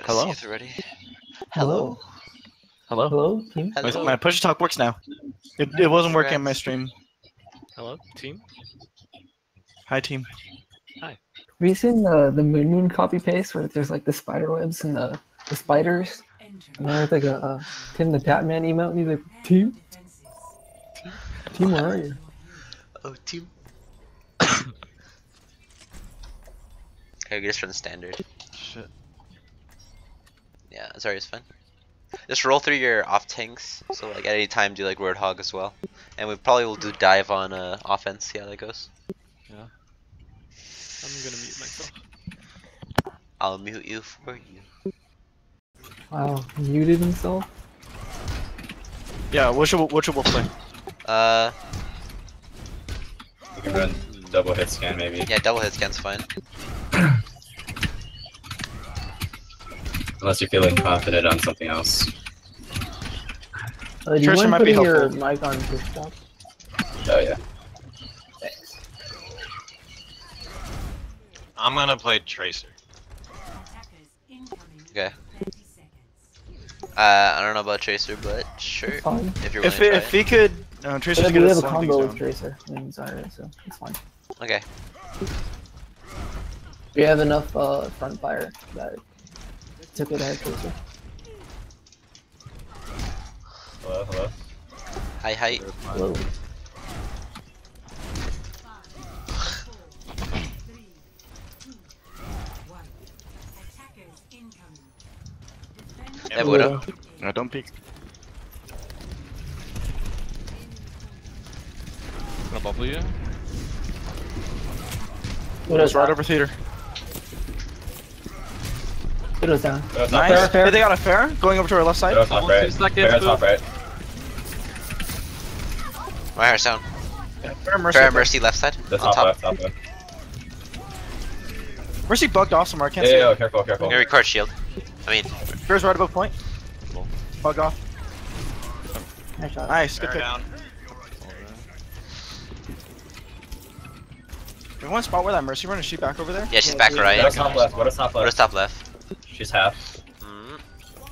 Hello? See if they're ready. Hello. Hello? Hello, team. Hello. My push to talk works now. It wasn't working on my stream. Hello, team? Hi, team. Have you seen the Moon copy paste where there's like the spider webs and the spiders? And there's like a Tim the Batman emote and he's like, Team? Team, where are you? Oh, team. Okay, just run standard. Shit. Yeah, sorry, it's fine. Just roll through your off tanks, so like at any time do like Roadhog as well. And we probably will do dive on offense, see how that goes. Yeah. I'm gonna mute myself. I'll mute you for you. Wow, muted himself? Yeah, what should we play? We can run double hit scan maybe. Yeah, double hit scan's fine. Unless you're feeling confident on something else. Do you Tracer mind might be putting your helpful. mic on push stop? Oh yeah. Thanks. I'm gonna play Tracer. Okay. I don't know about Tracer, but sure. Fine. If you're willing to try If he could, Tracer's But good we at have a slowing combo things with down. Tracer and Zyra, so it's fine. Okay. We have enough front fire that it's okay to have Tracer. Hello, hello. Hi, hi. Whoa. They have Widow. No, don't peek. Gonna bubble you? Widow's Right down. over theater. Widow's down. Widow's top Nice. right. fair. Hey, they got a fair going over to our left side. Widow's top right. 2 seconds, Widow's top right. My hair's down. Yeah, fair Mercy. Fair Mercy left side. The On top top. left, top left. Mercy bugged off somewhere. I can't Yeah, see yeah, it. careful, careful. I'm gonna record shield. I mean, Fair's right above point. Bug off. Nice shot. Nice. Good Bear pick. down. We want to spot where that Mercy run. Is she back over there? yeah, she's back right. Widow's top left, Widow's top Widow's left. top left. She's half. Mm.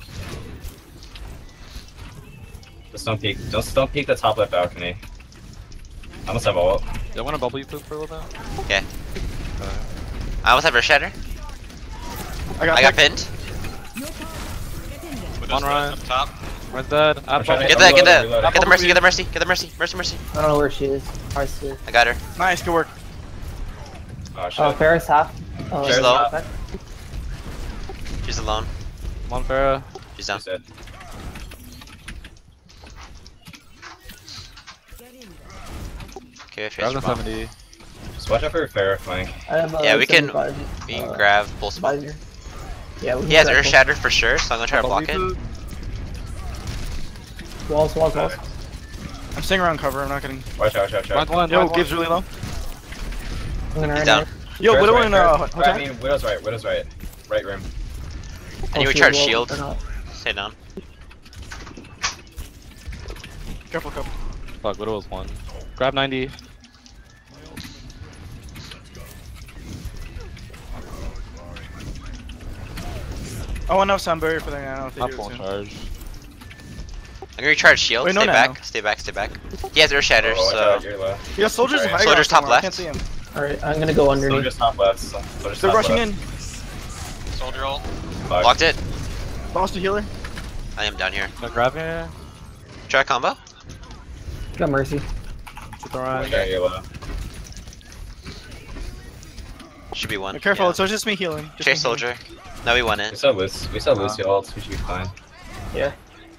Just don't peek. Don't peek the top left balcony. I almost have ult. Do I wanna bubble you poop for a little bit? Okay. I almost have her shatter. I got pinned. Widow's One right right. up top. Red's dead. I'm trying to Get that, get that. Reloading. Get the mercy, get the mercy, get the mercy. Mercy. I don't know where she is. I see. I got her. Nice. Good work. Oh shit. Oh, Ferris half. Oh, She's Ferris low. half. back. She's alone. Come on, Farah. She's down. She's dead. Okay, Grab Tracer the bomb. 70. Just watch out for your Farah flank. I have, Yeah, we can- 75, We can grab pulse bomb. visor. Yeah, we can He has grab Earth both. Shatter for sure, so I'm gonna try to Bubble block you it. poop. Walls, walls, walls. I'm staying around cover. I'm not getting. Watch out, watch out, watch Blind out. one, Yo, blind gives one. really low. I'm gonna He's run down. it. Yo, Ferris Widow right, in Ferris- hotel. I mean, Widow's right, Widow's right. Right room. And you Oh, recharge she will shield. open up. Stay down. Careful, careful. Fuck, Widow was 1. Grab 90. Oh, enough sound barrier for that. I don't know if they Not do full it soon. charge. I'm gonna recharge shield. Wait, no, Stay no, back. no. Stay back. Stay back. He has Earth Shatter, Oh, watch out, so you're low. Yeah, soldiers Sorry. high. Soldier's ground top somewhere. I can't left. see him. Alright, I'm gonna go underneath. Soldier's top left. Soldier's They're top rushing left. in. Soldier ult. Fuck. blocked it. Lost a healer. I am down here. Gonna grab here. Try a combo. Got mercy. To the right. Okay, you're low. Should be one. Be careful. Yeah. It's just me healing. Just me Chase healing. soldier. No, we won it. We saw Lucy ult. We should be fine. Yeah.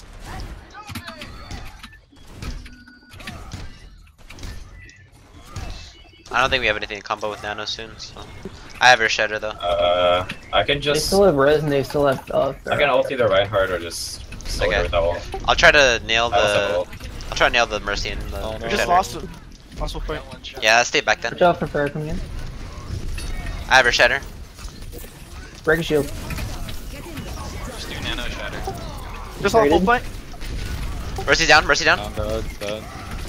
I don't think we have anything in combo with Nano soon, so. I have Earth Shatter though. I can They just. still have res and they still have I can ult either Reinhardt or just Soldier Okay. with that ult. I'll try to nail I also have the. ult. I'll try to nail the Mercy and the. Oh, no. We Earth just Shatter. lost it. Muscle fight. Yeah, stay back then. Watch out for Farah coming in. I have Earth Shatter. Break a shield. Just do nano shatter. Just all full Rated. fight. Mercy down. Mercy down. Down, dead, dead.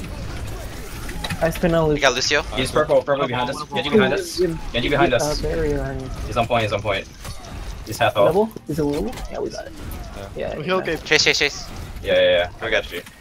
I spin on We Luke. got Lucio. He's purple behind us. Genji behind us. Genji behind us. Barrier on you. He's on point, he's on point. He's half health. Double? Is it double? Yeah, we got it. Yeah. We heal nice. Gabe. Chase. Yeah. I got you.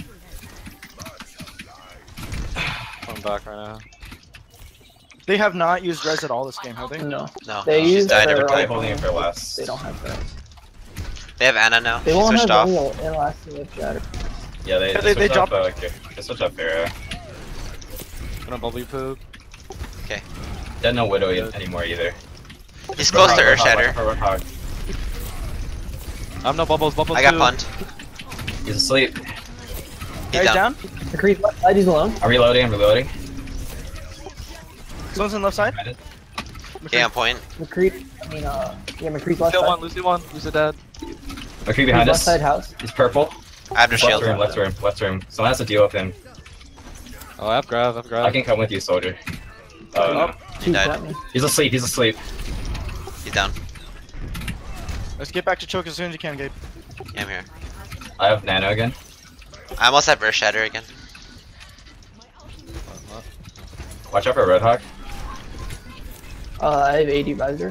I'm back right now. They have not used res at all this game, have they? No, No, they she's use died every their Probably time. holding it for last. They don't have that. They have Anna now. They She won't switched have off. any inelastic shatter. Yeah, they switched dropped- up, they switched up Pharah. Gonna bubble poop. Didn't know Widow anymore either. He's close to Earth Shatter. Roadhog. I'm no bubbles. I got punt. He's asleep. He's Guys down. down. McCree's left side, he's alone. I'm reloading. Someone's on the left side. Yeah, on point. McCree, McCree's left Kill side. one, Lucy one, Lucy dead. McCree behind Left us. side house. He's purple. I have no shield. Left room. Someone has to deal with him. Oh, I have grab. I can come with you, soldier. Two died. got me. He's asleep. He's down. Let's get back to choke as soon as you can, Gabe. Yeah, I'm here. I have Nano again. I almost have Earth Shatter again. Watch out for Roadhog. I have 80 visor.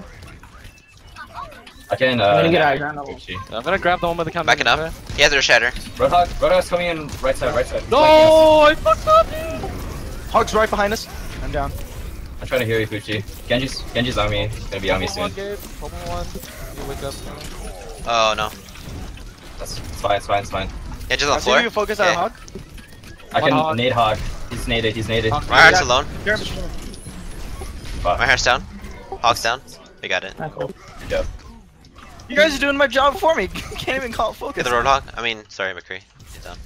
I can. I'm gonna get high ground level. Gucci. I'm gonna grab the one with the camera. Backing up. He has Earth Shatter. Roadhog's coming in right side. No, I fucked up. Hog's right behind us. I'm down. I'm trying to heal you, Fuchi. Genji's on me. He's gonna be on me soon. Gabe. Bubble one. You wake up. Oh no. It's fine. Yeah, just on I the see floor. you focus on Okay. Hog. I One can hog. nade Hog. He's naded. My heart's alone. Fuck. My hair's down. Hog's down. We got it. Not cool. Yep. You guys are doing my job for me. Can't even call it Get focus. the Roadhog. I mean, sorry, McCree. He's down.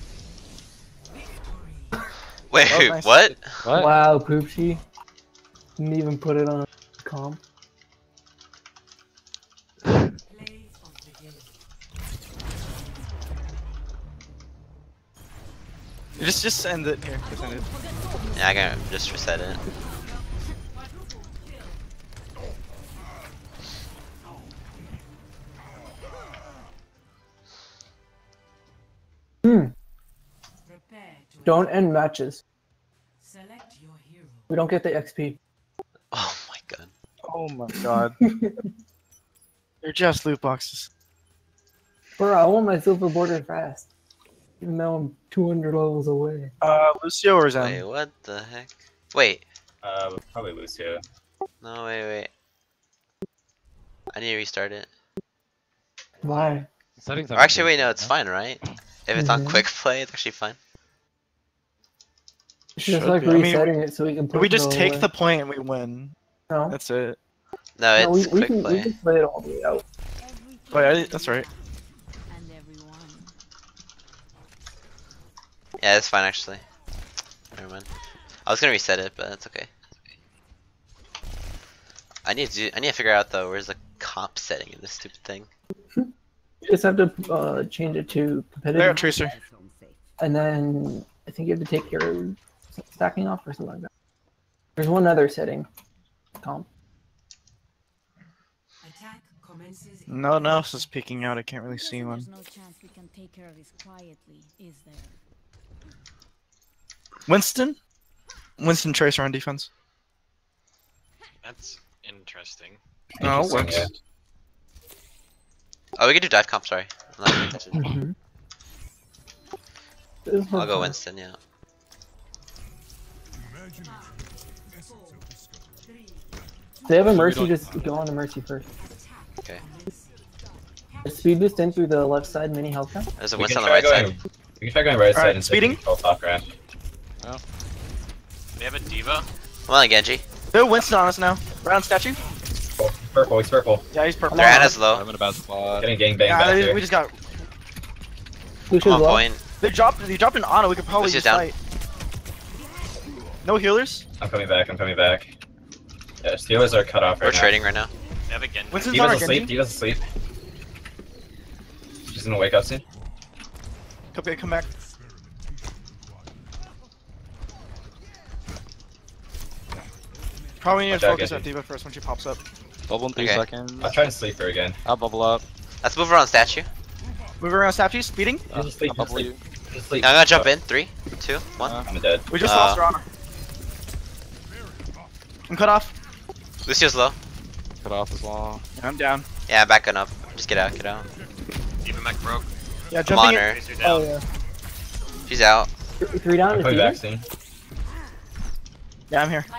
Wait, Oh, nice. what? What? Wow, Poopsy. Didn't even put it on comp. Just end it here. Just end it. Yeah, I gotta just reset it. Don't end matches. Select your hero. We don't get the XP. Oh my god. Oh my god. They're just loot boxes. Bro, I want my silver border fast. Even though I'm 200 levels away. Lucio or Zen? Wait, what the heck? Wait. Probably Lucio. No, wait. I need to restart it. Why? Settings Or actually, wait, no, it's fine, right? If it's on Mhm. quick play, it's actually fine. It's just Should like be. I mean, resetting it so we can put We just it take away. the point and we win. No, That's it. No, no it's we quick can play. play it all the way out. Oh, yeah, that's right. And everyone. Yeah, it's fine actually. Never mind. I was gonna reset it, but that's okay. I need to figure out though where's the comp setting in this stupid thing. You just have to change it to There, competitive. Tracer. And then I think you have to take your stacking off or something like that. There's one other setting. Comp. Attack commences. No one else is peeking out. I can't really see one. There's no chance we can take care of this quietly, is there? Winston? Winston Tracer on defense. That's interesting. No, it works. Yeah. Oh, we can do dive comp. Sorry. I'm not paying attention. I'll go Winston. Yeah. They have a mercy, just go on the mercy first. Okay. Speed boost in through the left side, mini health gun. There's a We Winston can on the try right going. side. We can try going right side Alright, and speeding? top ramp. They have a diva. Come on, Genji. They're Winston on us now. Round statue? Purple. He's purple. Yeah, he's purple. Their Ana's low. I'm in a bad spot. Getting gang banged Yeah, back here. we just got. Lucia's I'm on low. point. They dropped an Ana. We could probably Lucia's just down. fight. No healers? I'm coming back. Yeah, Steelers are cut off We're right now. trading right now. They have a Genji. Winston's on our Diva's asleep. Genji. She's gonna wake up soon. Come back. Probably need Watch to out, focus on Genji. Diva first when she pops up. Bubble in 3 Okay. seconds. I'll try to sleep her again. I'll bubble up. Let's move around statue. Move around statue, speeding. Just asleep. I'll bubble you. Just sleep. I'm gonna jump in. 3, 2, 1. I'm dead. We just lost her Ana. I'm cut off. Lucio's low. cut off as well. I'm down. Yeah, backing up. Just get out, get out. Even mech broke. Yeah, I'm jumping on in. her. Tracer Oh down. yeah. She's out. 3 down I'm is coming Steven? back soon. Yeah, I'm here.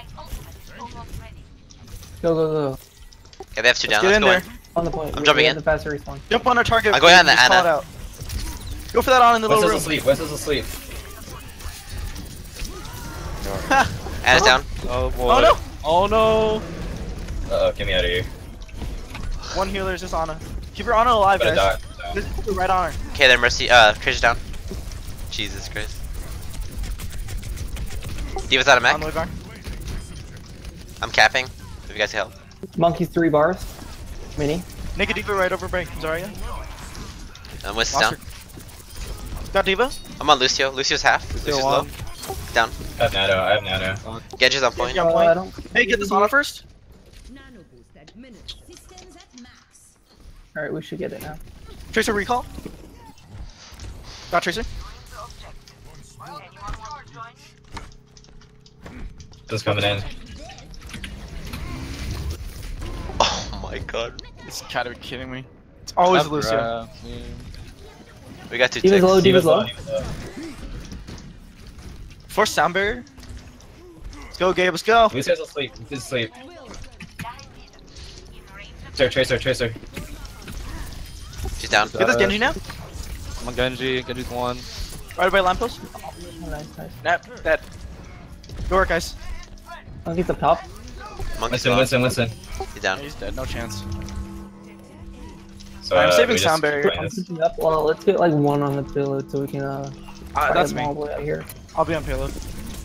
Go, go, go. Yeah, they have 2 down. Get Let's in go there. in. On the point. I'm jumping we in. have the faster respawn. Jump on our target. I'm going on the Just call Ana. it out. Go for that on in the little Winston's room. asleep. Winston's asleep. Ana's down. Oh boy. Oh no! Oh no! Uh-oh, get me out of here. One healer is just Ana. Keep your Ana alive, Gotta guys. die. Just keep it right on her. Okay, then Mercy. Tracer's down. Jesus Christ. D.Va's out of On the mech. way back. I'm capping. If you guys can help. Monkey's 3 bars. Mini. Naked Diva right over Break. Zarya. I'm Winston's Lost down. her. Got Diva. I'm on Lucio. Lucio's half. Lucio's low. one. Down. I have nano. I have nano. Genji's on point. Yeah, point. I don't. Hey, get this Ana first. Alright, we should get it now. Tracer recall. Got Tracer. Just coming in. Oh my god. It's gotta be kidding me. It's always Lucio. We got 2 Diva's ticks. low, Diva's low. Force sound barrier. Let's go, Gabe. Let's go. Lucio's asleep. Lucio's asleep. Tracer. She's down. Get this Genji now. I'm on Genji. Genji's one. Right by lamppost. Oh, nice, nice. Nap. Dead. Good work, guys. Monkey's up top. Monkey's Winston. He's down. He's dead. No chance. So, I'm saving we just sound barrier. try I'm this. picking up. Well, let's get like 1 on the payload so we can fight That's them me. all the way out here. I'll be on payload.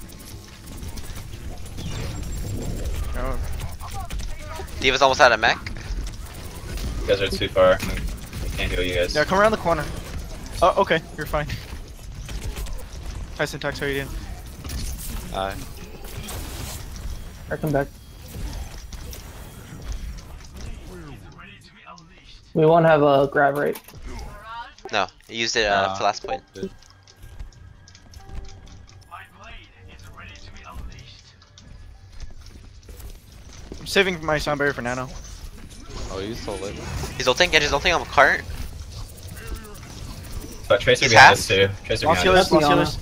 Oh. D.Va's almost out of mech. You guys are too far. I can't heal you guys. Yeah, come around the corner. Oh, okay. You're fine. Hi, Syntax. How you doing? Aye. Alright, come back. We won't have a grab rate. No, he used it for last point. I'm saving my sound barrier for Nano. Oh, he's so lit. He's ulting. Genji's ulting on the cart. But Tracer He's behind half. us too. Tracer Lost behind healers. us. Lost Yana. healers.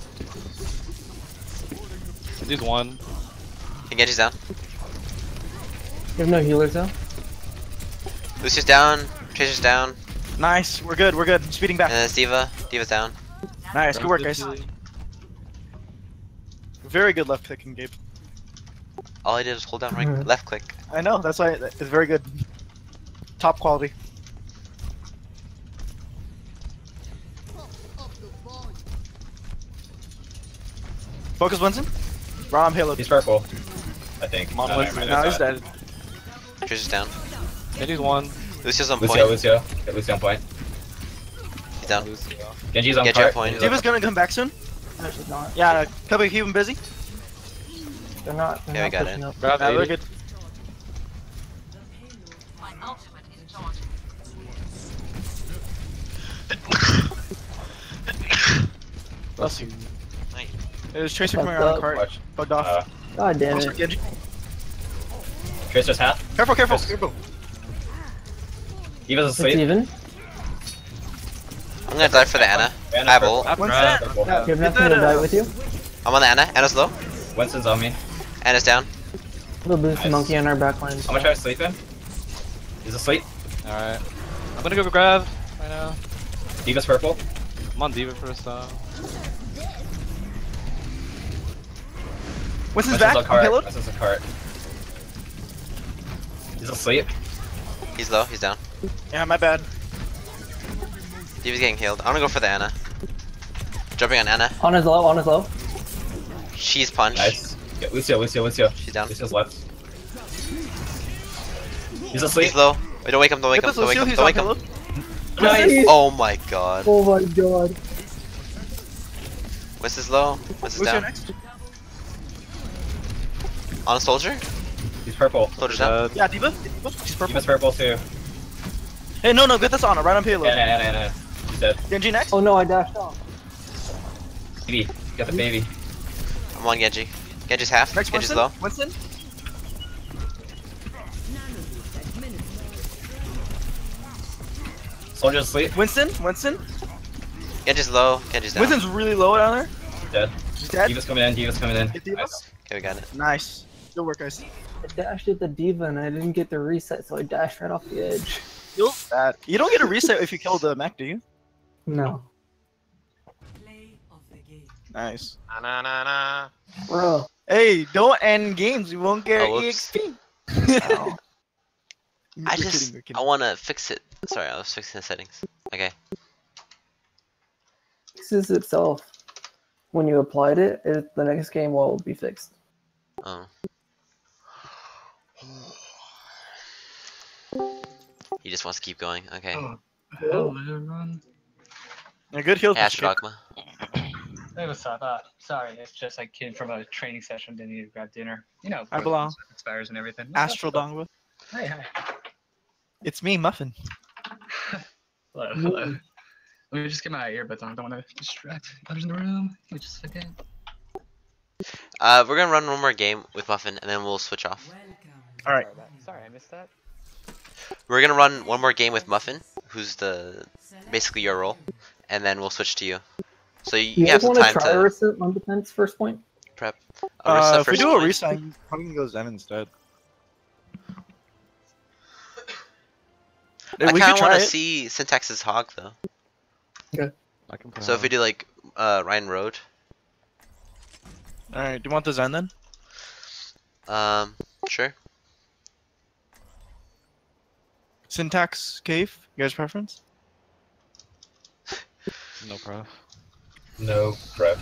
Genji's one. And Genji's down. You have no healers though? Lucio's down. Tracer's down. Nice. We're good. We're good. Speeding back. And then it's D.Va. D.Va's down. Nice. Good work, guys. Very good left clicking, Gabe. All I did was hold down right, left click. I know. That's why it's very good. Top quality. Focus Winston. Rom payload. He's purple. I think. Come on, No, Winston. never mind, No, it's he's not. dead. Tracer's down. Genji's one. Lucio's on Lucio. point. Get Lucio on point. He's down. Lucio. Genji's on Genji on cart. point. Genji's on Diva's gonna come back soon. No, she's not. Yeah, Cubby, keep him busy. They're not. They're Yeah, we not got pushing it. up. Grab Yeah, they're 80. good. Bless you. Nice. It was Tracer Fucked coming around the up. cart. Watch. Bugged off. God damn Closer, it. Genji. Tracer's half. Careful, careful, Yes. careful. Diva's It's asleep. even. I'm gonna die for the Ana. I have ult. One's Grab. dead. Purple. Yeah, You have get nothing that, to die with you? I'm on the Ana. Ana's low. Winston's on me. Ana's down. We'll boost the Nice. monkey on our backline. I'm gonna try to sleep him. He's asleep. Alright. I'm gonna go grab right now. Diva's purple. I'm on D.Va first though. Winston's back. on On cart. payload. Winston's a cart. He's asleep. He's low. He's down. Yeah, my bad. D.Va's getting healed. I'm gonna go for the Ana. Jumping on Ana. On his low, on his low. She's punched. Nice. Get Lucio. She's down. Lucio's left. He's asleep. He's low. Wait, don't wake him. Don't wake Get him. this Don't wake Lucio, him. he's Don't on wake him. payload. Nice. Oh my god. Oh my god. Winston's low. Winston's Lucio down. next. On a soldier. He's purple. Soldier's down. Yeah, Diva. Diva. She's purple. Diva's purple too. Hey, no, get this on. Right on payload. Anna. He's dead. Genji next. Oh no, I dashed off. Baby. Got the baby. I'm on Genji. Genji's half. Next Genji's Winston. low. Winston. Soldier asleep. Winston. Genji's low. Genji's down. Winston's really low down there. Dead. He's dead. D.Va's coming in. D.Va's coming in. Get D.Va? Nice. Okay, we got it. Nice. Good work, guys. I dashed at the D.Va and I didn't get the reset, so I dashed right off the edge. Bad. You don't get a reset if you kill the mech, do you? No. Play of the game. Nice. Na na na. Bro. Hey, don't end games. You won't get Oh, whoops. EXP. Ow. I You're just kidding, you're kidding. I wanna fix it. Sorry, I was fixing the settings. Okay. Fixes itself. When you applied it, the next game will be fixed. Oh. He just wants to keep going. Okay. Hello, everyone. A good heal. Astro Dogma. Hey, what's up? Sorry, it's just I came from a training session, didn't need to grab dinner. You know, I belong. expires and everything. Astral Dongwa. Hey, hi. It's me, Muffin. Hello, hello. Let me just get my earbuds on. I don't want to distract others in the room. Give me just a second. We're gonna run one more game with Muffin, and then we'll switch off. Welcome. All right. Sorry, I missed that. We're gonna run one more game with Muffin, who's basically your role, and then we'll switch to you. So you You have guys some want to time try a to reset on defense first point? prep. If we do a reset, I'm gonna go Zen instead. I We kind could of try want it. to see Syntax's hog though. I can So if we do like Ryan Road, All right. Do you want the Zen then? sure. Syntax Cave. You guys' preference? No prof. No prep.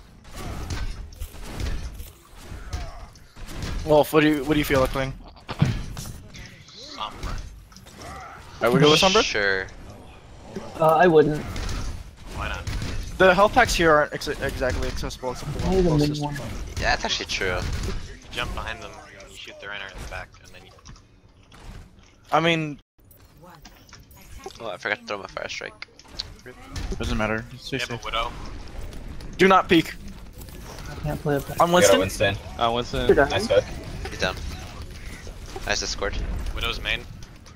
Wolf, what do you feel like playing? Sombra. Alright, we go with Sombra? Sure. I wouldn't. Why not? The health packs here aren't exactly accessible except for Only the one mid closest. one. Yeah, that's actually true. You jump behind them, you shoot the runner in the back, and then you. I mean, Oh, I forgot to throw my fire strike. doesn't matter. Stay You have safe. a widow. Do not peek. I can't play it. On We got a Winston. Winston. Winston. Nice hook. He's down. Nice Discord. Widow's main.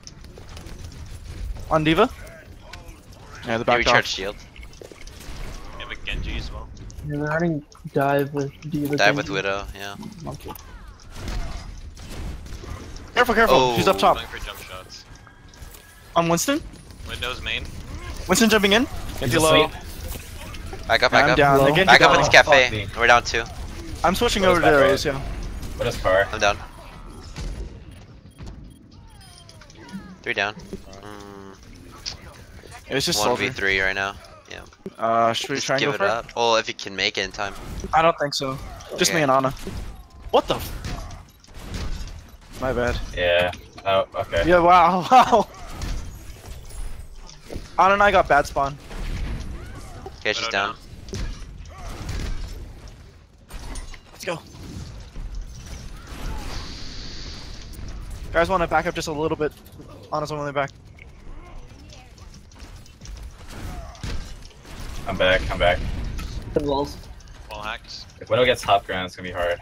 On Diva. Yeah, the You back recharge off. shield. You have a Genji as well. You're running dive with D.Va. Dive with Widow. Yeah. Monkey. Careful, careful. Oh. She's up top. Going for jump shots. On Winston. Widow's main. Winston jumping in. He's Too low. asleep. Back up, Yeah, back I'm up. down. Low. Again, Back up down. in this Fuck cafe. me. We're down 2. I'm switching What over is to back right? Lucio. What is car? I'm down. 3 down. It's just 1v3 soldier. right now. Should we Just try and give go it for up. Well, if you can make it in time. it? I don't think so. Just Okay. me and Ana. What the? My bad. Yeah. Oh, okay. Yeah. Wow. Wow. Ana and I got bad spawn. Okay, she's Widow down. Let's go. Guys, want to back up just a little bit. Ana's on the way back. I'm back. I'm back. The walls. Wall hacked. If Widow gets top ground, it's gonna be hard.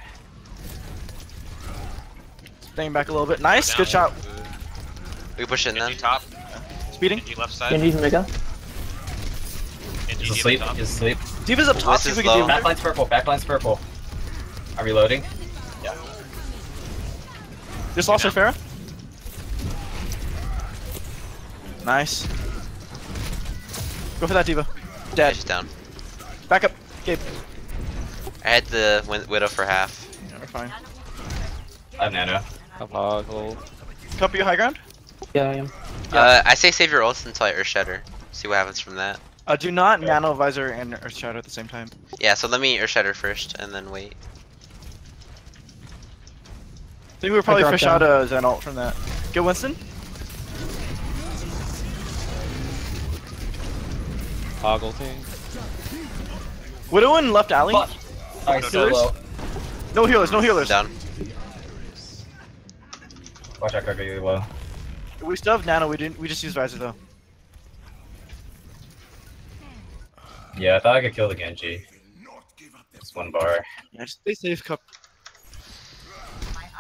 Staying back a little bit. Nice. Down. Good shot. We push in then. Genji top. Speeding. Genji left side. Genji's mega. Genji He's D.Va asleep. top. He's asleep. Diva's up top. This See if is we can low. do Backline's purple. Backline's purple. I'm reloading. Just lost her Pharah. Nice. Go for that Diva. Yeah, Dead. she's down. Back up. Gabe. I had the Widow for half. Yeah, we're fine. I have nano. Up hog, hold. Cup you high ground? Yeah, I am. I say save your ults until I Earth Shatter. See what happens from that. Do not Nano Visor and Earth Shadow at the same time. Yeah, so let me Earth Shatter first and then wait. I think we'll probably dropped fish down. out a Zen ult from that. Get Winston. Hog ulting. Widow in left alley. Fuck. Alright, Healers? solo. No healers, no healers. Down. Watch out, Gregor, you low. We still have Nano, we just used Visor though. Yeah, I thought I could kill the Genji. Just one bar. Yeah, just stay safe, Cup.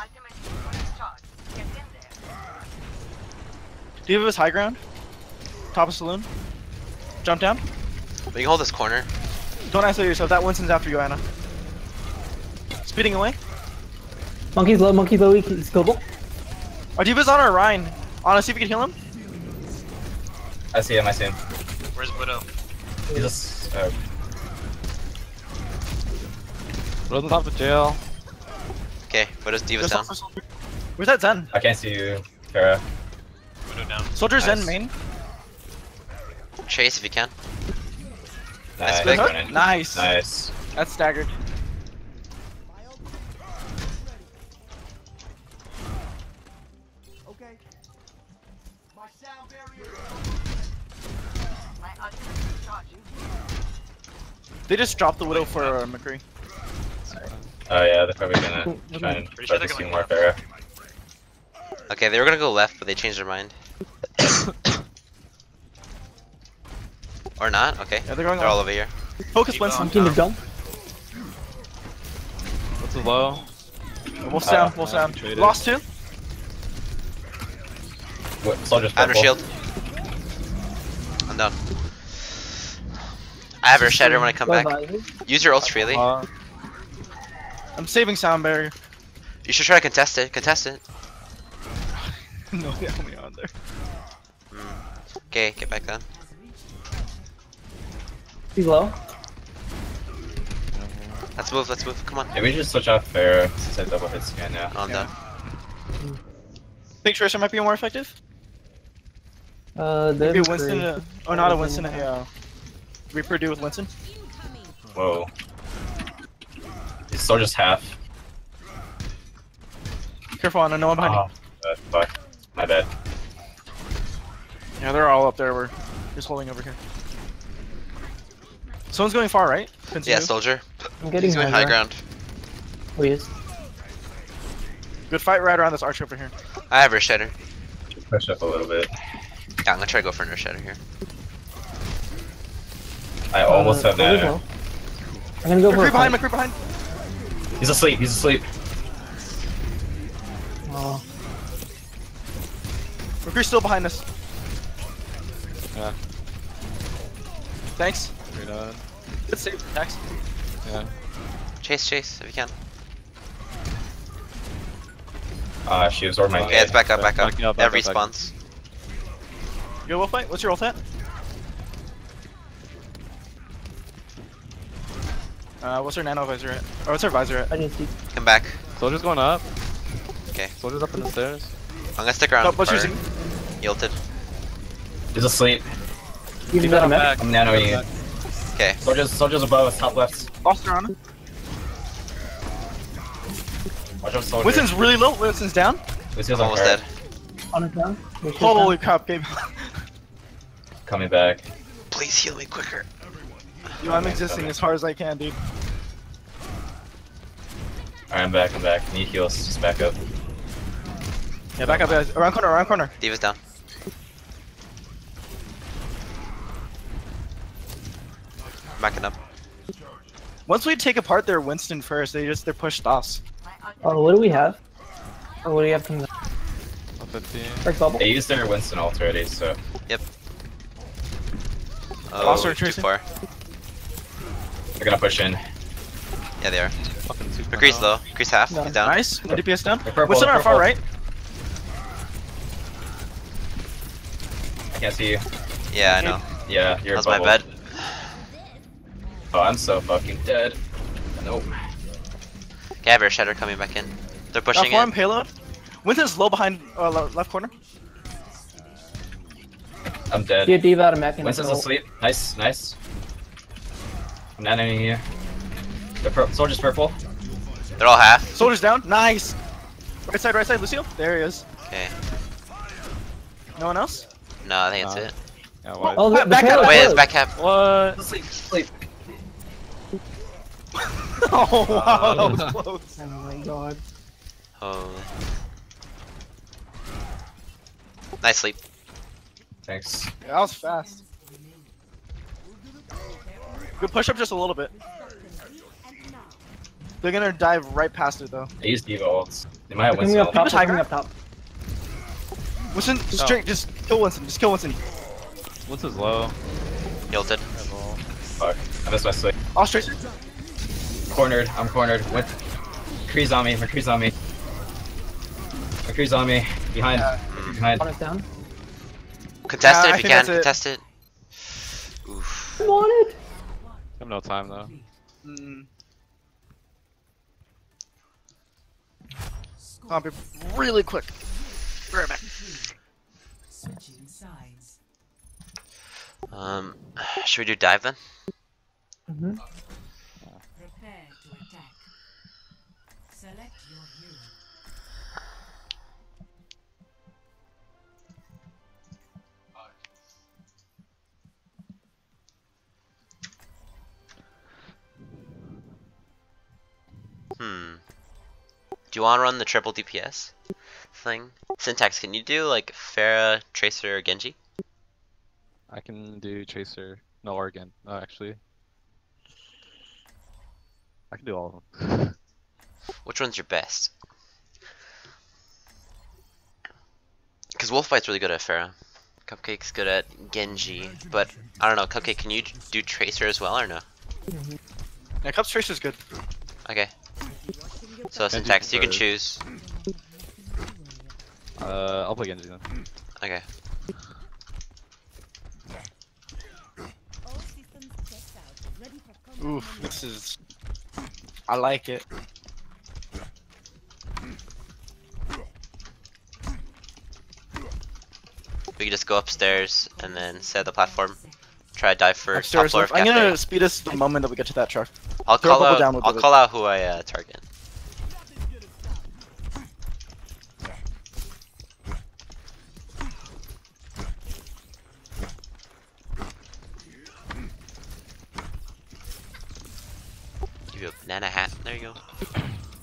Diva's high ground. Top of saloon. Jump down. We can hold this corner. Don't isolate yourself. That Winston's after you, Anna. Speeding away. Monkey's low, he's killable. Our D.Va's on our Ryan. Anna, see if we can heal him. I see him. Where's Widow? He's just. Run on top of jail. Okay, Widow's D.Va's There's down. also- Where's that Zen? I can't see you, Kara. Widow down. Soldier Nice. Zen main. Chase if you can. Nice. Good hook. Brennan. Nice. Nice. That's staggered. They just dropped the Widow for McCree. Oh yeah, they're probably gonna try and Pretty sure try they're to see going more left. Pharah. Okay, they were gonna go left, but they changed their mind. Or not? Okay. Yeah, they're going They're all left. over here. Focus Keep Winston. Monkey in the jump. What's the low? Wolf's down. Wolf's down. Traded. Lost 2. Soldier's Under purple. shield. I'm done. I have her shatter when I come back. Use your ults freely. I'm saving sound barrier. You should try to contest it. Contest it. No, they have me on there. Okay, get back then. He's low. Let's move. Let's move. Come on. Maybe we just switch off Pharah since I double hit scan now. Oh, I'm Yeah. done. Think Tracer might be more effective? Then Maybe Winston. Oh, not a Winston. Yeah. Reaper do with Winston. Whoa. He's Soldier's half. Careful, Anna. No one behind Oh, fuck. My bad. you. Yeah, they're all up there. We're just holding over here. Someone's going far, right? Continue. Yeah, soldier. I'm getting He's going high ground. Oh, he is. Good fight right around this arch over here. I have her shatter. Push up a little bit. Yeah, I'm gonna try to go for her shatter here. I almost have Soldier's that. low. I'm gonna go for McCree a behind. fight. McCree behind. He's asleep. He's asleep. Oh, McCree's still behind us. Yeah. Thanks. You're done. Good save, Max. Yeah. Chase if you can. She absorbed my Okay, it's back up. Backing up, That back up, back up. respawns. Yo, wolf fight. What's your ult at? What's her nano visor at? Or what's her visor at? I didn't see. Come back. Soldier's going up. Okay. Soldier's up in the stairs. I'm gonna stick around. Oh, what's for using? Yielded. He's asleep. You got a mech? I'm nanoing it. Okay. Soldier's above us, top left. Lost her Anna. Watch out, Soldier. Winston's really low. Winston's down. Winston's Almost on dead. Pharah. On his down. Holy crap, Gabe. Coming back. Please heal me quicker. Yo, I'm existing as hard as I can, dude. Alright, I'm back. Need heals. Just back up. Yeah, back up, guys. Around corner. D.Va's down. Backing up. Once we take apart their Winston first, they're pushed us. Oh, what do we have? Or what do you have from the 115. break bubble? They used their Winston ult already, so. Oh, Lost her, too Tracy. far. They're gonna push in. Yeah, they are. Fucking super. McCree's low. McCree's half. Yeah. He's down. Nice. No DPS down. They're purple, Winston on they're our far purple. right. I can't see you. Yeah, I know. Yeah, you're How's my bubble. bed? Oh, I'm so fucking dead. Nope. Okay, I have air shatter coming back in. They're pushing Foreign in. payload. Winston's low behind left corner. I'm dead. Get D.Va out of mech and Winston's asleep. Nice. I'm not ending here. Soldier's purple. They're all half. Soldier's down. Nice. Right side, Lucio. There he is. Okay. No one else? No, I think that's it. Yeah, why? Oh, the Back up, payload Wait, it's closed. back cap. What? Sleep. Oh wow, that was close. Oh my god. Oh. Nice sleep. Thanks. Yeah, that was fast. Good push up just a little bit. They're gonna dive right past it though. They used D.Va ults. They might have Coming Winston up top, ult. Tiger? coming up top. Winston, just kill Winston. Just kill Winston. What's his low? He ulted. Fuck. I missed my swing. All straight. Cornered. I'm cornered. What? McCree's on me. McCree's on me. McCree's on me. Behind. Behind. On it down. Contest it I if you think can. that's it. Contest it. Oof. I want it. I have no time though. I'll be really quick. Be right back. Switching sides. Should we do dive then? Mm-hmm. Prepare to attack. Select your hero. Do you want to run the triple DPS thing? Syntax, can you do like Pharah, Tracer, or Genji? I can do Tracer. No, Oregon. No, actually. I can do all of them. Which one's your best? Because Wolfbite's really good at Pharah. Cupcake's good at Genji, but I don't know. Cupcake, can you do Tracer as well or no? Yeah, Cup's Tracer's good. Okay. So Syntax, you can choose. I'll play Genji then. Okay. Oof, this is. I like it. We can just go upstairs and then set the platform. Try to dive for top Upstairs. floor of I'm cafe. gonna speed us the moment that we get to that truck. I'll throw a call bubble out. down with I'll it. call out who I target. Give you a banana hat. There you go. 5,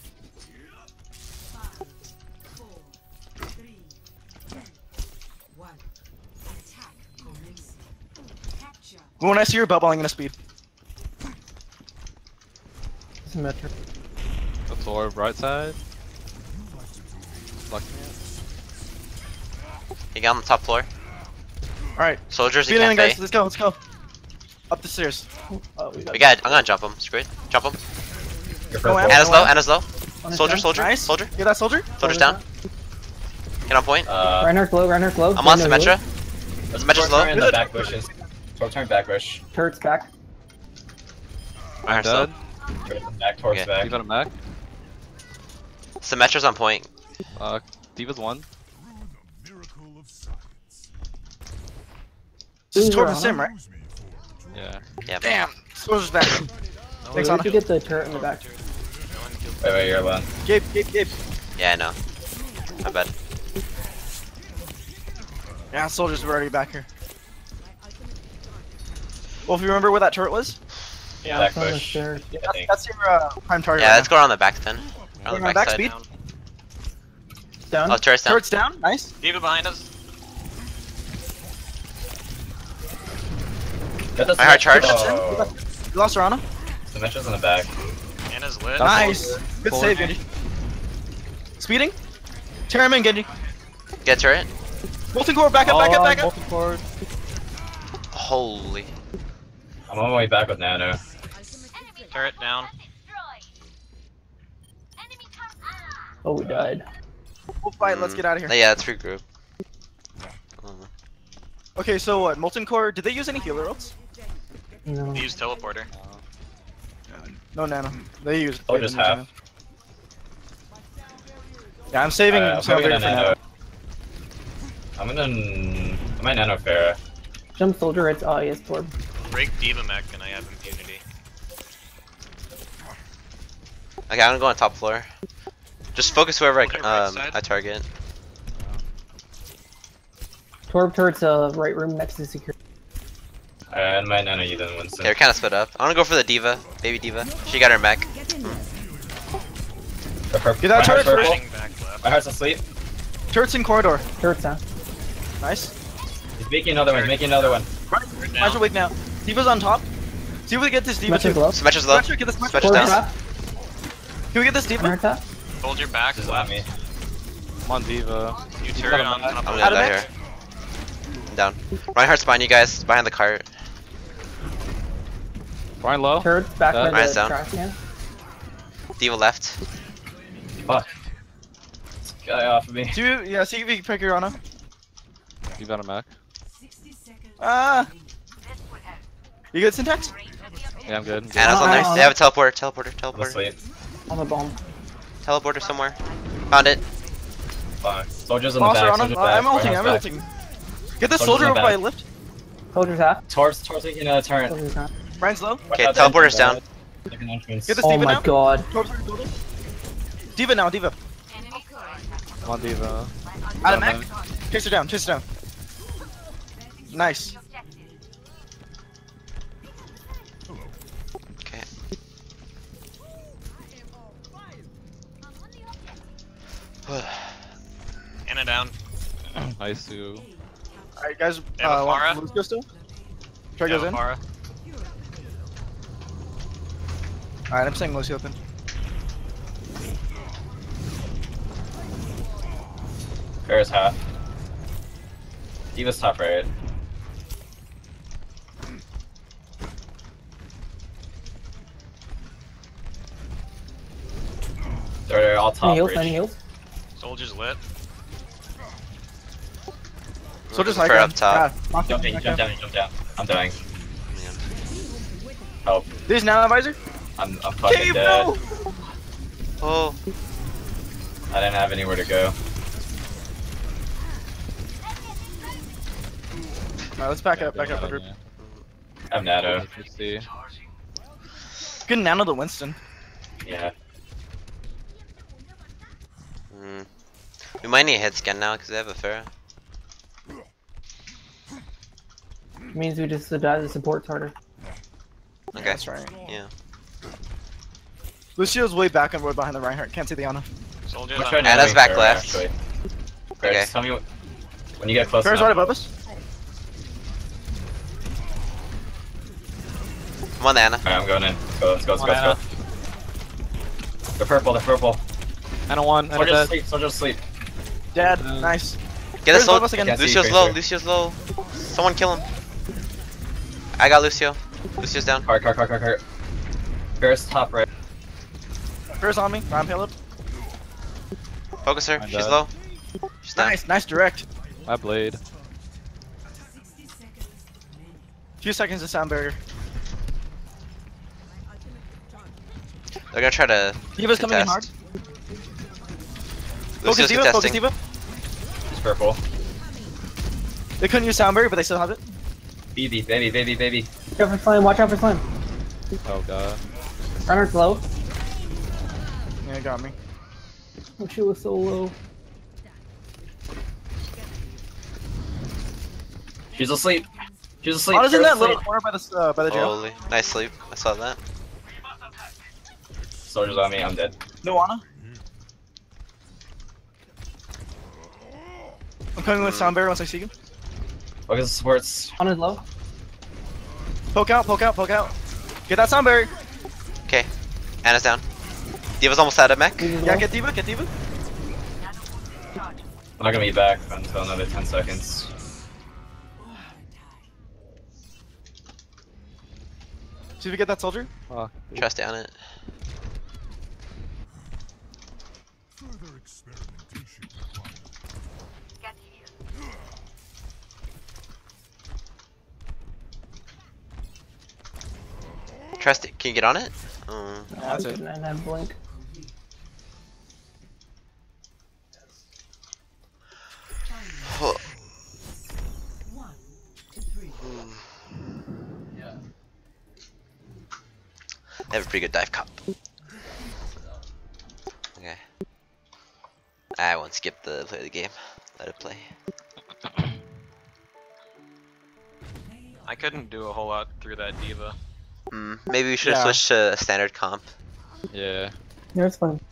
4, 3, 2, 1. Attack commencing. Capture. When I see your bubble, I'm gonna speed. Symmetric. Absorb right side. Blocking it. You got on the top floor. Alright. Soldiers Speed in in, cafe. guys. Let's go. Let's go. Up the stairs. Oh, we got We got. I'm gonna jump him. Screw it. Jump him. Your Go first in. ball. Anna's low. Anna's low. on it Soldier. down. Soldier. Nice. Soldier. Get that soldier. Soldier's down. Get on point. Reinhardt's low. Reinhardt's low. I'm on Reinhardt's low. Symmetra. Symmetra's low. In the back bushes. Turn back bush. Turret's back. Reinhardt's low. Dead. Turn back towards Okay. back. Leave him back. Symmetra's on point. D.Va's one. This is Ooh, Torben Rana. Sim, right? Yeah. Yeah. Damn. Soldier's back. Wait, Thanks, we Anna. should get the turret in the back. Wait, you're alone. Gabe. Yeah, I know. My bad. Yeah, soldiers were already back here. Well, if you remember where that turret was, Back It's on the bush. stairs. I think. that's your prime target. Yeah, right let's go around the back then. Around the Going on back back side. speed. Down. Oh, turret's now. down. Turret's down. Nice. D.Va behind us. Get the I heard charge. Oh. You lost Rana. Symmetra's in the back. Anna's lit. Nice. Good Forward. save, Genji. Speeding. Tear him in, Genji. Get turret. Molten core. Back up. Molten forward. Holy. I'm on my way back with Nano. Turret down. Oh, we died. We'll fight. Let's get out of here. Yeah, let's regroup. Okay, so what? Molten core. Did they use any healer ults? No. They use teleporter. No nano. They used. Oh, just half. Yeah, I'm saving. I'm Soundbreaker gonna for Nano. now. I might Nano Pharah. Jump soldier. It's yes, Torb. Break D.Va mech and I have impunity. Okay, I'm gonna go on top floor. Just focus whoever Okay, right side. I target. Torb turret's right room next to security. And my Nano you then Winston. Okay, we're kind of split up. I'm gonna go for the D.Va, baby D.Va. She got her mech. Get that turret purple. Pushing back left. My heart's asleep. Turret's in corridor. Turret's down. Nice. He's making another one. Making another one. Turret Mine's down. awake now. D.Va's on top. See if we can get this D.Va Symmetric too. low. Symmetra's low. Symmetra, get this Symmetra's Torb down. top. Can we get this D.Va? Reinhardt top. Soldier back This is on left. me. I'm on D.Va. You turret on top I'm of gonna Out of die mech? here. I'm down. Reinhardt's behind you guys, behind the cart. Ryan low. Turret back by Ryan's the down. trash can. Diva left. Fuck. This guy off of me. Yeah, see if you can pick your Ana. You got a mech. 60 seconds. Ah! You good, Syntax? Yeah, I'm good. Ana's on there. They have a teleporter. Let's sleep. On the bomb. Teleporter somewhere. Found it. Fine. Soldiers in the Boss or back. Ana? Soldiers back. I'm ulting, I'm Reinhardt's back. ulting. Get the Soldier's soldier in over the by back. lift. Soldier's half. Tor's taking a turret. Soldier's half. Ryan's low. Okay, teleporter's down. Taking entrance. Get the Oh Steven my now. god. Diva now, Diva. I'm on Diva. Out of mech. Chase her down, chase her down. Nice. Okay. Anna down. Nice too. Alright, guys. They have a Pharah. Let's go still. Try Yeah, goes in. Pharah. Alright, I'm saying Lucy open. Fair's half. Diva's top right. They're all Any top heals? bridge. Any heals? Soldier's lit. So just For like up top. Jump in, jump down, jump down. I'm dying. Help. There's now advisor. I'm fucking Cave, dead. no! Oh, I didn't have anywhere to go. Alright, let's back up the group. I have Nado. See. Good nano the Winston. Yeah. we might need a hit scan now because they have a Pharah. Means we just die the support harder. Okay. That's right. Yeah. Lucio's way back and we're behind the Reinhardt. Can't see the Ana. Soldier's I'm on trying mech. Anna's to back Pharah, left. actually. Chris, Okay. tell me what, when you get close Farah's enough. right above us. I'm on the Anna. Alright, I'm going in. Let's go, let's go, let's go. They're purple, they're purple. Ana one. Ana Soldiers dead. sleep, soldiers sleep. Dad, nice. Get a Farah's above soul. us again. Can't see Lucio's Tracer. low. Lucio's low. Someone kill him. I got Lucio. Lucio's down. Cart. Fair's top right. Farah's on me. I'm payload. Focus her. I'm She's dead. low. She's down. Nice direct. My blade. 60 seconds. Few seconds to sound barrier. They're gonna try to. Diva's coming in hard. Lucio's Focus Diva, focus contesting. Diva. It's purple. They couldn't use sound barrier, but they still have it. Baby. Watch out for slime, watch out for slime. Oh god. Reinhardt's low. Yeah, it got me. Oh, she was so low. She's asleep. Ana's in Fair's that little asleep. corner by the jail. Holy, nice sleep. I saw that. Soldiers on me, I'm dead. No Ana. I'm coming with sound barrier once I see you. Focus the supports. On his low. Poke out. Get that sound barrier. Okay. Anna's down. Diva's almost out of mech. Yeah, get Diva. I'm not gonna be back until another 10 seconds. See if we get that soldier. Fuck. Trust down it. Trust it. Can you get on it? That's it. And have blink. Oh. 1 to 3. They have a pretty good dive cup. Okay. I won't skip the play of the game. Let it play. I couldn't do a whole lot through that Diva. Maybe we should have Yeah. switched to a standard comp. Yeah. Yeah, it's fine.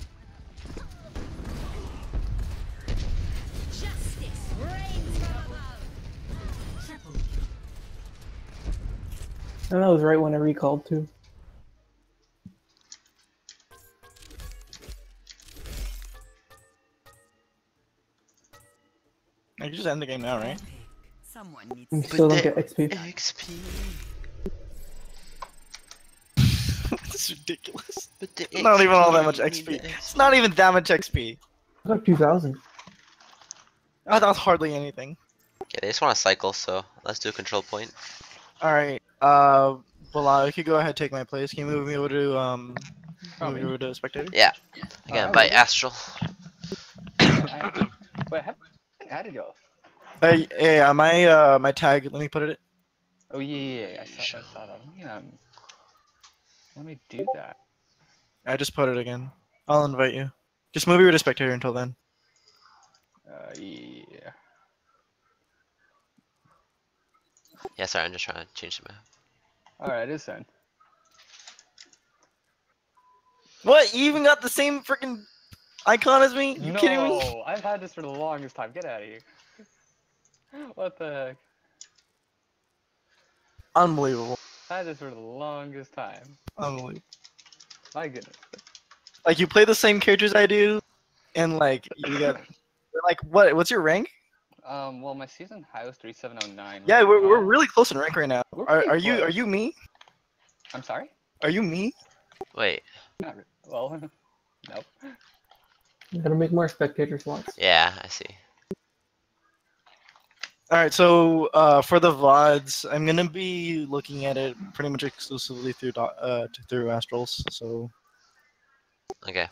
And that was right when I recalled too. I can just end the game now, right? Someone needs You to still don't get XP. XP. This is ridiculous. But the Not even all that much XP, XP. the It's not even that much XP. It's like 2,000. Oh, that's hardly anything. Okay, they just want to cycle, so let's do a control point. Alright, well, if you go ahead take my place, can you move me over to, move me over to spectator? Yeah. Again, by Astral. Wait, I haven't added y'all. Hey, my tag, let me put it. Oh yeah, I saw that. Let me do that. I just put it again. I'll invite you. Just move over to spectator until then. Yeah. Yeah, sorry, I'm just trying to change the map. Alright, it's done. What? You even got the same freaking icon as me? You kidding me? No, I've had this for the longest time. Get out of here. What the heck? Unbelievable. I had this for the longest time. Unbelievable. My goodness. Like, you play the same characters I do, and like, you got, like, what's your rank? Well, my season high was 3709. Yeah, we're really close in rank right now. We're Are pretty you close. me? I'm sorry? Are you me? Wait. Not well, nope. You gotta make more spectator slots. Yeah, I see. Alright, so for the VODs, I'm gonna be looking at it pretty much exclusively through through Astrals, so Okay.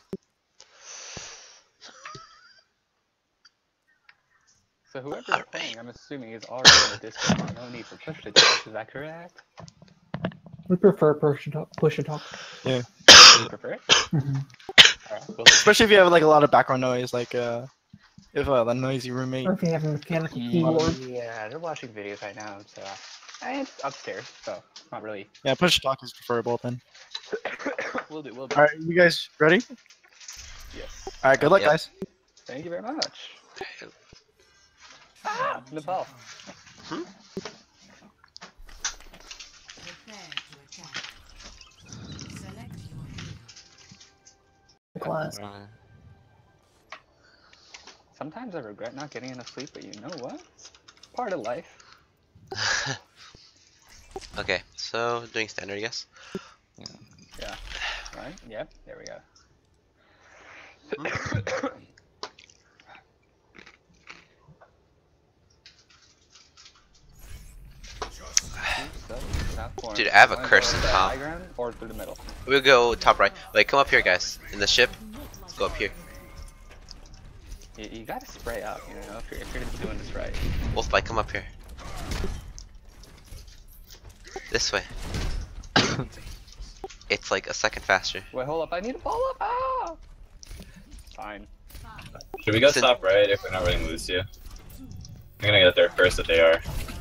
So whoever's playing, I'm assuming is already on the Discord. No need for push to talk. Is that correct? We prefer push to talk. yeah. You prefer it? Mhm. Alright, cool. Especially if you have like a lot of background noise, like if the noisy roommate. Or if you have a mechanical keyboard. Yeah, they're watching videos right now, so and it's upstairs, so it's not really. Yeah, push to talk is preferable then. We'll do. Alright, you guys ready? Yes. Alright, good luck, Yep. guys. Thank you very much. Ah, Nepal. prepare to attack. Select your hero. Class. Sometimes I regret not getting enough sleep, but you know what? It's part of life. Okay, so doing standard, I guess. Yeah. Right? Yep. There we go. Dude, I have a curse in top. High ground or through the middle? We'll go top right. Wait, come up here, guys. In the ship. Let's go up here. You gotta spray up, you know, if you're doing this right. Wolfbite, come up here. This way. It's like a second faster. Wait, hold up, I need to follow up! Ah! Fine. Should we go Since- top right if we're not running Lucio? I'm gonna get there first if they are.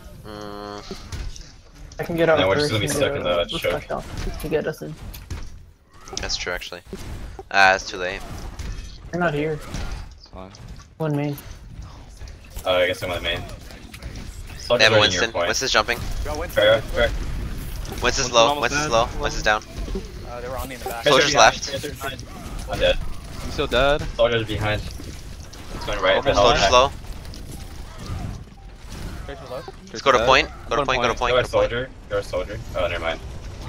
I can get out No, we're first just gonna be and stuck get in a the choke. refresh off to get us in. That's true, actually. Ah, it's too late. You're not here. It's fine. One main. Oh, I guess I'm on the main. They Soldier's have a already near Winston. point. Winston's jumping. Go, Winston. Fair, fair. Winston's low. almost Winston's dead. low. Winston's down. They were on me in the back. Soldier's left. I'm dead. I'm still dead. Soldier's behind. It's going right. Okay, Soldier's Behind. low. Tracer's low. Let's go to Dead. point. Go to I'm point. Go to point. Go Go a to point. soldier. Go a soldier. Oh, never mind.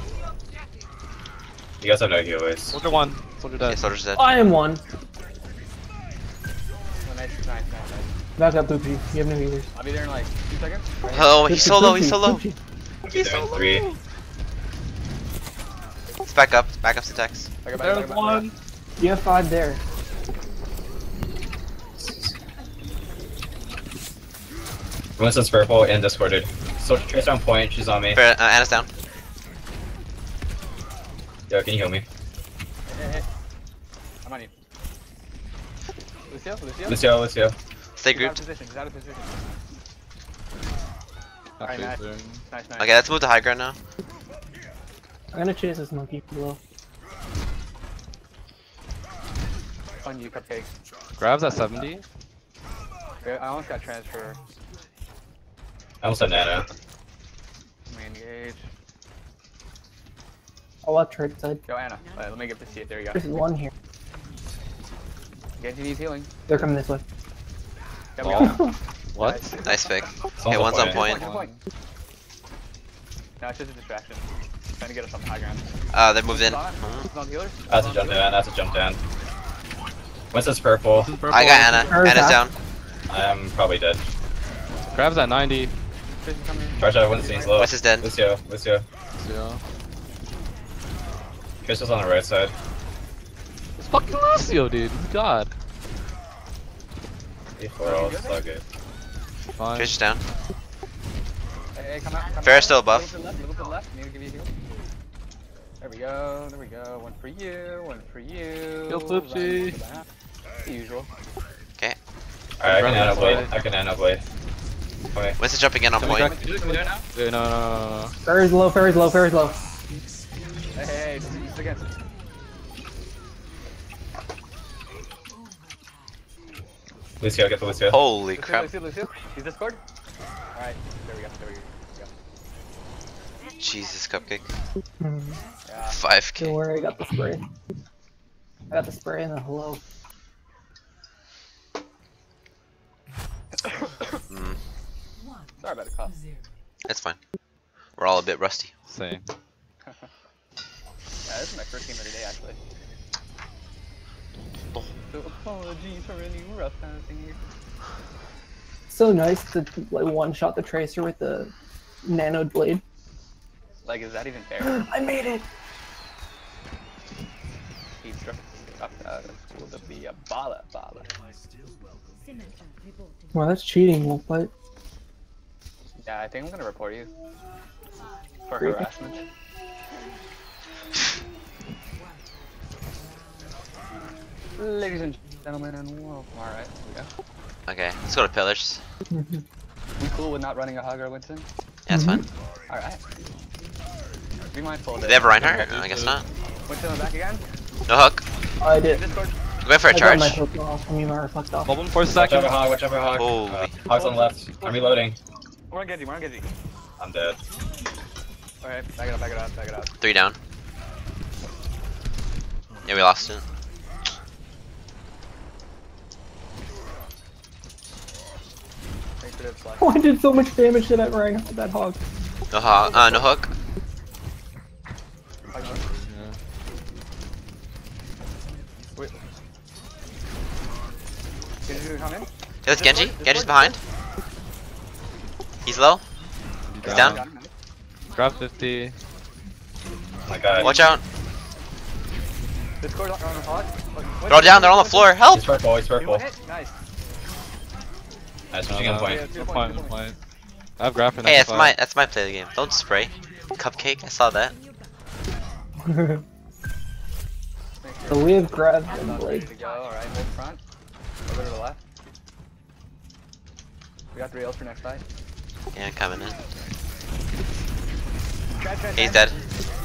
You guys have no healers. Soldier one. Soldier Okay, dead. Soldier's dead. I am one. Oh, nice. Back up, Poopy. You have no healers. I'll be there in like 2 seconds. Right? Oh, he's so low. He's so low. Poopy. He's there in 3. Let's back up. Back up, Syntax. Back up, There's one. You have 5 there. Winston's purple and discorded. Soldier Tracer on point. She's on me. Fair, Anna's down. Yo, can you heal me? Hey. I'm on you. Lucio? Lucio. Stay He's out of grouped. position. Not Alright, nice. phasing. Nice. Okay, let's move to high ground now. I'm gonna chase this monkey below. On you, Cupcake. Grabs at 70. Okay, I almost got transfer. I almost have Nana. Let me engage. I'll watch right side. Go, Anna. Let me get to see it. There you go. There's one here. Genji needs healing. They're coming this way. Got me on. What? Nice pick. Someone's Okay, one's on point. Get a point. No, it's just a distraction. Trying to get us on the high ground. They moved in. It's on healers. That's a jump down. That's a jump down. Winston's purple. I got Anna. Anna's down. I am probably dead. Crab's at 90. Charge out. Winston's low. Winston's dead. Lucio. Yeah. Crystal's on the right side. It's fucking Lucio, dude. God. We're all so good. Fine. Fish down. Hey, come out. Farrah's still above. Little to the left. Need to give you a heal. There we go. There we go. One for you. One for you. Heal Flipsy. The usual. Okay. Alright, I can nano blade. Okay. Winston jumping in on Can we point. crack- Can we do it now? No. Fairy's low, Fairy's low, Fairy's low. Hey, this is against. Lucio, get the Lucio. Holy crap. Lucio. He's Discord. Alright, there we go. Jesus, Cupcake. Hmm. Yeah. 5k. Don't worry, I got the spray. I got the spray and the hello. Mm, Sorry about the cough. that's fine. We're all a bit rusty. Same. Yeah, this is my first game of the day, actually. So apologies for any rough passing here. So nice to like one-shot the Tracer with the nano blade. Like, is that even fair? I made it! He struck with the bala. Well, that's cheating, Wolfbite. Yeah, I think I'm gonna report you. For Creepy. harassment. Ladies and gentlemen, and welcome. Alright, here we go. Okay, let's go to pillars. We cool with not running a hug or Winston? Yeah, it's fine. Alright. Be mindful of Do it. they have a Reinhardt? I guess not. Winston on the back again? No hook. I did. Discord. Going for a I got charge. my hook off. I mean, my fucked off. Hold him for a Watch second. over hog, watch over hog. Holy. Hog's on the left. I'm reloading. We're on Genji. I'm dead. Alright, back it up. 3 down. Yeah, we lost it. Thanks for the flash. Oh, I did so much damage to that Rhino, that hog. No hog. No hook. Wait. Genji's gonna come in? Yeah, that's Genji. Genji's behind. He's low. He's down. Grab 50. Oh my god. Watch out. Discord on the hog. They're all down. They're on the floor. Help! He's purple, he's purple. Nice. Nice, pushing on point. Yeah, Point. I have grab for Hey, next that's my play of the game. Don't spray. Cupcake. I saw that. So we have grabbed Ready and blade. to go. Alright, hold front. A little to the left. We got 3 L's for next fight. Yeah, coming in. Try. He's dead.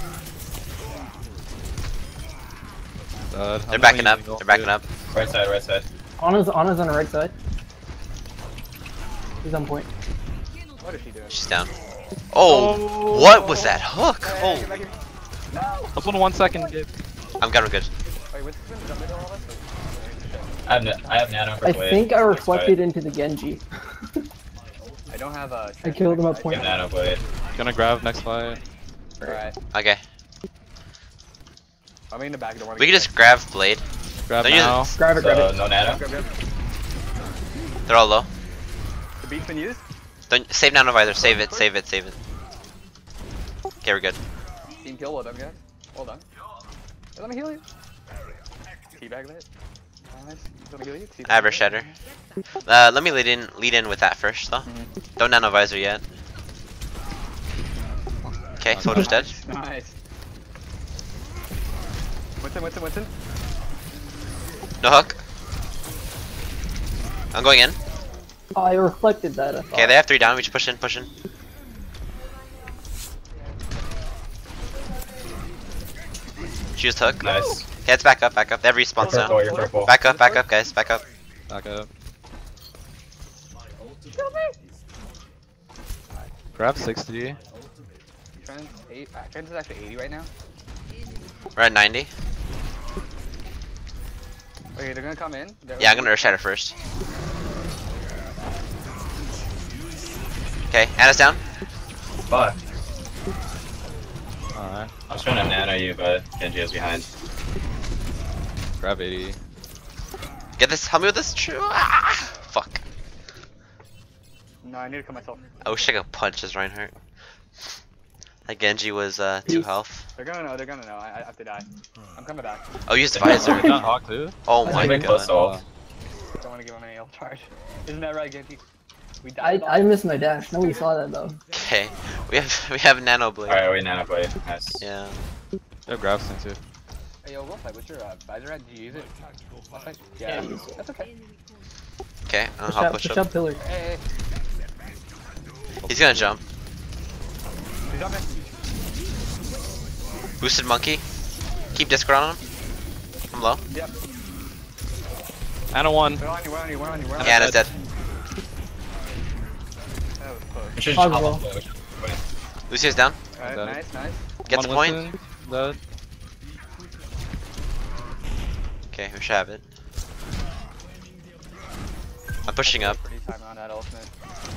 They're backing up. They're backing up. Right side. Anna's on the right side. He's on point. What is she doing? She's down. Oh, what was that hook? Oh, Let's 1 second, Gabe. I'm good. Wait, what's the middle of all this? I have nano for I blade. think I reflected into the Genji. I don't have a. I killed him at I point. have nano blade. Gonna grab next fight. Alright. Okay. I'm in the back. Don't worry. We can just grab blade. Grab Don't use now. it. Grab it. So, no nano? Grab. They're all low. The beat's been used. Don't save nano visor. Save it. Okay, we're good. Team kill, well done, guys. Well done. Hey, let me heal you. Teabag that. Nice. Let me heal you. I have her shatter. Let me lead in with that first though. Don't nano visor yet. Okay, soldier's dead. Nice. Winston. No hook. I'm going in. Oh, I reflected that. I Okay, thought. they have 3 down. We just push in. She used hook. Nice. Okay, let's back up. They have respawns now. Purple, you're purple. Back up, guys. Back up. Back up. Grab 60. Trent's 8. Trent is actually 80 right now. We're at 90. Okay, they're gonna come in. Yeah, I'm gonna Earth Shatter first. Okay, Anna's down. Fuck. Alright. I was trying to nano you, but Genji is behind. Grab 80. Get this. Help me with this. Ah, fuck. No, I need to kill myself. I wish I could punch this Reinhardt. That Genji was 2 health. They're gonna know, I have to die. I'm coming back. Oh, use the visor. Not Hawk too? Oh my I'm close to god. ult. Don't wanna give him any ult charge. Isn't that right, Genji? We died. I missed my dash. Nobody saw that though. Okay, we have Nano Blade. Alright, we nano blade. Nice. Yeah. They have grab soon too. Hey, yo, Wolfside, what's your visor at? Did you use it? Wolfside? Yeah, that's okay. Okay, I'll push up. pillar. Hey, He's gonna jump. he's jumping. Boosted monkey. Keep Discord on him. I'm low. Yep. Anna 1. We're on you, we're on you, we're on you, we're on you. Yeah, Anna's dead. That was close. We should Hog just roll. hop Lucia's down. Alright, Dead. nice, nice. Gets a point. Winston, dead. Okay, we should have it. I'm pushing up. Pretty time on that ultimate.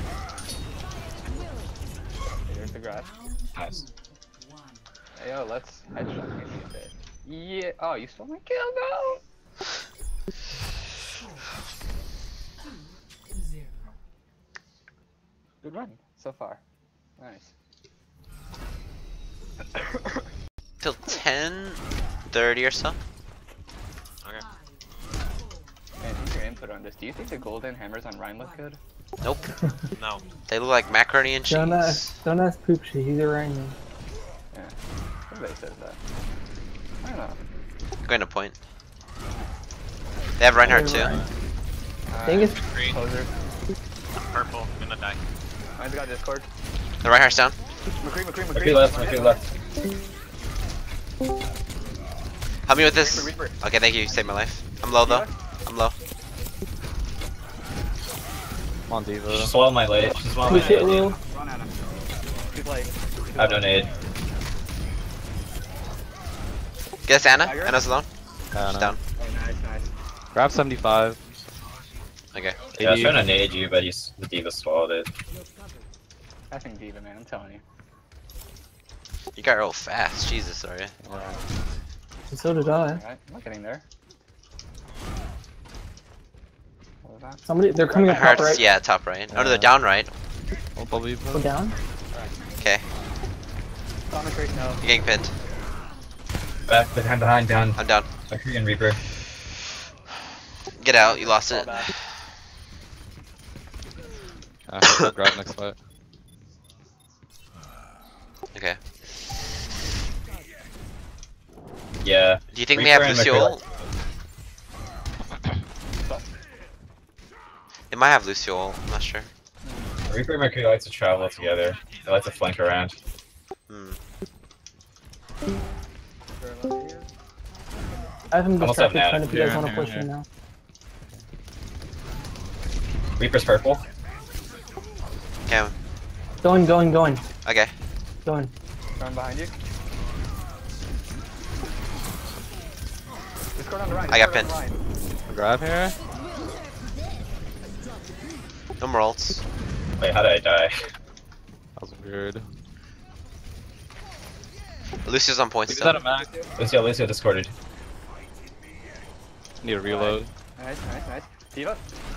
Here's the grass. Nice. Hey, yo, let's headshot maybe a bit. Yeah. Oh, you stole my kill, no! Good run so far. Nice. Till 10:30 or so. Okay. Man, who's your input on this? Do you think the golden hammers on Ryan look good? Nope. No. They look like macaroni and cheese. Don't ask Poopsy. He's a Rhino. Yeah. Everybody says that. I don't know. Going to point. They have Reinhardt too. Think it's Green. Poser. Purple. Gonna die. Mine's got Discord. The Reinhardt's down. McCree. McCree left, McCree left. Help me with this. Reaper. Okay, thank you. You saved my life. I'm low though. I'm low. Come on, Diva. Just swallow my late. Just swallow my push it, late. Will. Run at him. He's like. I have no nade. Get us Anna. Tiger? Anna's alone. Anna. She's down. Oh, nice. Grab 75. Okay. Yeah, I was trying to nade you, but the D.Va swallowed it. I think Diva, man. I'm telling you. You got real fast. Jesus, sorry. And so did I. Alright, I'm not getting there. What was that? Somebody, they're coming up top Hearts, right. yeah, top right. Oh, no, they're down right. I'll believe Go it. down. Okay. On the creek, no. You're getting pinned. Back, behind, down. I'm down. McCree and Reaper. Get out. You lost Fall it. back. I'll grab next fight. Okay. Yeah. Do you think Reaper they have and Lucio? McCree. They might have Lucio. I'm not sure. Reaper and McCree like to travel together. They like to flank around. Hmm. I have him Almost have distracted Nana. trying to if you guys Here, want to here, push him here. now. Reaper's purple. Okay. Going. Okay. Going. Run behind you. Discord on the right. I got Discord on pinned. the right. Grab here. No more ults. Wait, how did I die? That was weird. Lucio's on point Is still. that a Mac? Lucio discorded. Need a reload. Nice. Diva.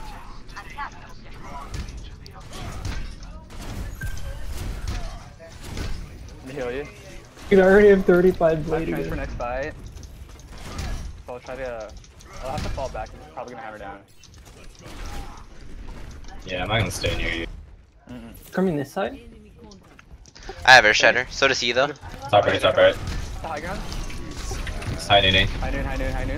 Let me heal you. Dude, I already have 35 I'm blade trying for again. next fight. So I'll try to. I'll have to fall back. I'm probably gonna hammer down. Yeah, I'm not gonna stay near you. Coming this side? I have air shatter. So does he though. Top right. The high ground. It's high nooning. High noon.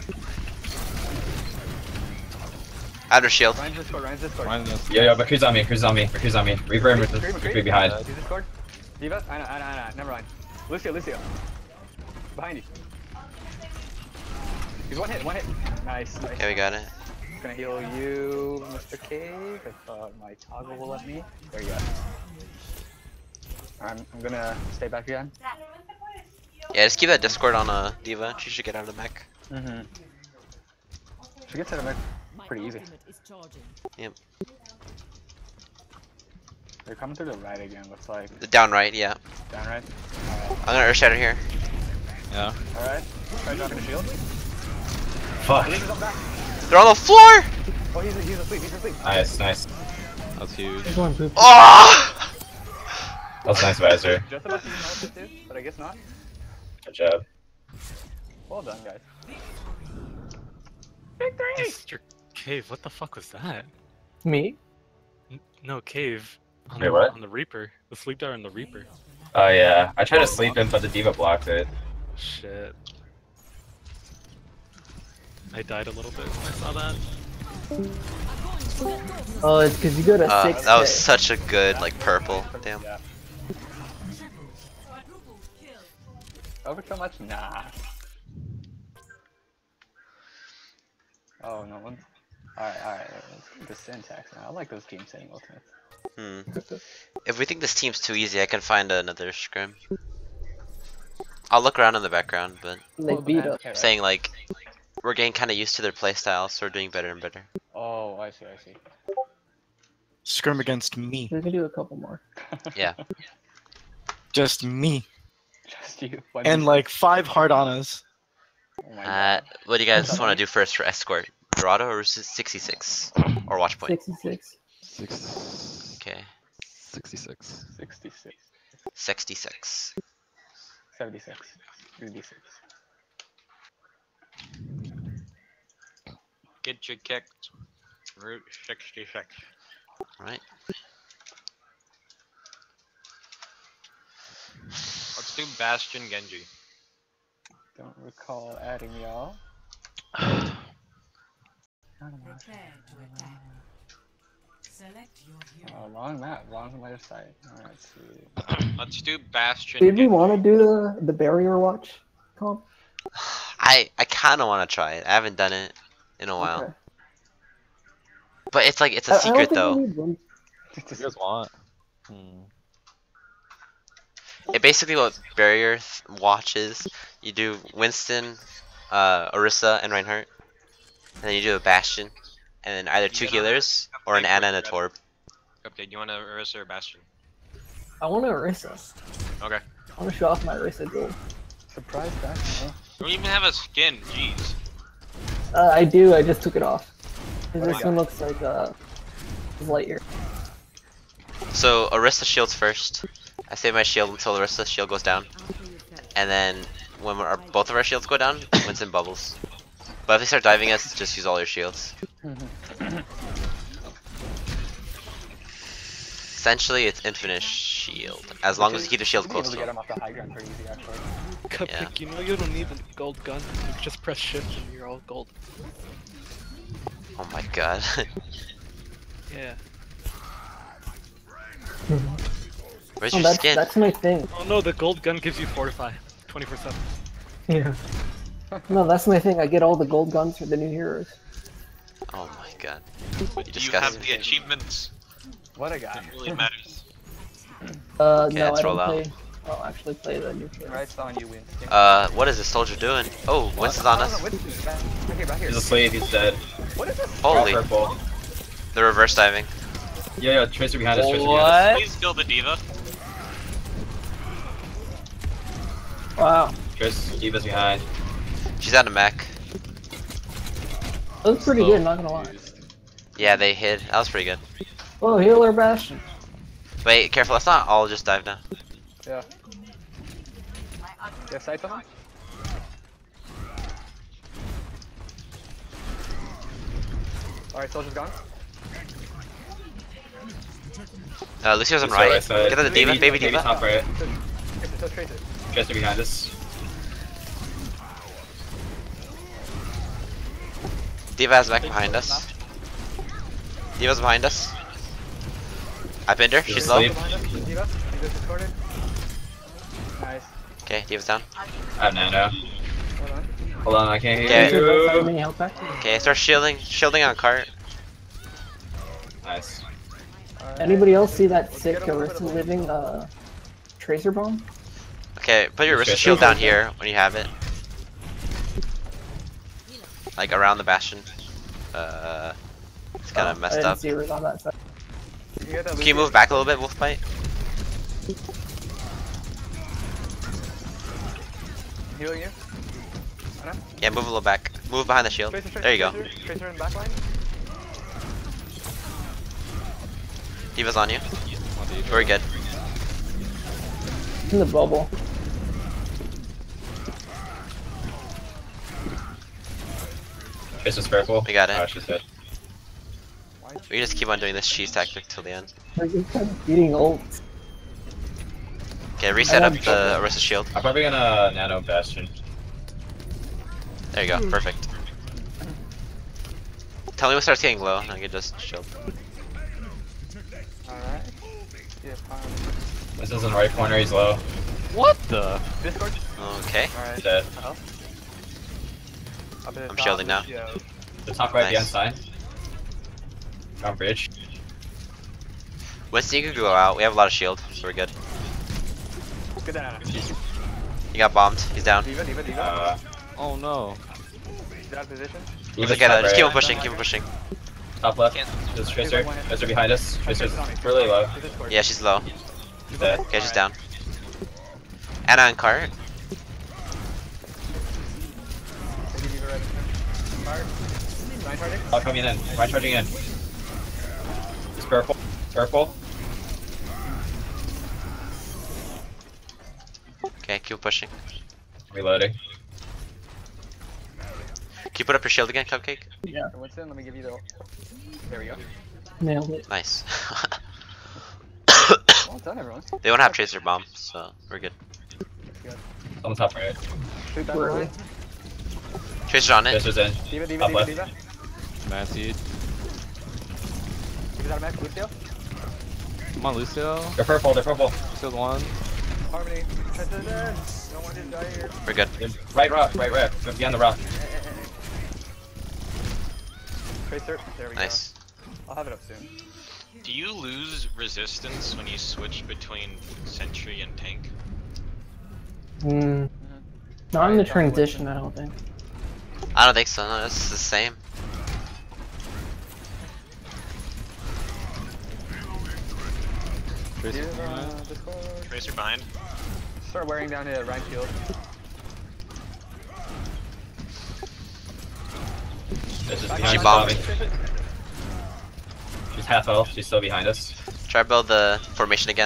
I have their shield. Ryan's Discord. Mine is- Yo, McCree's on me. Reaper and McCree behind. He's Discord. Diva. I know. Never mind. Lucio. Behind you. He's one hit. Nice. Okay, we got it. Gonna heal you, Mr. Cave, if my toggle will let me. There you go. I'm gonna stay back again. Yeah, just keep that Discord on Diva. She should get out of the mech. She gets out of it pretty easy. Yep. They're coming to the right again, looks like. Down right, yeah. Down right? I'm gonna Earth Shatter here. Yeah. Alright. Try dropping the shield. Fuck. Leave up back. They're on the floor! Oh, he's asleep, he's asleep. Nice, nice. That's huge. There's one poop. Oh! That was nice, Visor. Just about to use my ulti too, but I guess not. Good job. Well done, guys. Mr. Cave, what the fuck was that? Me? No, Cave. On Wait, the, what? On the Reaper. The sleep dart on the Reaper. Oh yeah, I tried to sleep him, but the diva blocked it. Shit. I died a little bit when I saw that. Oh, it's because you go to 6K. That was such a good, like, purple. Damn. Yeah. Over so much? Nah. Oh, no one. Alright, let's get the syntax now. I like those game setting ultimates. If we think this team's too easy, I can find another scrim. I'll look around in the background, but They beat up. I'm saying, like, we're getting kind of used to their playstyle, so we're doing better and better. Oh, I see. Scrim against me. We can do a couple more. Yeah. Just me. Just you. And like 5 hard-onas. Oh my god. What do you guys want to do first for escort? Dorado or 66? Or watch point? 66. 66. 66. 66. 66. 76. 36. Get you kicked. Route 66. Right. Let's do Bastion Genji. Don't recall adding y'all. Prepare to attack. Select your hero. Long map, long left side. Alright, let's see. Let's do Bastion Did we Genji. want to do the barrier watch comp? I kind of want to try it. I haven't done it in a while. Okay. But it's like, it's a I don't secret think though. we need one. What do you guys want? It basically what barrier watches. You do Winston, Orisa, and Reinhardt. And then you do a Bastion. And then either 2 healers, or an Ana and a Torb. Update, you want a Orisa or Bastion? I want to Orisa. Okay. I want to show off my Orisa gold. Surprise back, huh? You don't even have a skin, jeez. I do, I just took it off. 'Cause What do this you one looks like light year. So Orisa shields first. I save my shield until Orisa's shield goes down. And then when both of our shields go down, Winston bubbles. But if they start diving us, just use all your shields. Essentially, it's infinite shield. As long as you keep the shield We'll be close able to to get him. him off the high ground pretty easy, actually. Cupcake, you know you don't need the gold gun. You can just press shift and you're all gold. Oh my god. Yeah. Where's Oh, your skin? that's my thing. Oh no, the gold gun gives you fortify. 24/7. Yeah. No, that's my thing. I get all the gold guns for the new heroes. Oh my god. But You do you have disgusting. the achievements? What a guy. That really matters. No, let's I roll don't out. play. I'll actually play the new heroes. Right, on you, Winston. What is this soldier doing? Oh, Winston's on us. Back here, back here. He's asleep, he's dead. What is this? Holy. Purple. The reverse diving. Yeah, Tracer behind us, Tracer behind us. Please kill the diva. Wow. Tracer, Diva's behind. She's out of mech. That was pretty So good, not gonna lie. confused. Yeah, they hid. That was pretty good. Oh, healer Bastion. Wait, careful. Let's not all just dive now. Yeah. You have sights on him? Alright, soldier's gone. Lucio's on Lucio's right. side. Get the diva, baby Baby diva. top right. Trace it. Tracer behind us. Diva has mech behind us. Diva's behind us. I pinned her. She's low. asleep. Diva, Diva's discorded. Nice. Okay, Diva's down. I have nano. Hold on. Hold on, I can't hear Okay. you. Mini health pack. Okay, start shielding on cart. Nice. Alright. Anybody else see that sick get a little bit Orisa of living tracer bomb? Okay, put your wrist Okay, shield so- down here when you have it. Like around the bastion. It's kind of I messed didn't up. see her on that side. Can you move back a little bit, Wolfbite? Healing you. Anna? Yeah, move a little back. Move behind the shield. There you go. Tracer in back line. D.Va's on you. Very good. In the bubble. Tracer's purple. We got it. Oh, she's dead. We can just keep on doing this cheese tactic till the end. We're just kind of beating ults. Okay, reset up the Orisa shield. I'm probably gonna nano bastion. There you go, perfect. Tell me when it starts getting low, and I can just shield. Alright. Yeah, fine. This is in the right corner, he's low. What the? Discord. Okay. Alright. He's dead. I'm shielding now. Yeah. The top right, Nice. the end sign. On bridge. Winston, you can go out. We have a lot of shield, so we're good. Good Anna. He got bombed. He's down. D.Va. Oh no. He's out of position. Look at it. Just keep on pushing. Keep on pushing. Top left. There's Tracer. Tracer behind us. Tracer's really low. Yeah, she's low. He's dead. Okay, she's down. Anna and cart. Oh, coming in. Ryan charging in. He's purple. Purple. Okay, keep pushing. Reloading. Can you put up your shield again, Cupcake? Yeah. Winston, let me give you the. There we go. Nailed it. Nice. Well done, everyone. They don't have tracer bomb, so we're good. On the top right. Shoot that Where are line. Tracer's on it. Tracer's in. D.Va. Top left. Man seed. Is that a max Lucio? Come on, Lucio. They're purple. They're purple. Lucio's one. Harmony. Tracer's in. Don't want to die here. We're good. Right rock. Right rock. Behind the rock. Tracer. There we Nice. go. I'll have it up soon. Do you lose resistance when you switch between sentry and tank? Hmm. Not in the transition, I don't think. I don't think so. No, it's the same. Tracer. Discord. Tracer behind. Start wearing down a rank shield. Tracer's Back behind She us, bombed. Bobby. She's half health. She's still behind us. Try to build the formation again.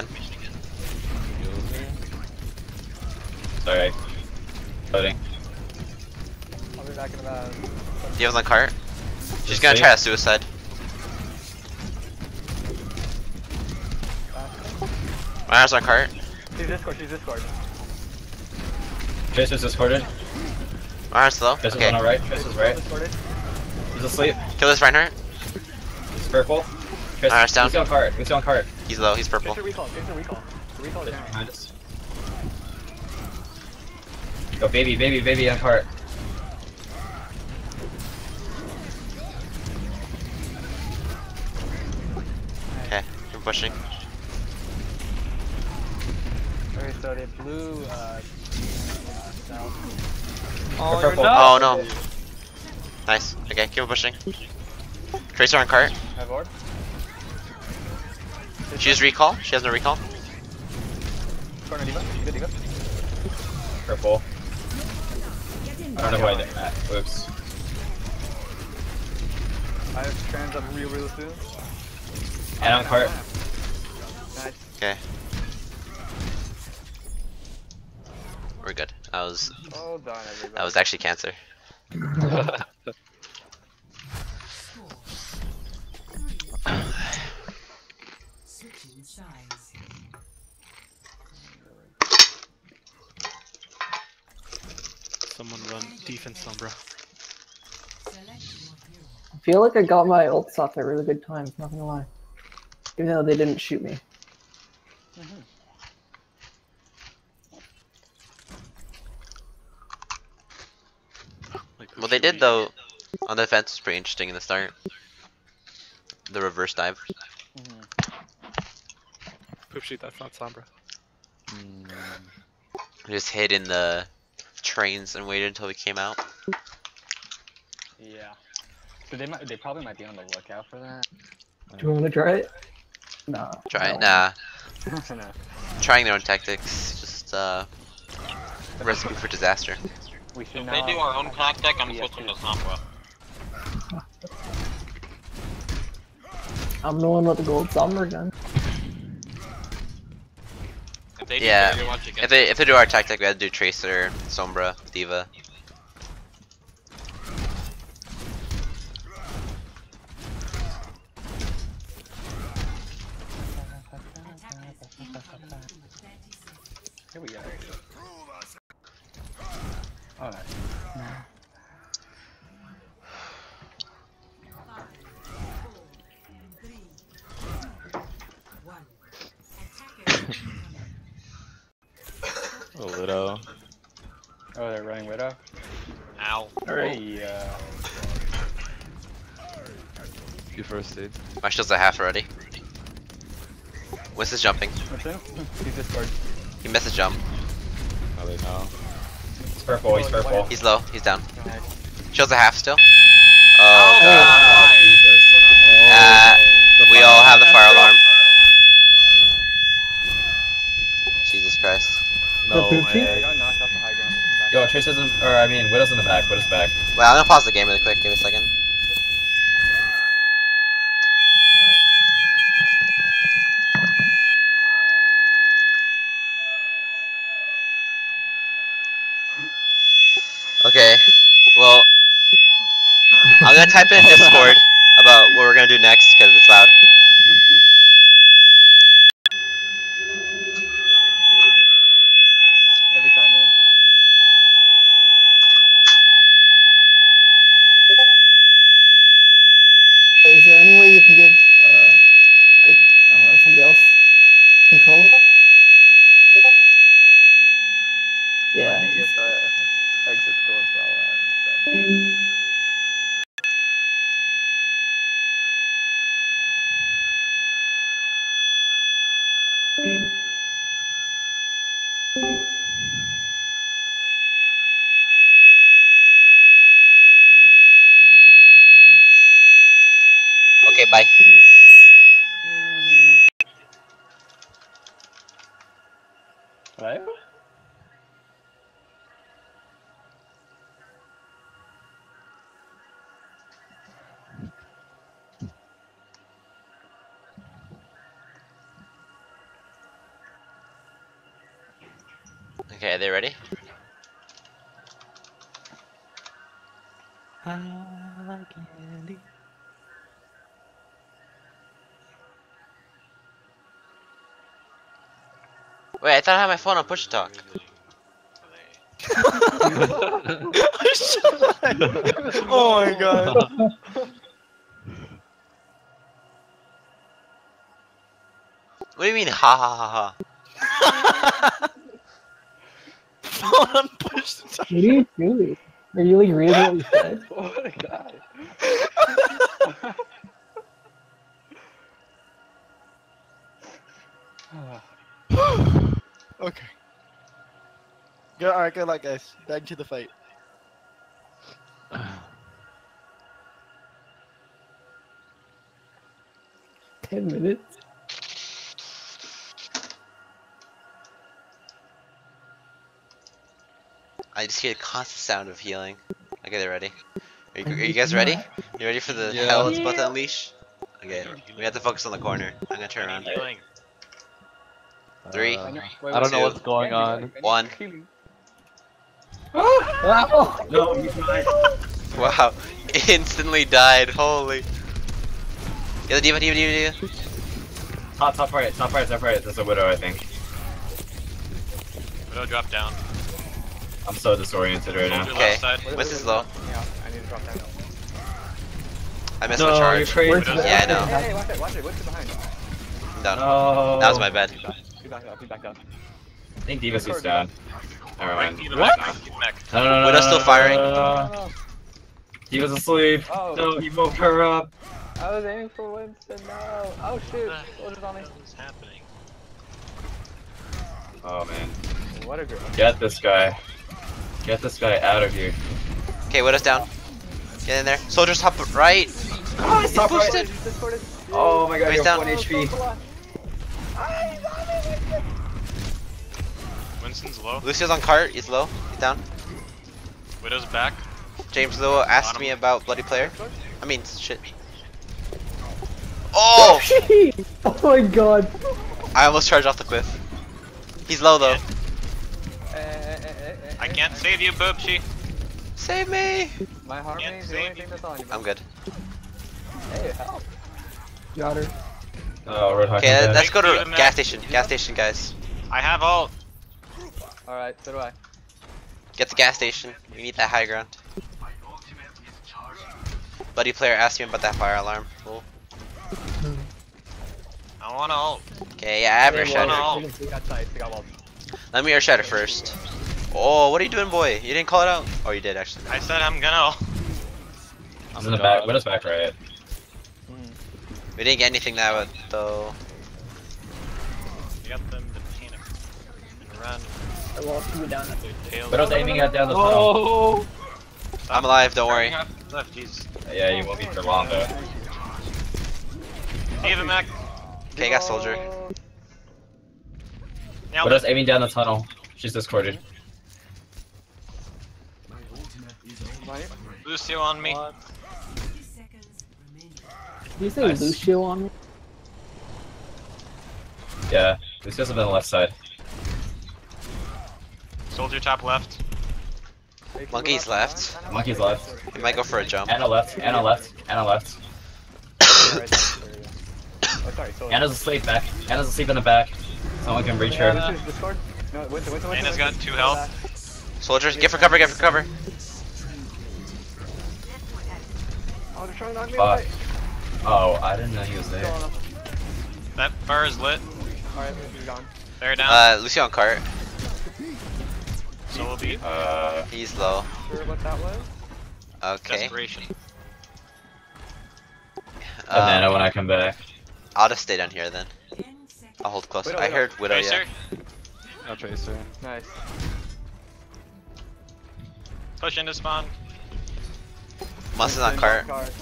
Sorry. Loading. I'll be back in about. D.Va's on cart. She's gonna try a suicide. Myra's on cart. She's Discord. She's Discord. Tracer's discorded. Myra's low. Tracer's Okay. on our right. Tracer's right. Discorded. He's asleep. Kill this Reinhardt. He's purple. Alright, down. Lucio on cart. Lucio on cart. He's low. He's purple. Tracer recall. Tracer recall. Recall is Tracer down. behind us. Go baby on cart. Okay, keep pushing. Okay, so they blew south. Oh, purple. Oh no. Nice. Okay, keep pushing. Tracer on cart. Have orb. She has recall. She has no recall. Corner D.Va. D.Va. Purple. I don't know who I did that. Oops. I have trans up real soon. And on cart. Nice. Okay. We're good. Well done, everybody. That was actually cancer. Switching sides. Someone run defense Sombra. Select your hero. I feel like I got my ults off at really good times, not gonna lie. Even though they didn't shoot me. Well, they did though. On the defense was pretty interesting in the start. The reverse dive. Poop shoot, that's not Sombra. Just hid in the trains and waited until we came out. Yeah. So they probably might be on the lookout for that. Do you want to try it? Nah. Try it. no. Nah. No. Trying their own tactics. Just recipe for disaster. We should If not. they do our own tactic, I'm Yes, switching to Sombra. I'm the one with the gold summer gun. If they do Yeah. Overwatch against If they do our tactic, we have to do Tracer, Sombra, Diva. Here we go. Alright. Oh, Widow. Oh, they're running Widow? Ow. Alright. Hey, You first aid. My shield's at half already. Winston's jumping. what's him? He's Discord. He missed his jump. Oh, they know. He's purple, he's purple. He's low. He's down. Nice. Shield's at half still. Oh, Oh god. Oh, Jesus. We all have the fire alarm. Jesus Christ. No The I way. got knocked off the high ground. Come back. Yo, Tracer's in, or I mean, Widow's in the back, Widow's back. Wait, I'm gonna pause the game really quick. Give me a second. Okay. Well, I'm gonna type in Discord about what we're gonna do next because it's loud. Every time, man. Is there any way you can give, like, I don't know, somebody else control? Yeah. I think you have to exit the door for all that and such. Okay, bye. What? Okay, are they ready? Wait, I thought I had my phone on push to talk. Oh my god. What do you mean, ha ha ha ha? Phone on push to talk. What are you doing? Are you like reading what we said? Oh my god. Okay. Good, alright, good luck, guys. Back to the fight. $10 minutes? I just hear the constant sound of healing. Okay, they're ready. Are you guys ready? You ready for the Yeah. hell it's about to unleash? Okay, we have to focus on the corner. I'm gonna turn around. Healing. 3, I don't know what's going on. 1. Oh! No, he's not. Wow, instantly died. Holy. Yeah, the diva. Top right, top right, top right. There's a Widow, I think. Widow drop down. I'm so disoriented right now. Soldier Okay. left side. Winston's low. Yeah, I need to drop down. I missed No, my charge. you're crazy. Where's Yeah, I know. Hey, watch it, what's behind? I'm done. No. That was my bad. He backed up, he backed up. I think Diva's just down. Never mind. Keep the back, keep the back. No. Widow's still firing. Oh, Diva's asleep. Oh. No, he woke her up. I was aiming for Winston, no. Oh shoot, soldier's on me. What's happening? Oh man. What a girl. Get this guy. Get this guy out of here. Okay, Widow's down. Get in there. Soldiers top right. Oh, He's boosted. Discorded. Oh my god, He's you're down. 1 HP. Winston's low. Lucio's on cart. He's low. He's down. Widow's back. James Luo asked Bottom. me about Bloody Player. I mean, shit. Oh! Oh my god. I almost charged off the cliff. He's low though. I can't save you, Boopchi. Save me! My harmony is the only thing that's on you. I'm good. Hey, help. Got her. Oh, Roadhog. Okay, let's go to Even gas station. Gas station, guys. I have ult. Alright, so do I. Get the gas station. We need that high ground. Bloody Player asked me about that fire alarm. Cool. I want ult. Okay, yeah, I have your They shatter. ult. got sights, they got walls. Let me air shatter first. Oh, what are you doing, boy? You didn't call it out. Oh, you did actually. I said I'm gonna ult. He's in the back. Widow's back right. We didn't get anything that way though. You got them to panic and run. I lost you down. Their tails. Widow's aiming at down the tunnel. I'm alive, don't worry. Left, jeez. Yeah, you won't be for long though. Eva Mac. Okay, got soldier. Nailed Widow's it. aiming down the tunnel. She's discorded. Lucio on me. 30 seconds remaining. Did you say Nice. Lucio on me? Yeah, Lucio's on the left side. Soldier top left. Monkey's left. Monkey's left. He might go for a jump. Anna left. Anna left. Anna left. Oh, sorry, so Anna's asleep back. Anna's asleep in the back. Someone can reach her. Discord? No, Winston. Anna's got 2 health. Soldiers, get for cover, get for cover. Oh, they're trying to knock me Fuck. away. Oh, I didn't know he was there. That fire is lit. Alright, he's gone. They're down. Lucio on cart. Solo beat. He's low. Sure what that was? Okay. Desperation. Banana when I come back. I'll just stay down here then. 10 seconds. I'll hold close. Widow, I Widow. heard Widow, yeah. Tracer. No Tracer. Nice. Push into spawn. Must is on cart.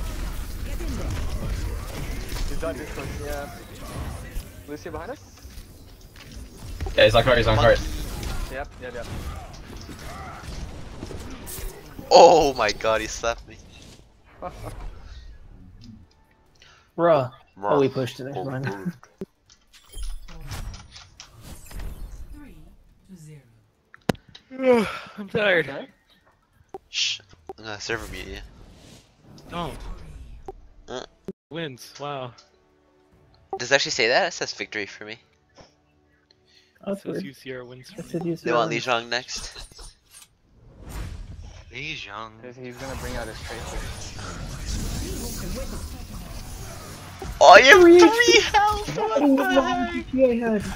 He's done Discord, yeah. Lucio behind us? Yeah, he's on cart. He's on cart. Yep. Oh my god, he slapped me. Bruh. Oh, we pushed it. Never mind. 3 to 0. I'm tired. Okay. Shh. I'm gonna server mute you. Don't. Uh. Wins. Wow. Does it actually say that? It says victory for me. That's Says weird. UCR wins. I said you They want Li Zhang next. Li Zhang. He's gonna bring out his tracer. Oh, you have 3 health! What the heck? Yeah, I had.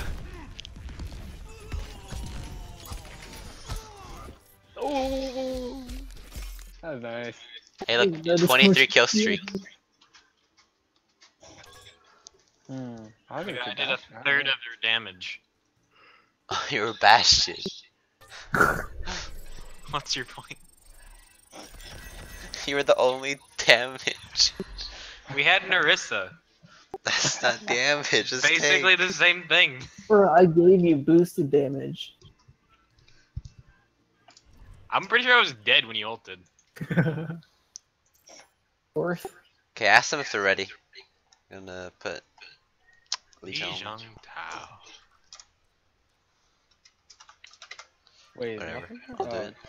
Oh. That was nice. Hey, look, That is 23 much- kill streak. I think I did a third of their damage. Oh, you were Bastion. What's your point? You were the only damage. We had Narissa. That's not damage. It's Basically tank. the same thing. Bruh, I gave you boosted damage. I'm pretty sure I was dead when you ulted. Fourth. Okay, ask them if they're ready. I'm gonna put Li Li Zhang. Zhang Tao. Wait, Whatever. nothing? I'll do it.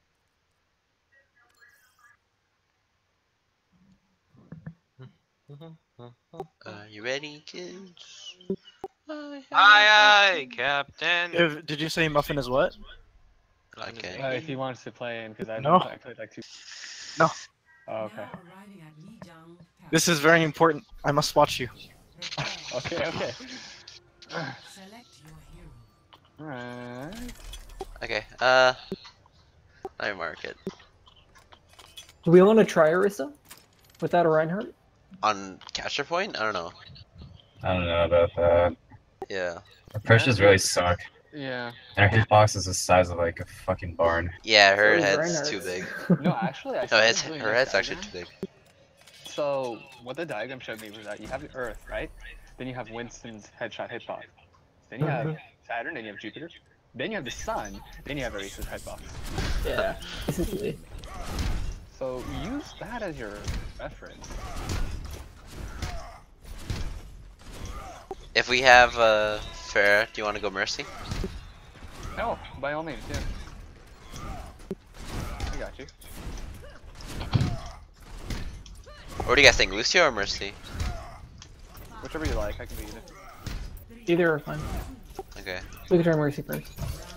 Are you ready, kids? Aye aye, Captain. Did you say Muffin is what? Okay. If he wants to play in, because No. I played like 2. No. Oh, okay. Now arriving at Lijiang Tower. This is very important. I must watch you. Okay. Select your hero. Alright. Okay, let me mark it. Do we want to try Orisa? Without a Reinhardt? On catcher point? I don't know. I don't know about that. Yeah. Her pushes really suck. Yeah. And her hitbox is the size of like a fucking barn. Yeah, her So is head's Reinhardt's. too big. No, actually, I No, saw it's, this really her nice head's actually diagram. too big. So, what the diagram showed me was that you have the Earth, right? Then you have Winston's headshot hitbox. Then you have Saturn, and you have Jupiter. then you have the sun, then you have Orisa's hitbox. Yeah. Basically. So use that as your reference. If we have Pharah, do you want to go Mercy? No, by all means, yeah. I got you. What do you guys think, Lucio or Mercy? Whichever you like, I can be either. Either are fine. Okay. We can try Mercy first.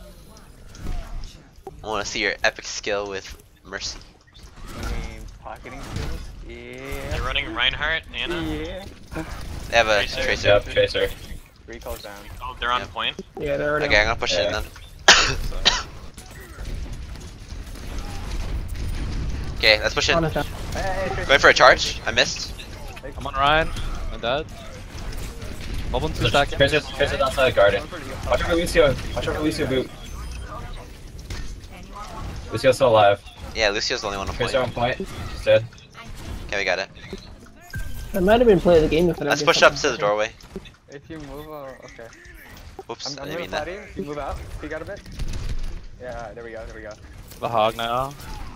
I want to see your epic skill with Mercy. I mean, pocketing skills? Yeah. You're running Reinhardt, Anna? Yeah. They have a Tracer. Tracer. Yep, Tracer. Recall's down. Oh, they're on Yep. point. Yeah, they're already Okay, I'm gonna push it in Yeah. then. Okay, let's push it. on a Hey, Tracer. Going for a charge. I missed. I'm on Ryan. I'm dead. Bubble in 2 seconds. Tracer's outside the garden. Watch over Lucio. Watch over Lucio boot. Lucio's still alive. Yeah, Lucio's the only one on point. Tracer on point. She's dead. Okay, we got it. That might have been play of the game if it Let's push up to the doorway. If you move, okay. Whoops, I'm I gonna didn't mean that. party. If you move out, peek out a bit. Yeah, there we go, there we go. The hog now.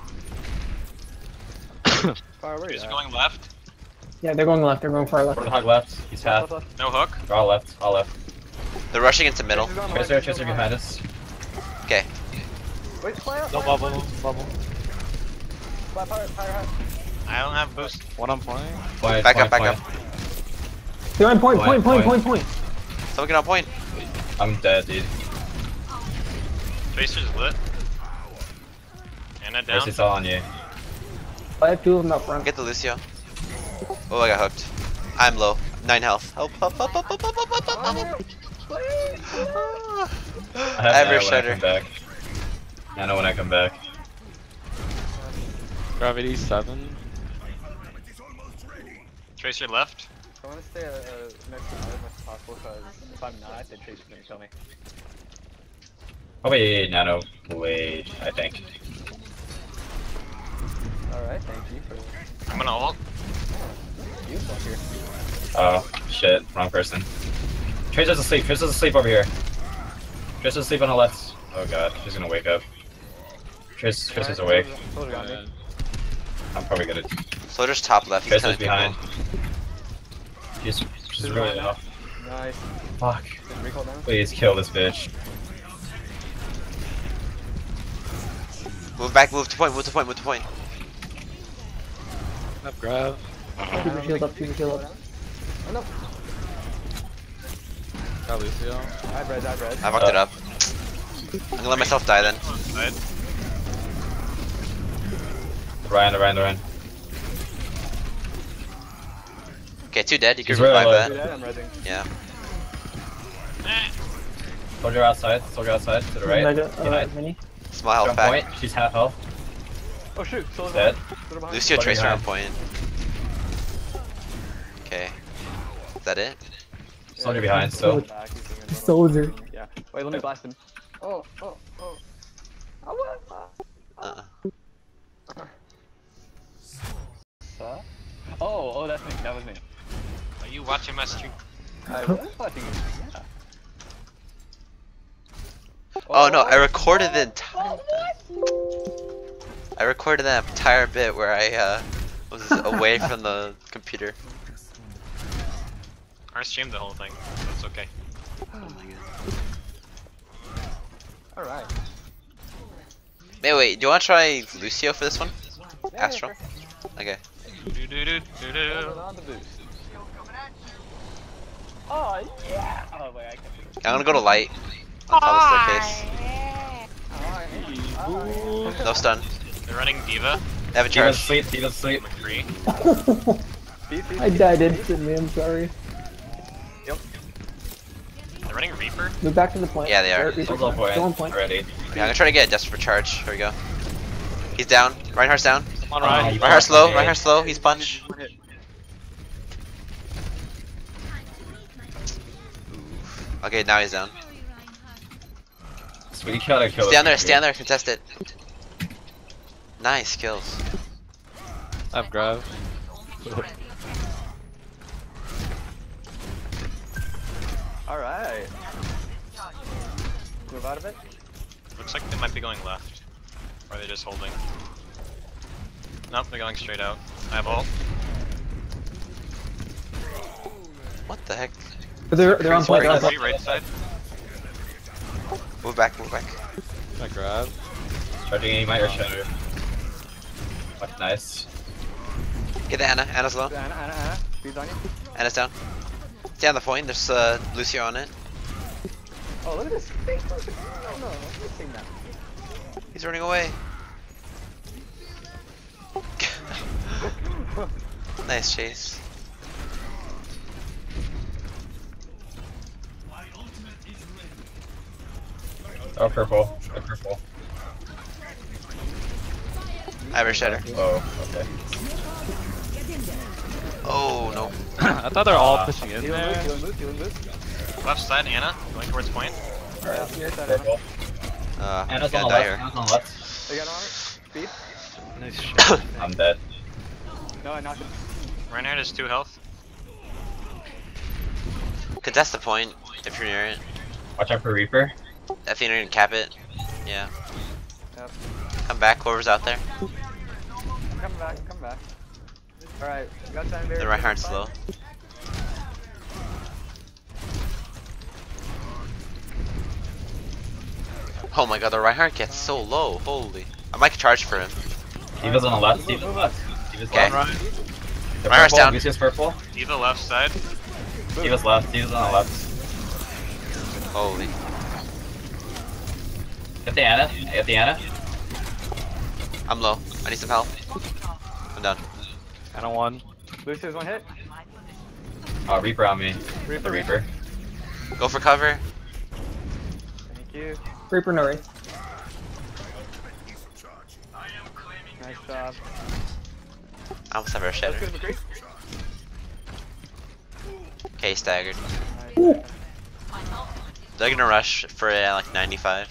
Far away. He's going left. Yeah, they're going left. They're going far left. Warthog left. He's half. No hook. They're all left. All left. They're rushing into middle. Tracer behind us. Okay. Wait, fly out. No bubble. Bubble. Fly, fire hut. I don't have boost. One on point. Point, Back point, up, back point. up. They're on point, Point, point, point, point. point, point. Someone get on point. I'm dead, dude. Tracer's lit. Anna down. Tracer's all on you. I have two of them up front. Get the Lucio. Oh, I got hooked. I'm low. 9 health. Help, help, help, help, help, help, help, help, help, help. I have Ever Nano when I shudder. come back. Nano when I come back. Gravity 7. Tracer left. I want to stay next to Nano as much as possible because if I'm not, then Tracer's gonna kill me. Probably Nano Blade, I think. Alright, thank you for I'm gonna ult. you stuff here. Oh, shit. Wrong person. Tracer's asleep. Tracer's asleep over here. Tracer's asleep on the left. Oh god, she's gonna wake up. Tracer's awake. Soldier got me. I'm probably gonna. Soldier's top left. He's Tracer's killing behind. people. She's really off. Nice. Fuck. Did recall down? Please kill this bitch. Move back, move to point, move to point, move to point. Up grab. Keep your shield up, keep your shield up. Oh no. Got Lucio. I have red, I have red. I fucked it up. I'm gonna let myself die then. Right. Ryan. Okay, 2 dead. You can He's really revive low. that. Do that, I'm rezzing. Yeah. Soldier outside. Soldier outside. To the right. Mega, Behind. mini. Small She's health on back. point. She's half health. Oh shoot, Soldier's Dead. Soldier behind. Lucio Let me Tracer on know. point. Okay. Is that it? Soldier behind still. Back, he's doing a little- Soldier. Yeah. Wait, let me blast him. Oh. Uh-uh. Oh, that's me. That was me. Are you watching my stream? I was watching it. Yeah. Oh no, I recorded the entire. I recorded that entire bit where I was away from the computer. I streamed the whole thing. That's okay. Alright. Wait, do you want to try Lucio for this one? Yeah, Astro? sure. Okay. Hold on the boost. Oh yeah! Oh wait, I can't. I'm gonna go to light. On top of the staircase. No stun. They're running Diva. They have a Diva's charge. asleep. Diva's asleep. McCree. I died instantly, I'm sorry. They're running Reaper. Move back to the point. Yeah, they are. Reaper, Soldier's on point. Still on point. Already. Yeah, I'm gonna try to get a desperate charge. Here we go. He's down. Reinhardt's down. I'm on Oh, Ryan. you Reinhardt's low. okay. Reinhardt's low. He's punch. Okay, now he's down. Sweetie gotta kill Stay on there. this Stay on there. Contest it. Nice kills. I have grab. Alright. move out of it. Looks like they might be going left. Or are they just holding? Nope, they're going straight out. I have ult. What the heck? They're on point. Right side. Move back, move back. I grab. Charging any might or shatter. Fuck, nice. Get the Anna. Anna's low. Anna. Speed's on you. Anna's down. Stay on the point. There's Lucio on it. Oh, look at this. Oh no, I'm missing that. He's running away. Nice chase. Oh, purple. Oh, purple. I have a shatter. Oh, okay. Oh no. I thought they're all pushing in Healing there. boost, healing boost. Left side, Anna, going towards point. Alright, your side, Anna. Purple. Gotta Anna's on the die left. here. Anna's on the left. They got armor. Speed. Nice shot. I'm dead. No, I knocked him. Reinhardt has 2 health. Contest the point if you're near it. Watch out for Reaper. Athena can cap it. Yeah. Yep. Come back, whoever's out there. Come back, come back. Alright, got time there. The Reinhardt's low. Oh my god, the Reinhardt gets so low. Holy. I might charge for him. Diva's on the left. Diva's on the left. Diva's Okay. left. The Reinhardt's purple. down. Lucius purple. Diva left side. Diva's left. Diva's on the left. Holy. Get the Anna. Get the Anna. I'm low. I need some help. I'm done. And a 1. Lucius one hit. Oh, Reaper on me. Reaper, The Reaper. Go for cover. Thank you. Reaper Nori. Nice job. I almost have a Let's shatter. go to McCree. Okay, staggered. Nice. They're gonna rush for like 95.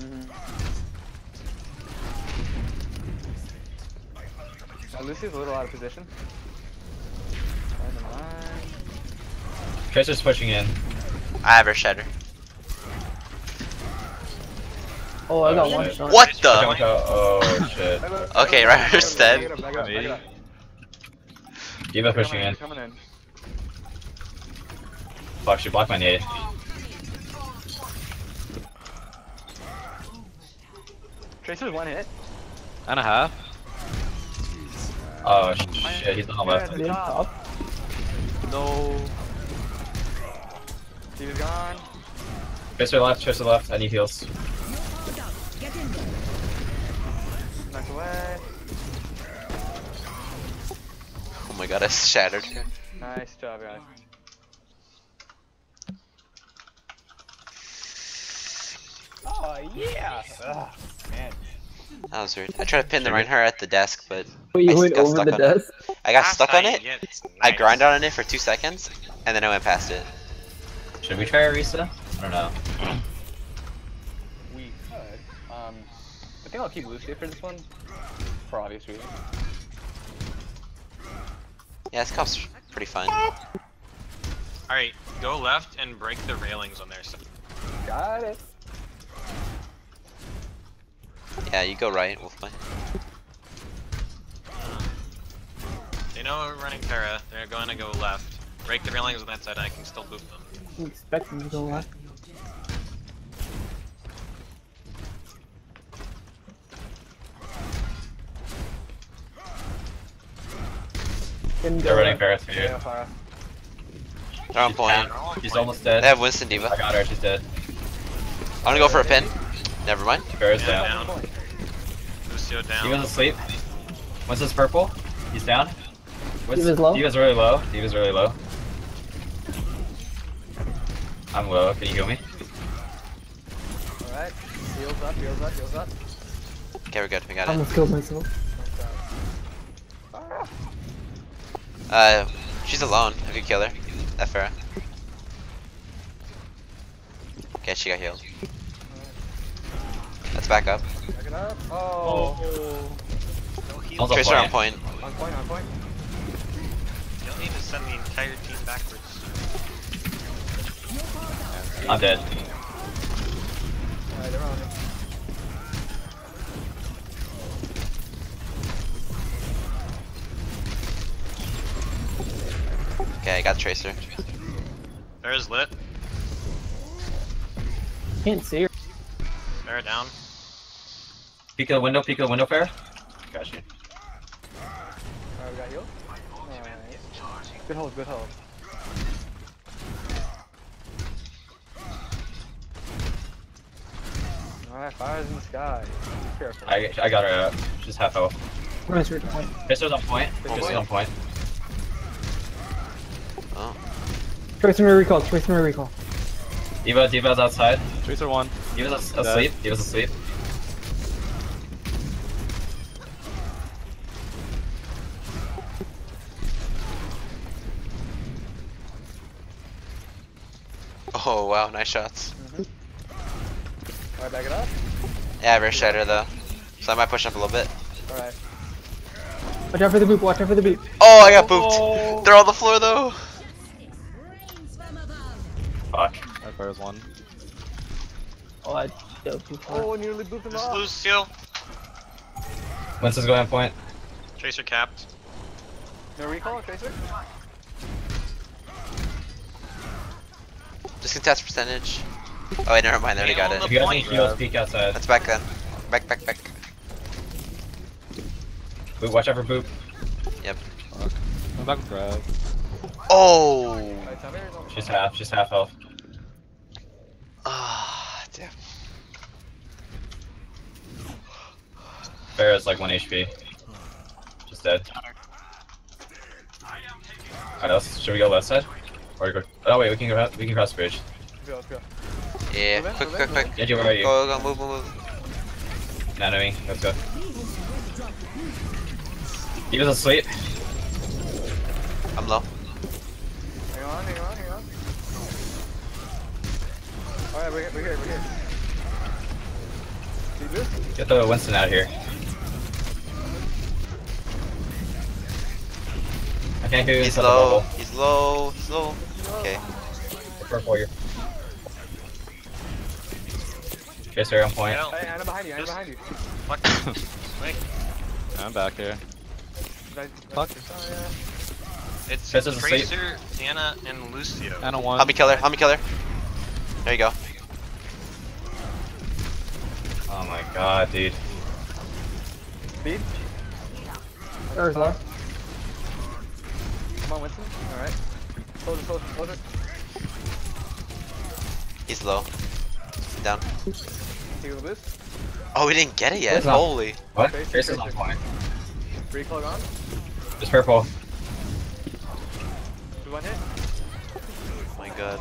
Lucy's a little out of position. Never mind. Tracer's pushing in. I have her shatter. Oh, I got Oh, one shit. shot. What Watch the? out, watch out. Oh shit. Okay, Reinhardt's dead. Back up. Diva pushing in. Coming in. Fuck, she blocked my nade. Tracer's one hit. And a half. Oh shit, he's on the left. At the top. No. He's gone. Tracer left. I need heals. Knocked away. Oh my god, I shattered. Nice job, guys. Oh yeah! Ugh, man. That was weird. I tried to pin the Reinhardt at the desk, but Wait, you I went got over stuck the on desk? I got stuck on it. Yes, I nice. grinded on it for 2 seconds, and then I went past it. Should we try Arisa? I don't know. We could. I think I'll keep Lucy for this one, for obvious reasons. Yeah, this comp's pretty fun. Alright, go left and break the railings on their side. Got it. Yeah, you go right, Wolfman. They know we're running Terra, they're going to go left. Break the railings on that side and I can still boop them. You expect him to go left. They're running Ferris for you. Yeah, Farah. They're on point. She's almost dead. They have Winston Diva. I got her, she's dead. I'm gonna go for a pin. Never mind. Ferris Yeah, down. down. Lucio down. Diva's asleep. Winston's purple. He's down. Diva's low? Diva's really low. Diva's really low. I'm low. Can you heal me? Alright. Heals up, heals up, heals up. Okay, we're good. We got I it. almost killed myself. She's alone. If you kill her, that Farah. Okay, she got healed. Let's back up. Back it up. Oh. No heal. Also Tracer on point. On point, on point. You don't need to send the entire team backwards. I'm dead. Alright, they're on me. Okay, I got Tracer. There's lit. Can't see her. Bear down. Peek the window, fair. Got you. Alright, we got healed. Nice. Good hold, good hold. Alright, fires in the sky. Be careful. I got her out. She's half health. Where's her point? Tracer's on point. Tracer's on point. Oh. Tracer me recall, Tracer me recall. Diva's outside. Tracer 1. Diva's asleep. Diva's asleep. Oh wow, nice shots. Alright, back it up. Yeah, very shatter though. So I might push up a little bit. Alright. Watch out for the boop, watch out for the boop. Oh, I got booped. They're on the floor though. Fuck. That fire's 1. Oh, I dove too far. Oh, nearly booped him There's off. Lucio. Winston's going on point. Tracer capped. No recall, Tracer? Just contest percentage. Oh wait, never mind. They already got If it. you guys need heals, peek outside. That's back then. Back. Boop, watch out for Boop. Yep. I'm back with grab. Oh. Alright, tell me yours on- She's half health. Ah, damn. Fair is like 1 HP. Just dead. Alright, should we go left side? Or go? Oh wait, we can cross the bridge. Let's go. Yeah, Move in, quick. move in. Genji, where are you? Go, move. Enemy, let's go. He was asleep. I'm low. Hang on. Alright, we're here. See this? Get the Winston out of here. I can't hear you He's inside the low. bubble. He's low. Okay. Purple here. Tracer on point. Hell. Hey, Ana behind you. Fuck. Wait. I'm back here. Fuck. It's Tracer's asleep. Tracer, Ana, and Lucio. And a 1. Help me kill her. There you go. Oh my god, dude. Speed. There's one. Come on, Winston. Alright. Close it. He's low. Down. Take a boost. Oh, we didn't get it yet. What's up? Holy. What? Tracer, Tracer's on Tracer. point. Recall gone. Just purple. Do one hit. Oh my god.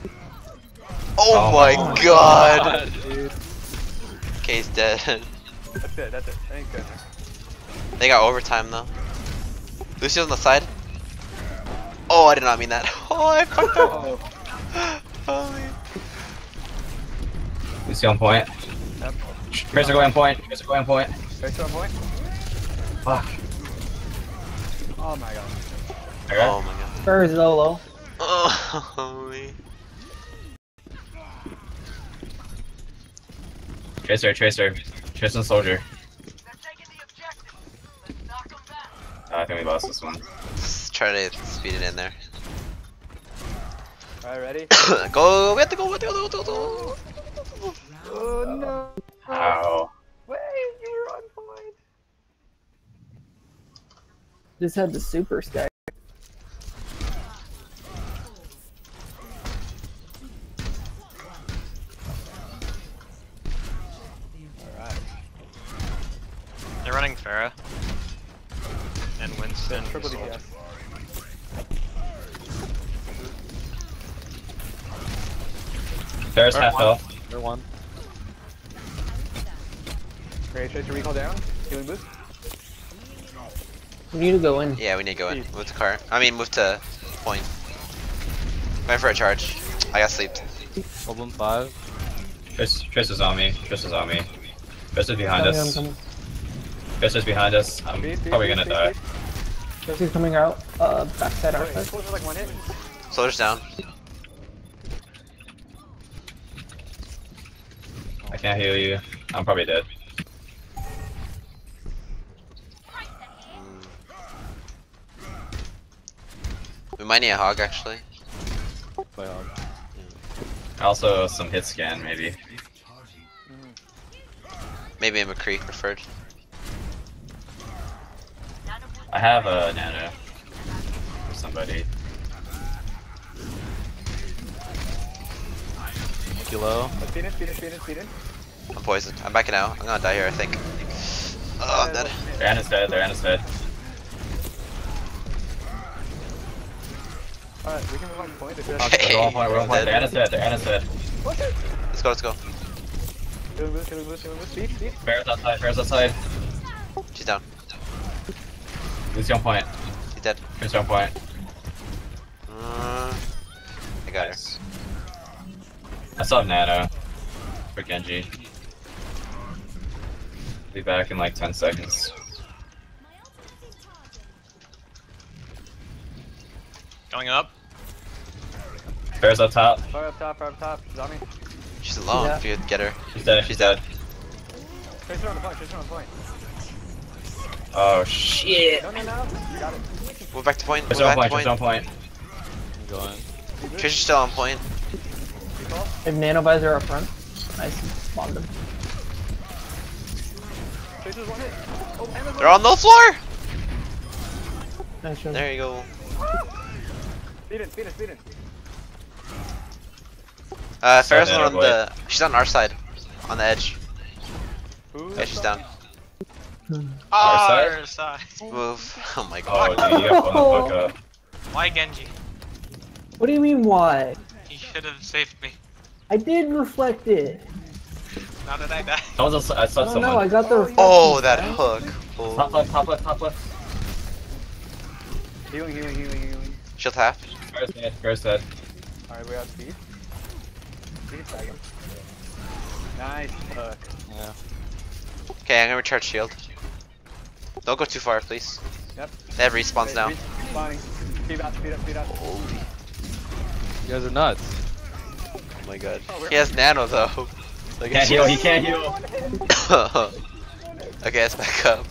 Oh my god. Dude. Okay, he's dead. That's it. Thank goodness. They got overtime though. Lucio's on the side. Oh, I did not mean that. Oh, I fucked up. Oh. Holy. Lucy on point. Yep. Tracer going point. Tracer on point. Fuck. Oh my god. Okay. Oh my god. There's Zolo. Oh, holy. Tracer and soldier. I think we lost this one. Just try to speed it in there. Alright, ready? Go, we have to go. Oh no. Ow. Wait, you were on point. Just had the super stack. Alright. They're running Pharah. And Winston. Triple Soldier. DPS. There's half health. They're 1. Great, Tracer recall down. Healing boost. We need to go in. Yeah, we need to go in. Move to car. Move to point. Wait for a charge. I got sleeped. Problem 5. Tracer's on me. Tracer's behind I'm us. coming. Tracer's behind us. I'm probably gonna die. Tracer's coming out. Backside, Wait, outside. close for like one hit. Soldier's down. can't heal you. I'm probably dead. We might need a hog actually. Play hog. Also, some hit scan maybe. Maybe a McCree preferred. I have a nano for somebody. Kilo. Speed in. I'm poisoned. I'm backing out. I'm gonna die here, I think. Oh, I'm dead. Their Ana's dead. Their Ana's dead. Alright, we can move on point. If Hey, We're on point. We're on point. Their Ana's dead. Their Ana's dead. Let's go, let's go. Killing boost. Speed. Bear's outside. Bear's outside. She's down. Lucy on point. She's dead. Lucy on point. I got her. I still have nano for Genji. Be back in like 10 seconds. Going up. Bear's up top. Fire up top. She's on me. She's alone Yeah. if you get her. She's dead. She's dead. Tracer on the point. Oh shit. No. You got it. Move back to point. Move She's on back to point. She's on point. point. I'm going. Trish is still on point. If Nano Visor up front. Nice. Bombed him. Tracer's one hit. Oh, Emma's They're on the floor! Nice shot. There you go. Speed in. Farrah's Sorry, on boy. the. She's on our side. On the edge. Ooh, Yeah, she's down. Our Our side. Move. Oh my Oh god. dude, you got blown the fuck up. Why Genji? What do you mean why? He should have saved me. I did reflect it. How did I die? Someone's also, I saw I don't know, I someone. got the reflection. Oh, that hook. Top Oh. left. Healing. Shield half. Bear's dead. Alright, we have speed. Speed tag him. Nice hook. Yeah. Okay, I'm gonna recharge shield. Don't go too far, please. Yep. They have respawns now. Spawning. Speed up. You guys are nuts. Oh my god. Oh, we're- He has nano though. Like, Can't heal. He can't heal. Okay, let's back up.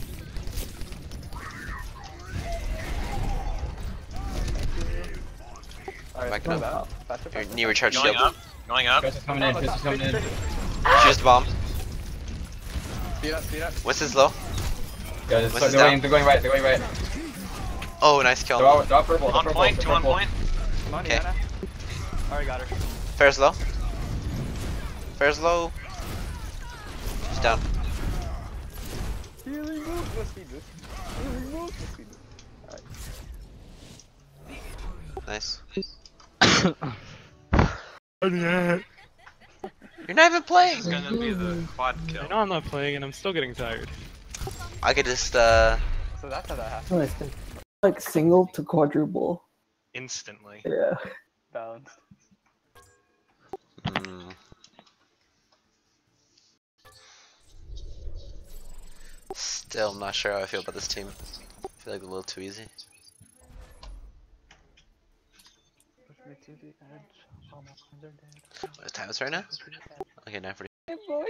Alright, Back it move up. out. Faster. Your knee recharge Going shield. up. Going up. Chris is coming in. Chris is coming in. She just bomb. Speed up. Winston's low. Guys, What's they're his going right. They're going right. Oh, nice kill. They're all purple. On point. Two on point. Come on, Okay. Yana. Already got her. Farrah's low. Farrah's low. She's down. Healing move. No speed boost. Alright. Nice. You're not even playing. This is gonna be the quad I kill. know I'm not playing and I'm still getting tired. I could just So that's how that happened. Nice. Like single to quadruple. Instantly. Yeah. Balanced. Still not sure how I feel about this team. I feel like a little too easy. Push me to the edge. All my friends are dead. What time is it right now? Okay, 9:40. Hey, boy.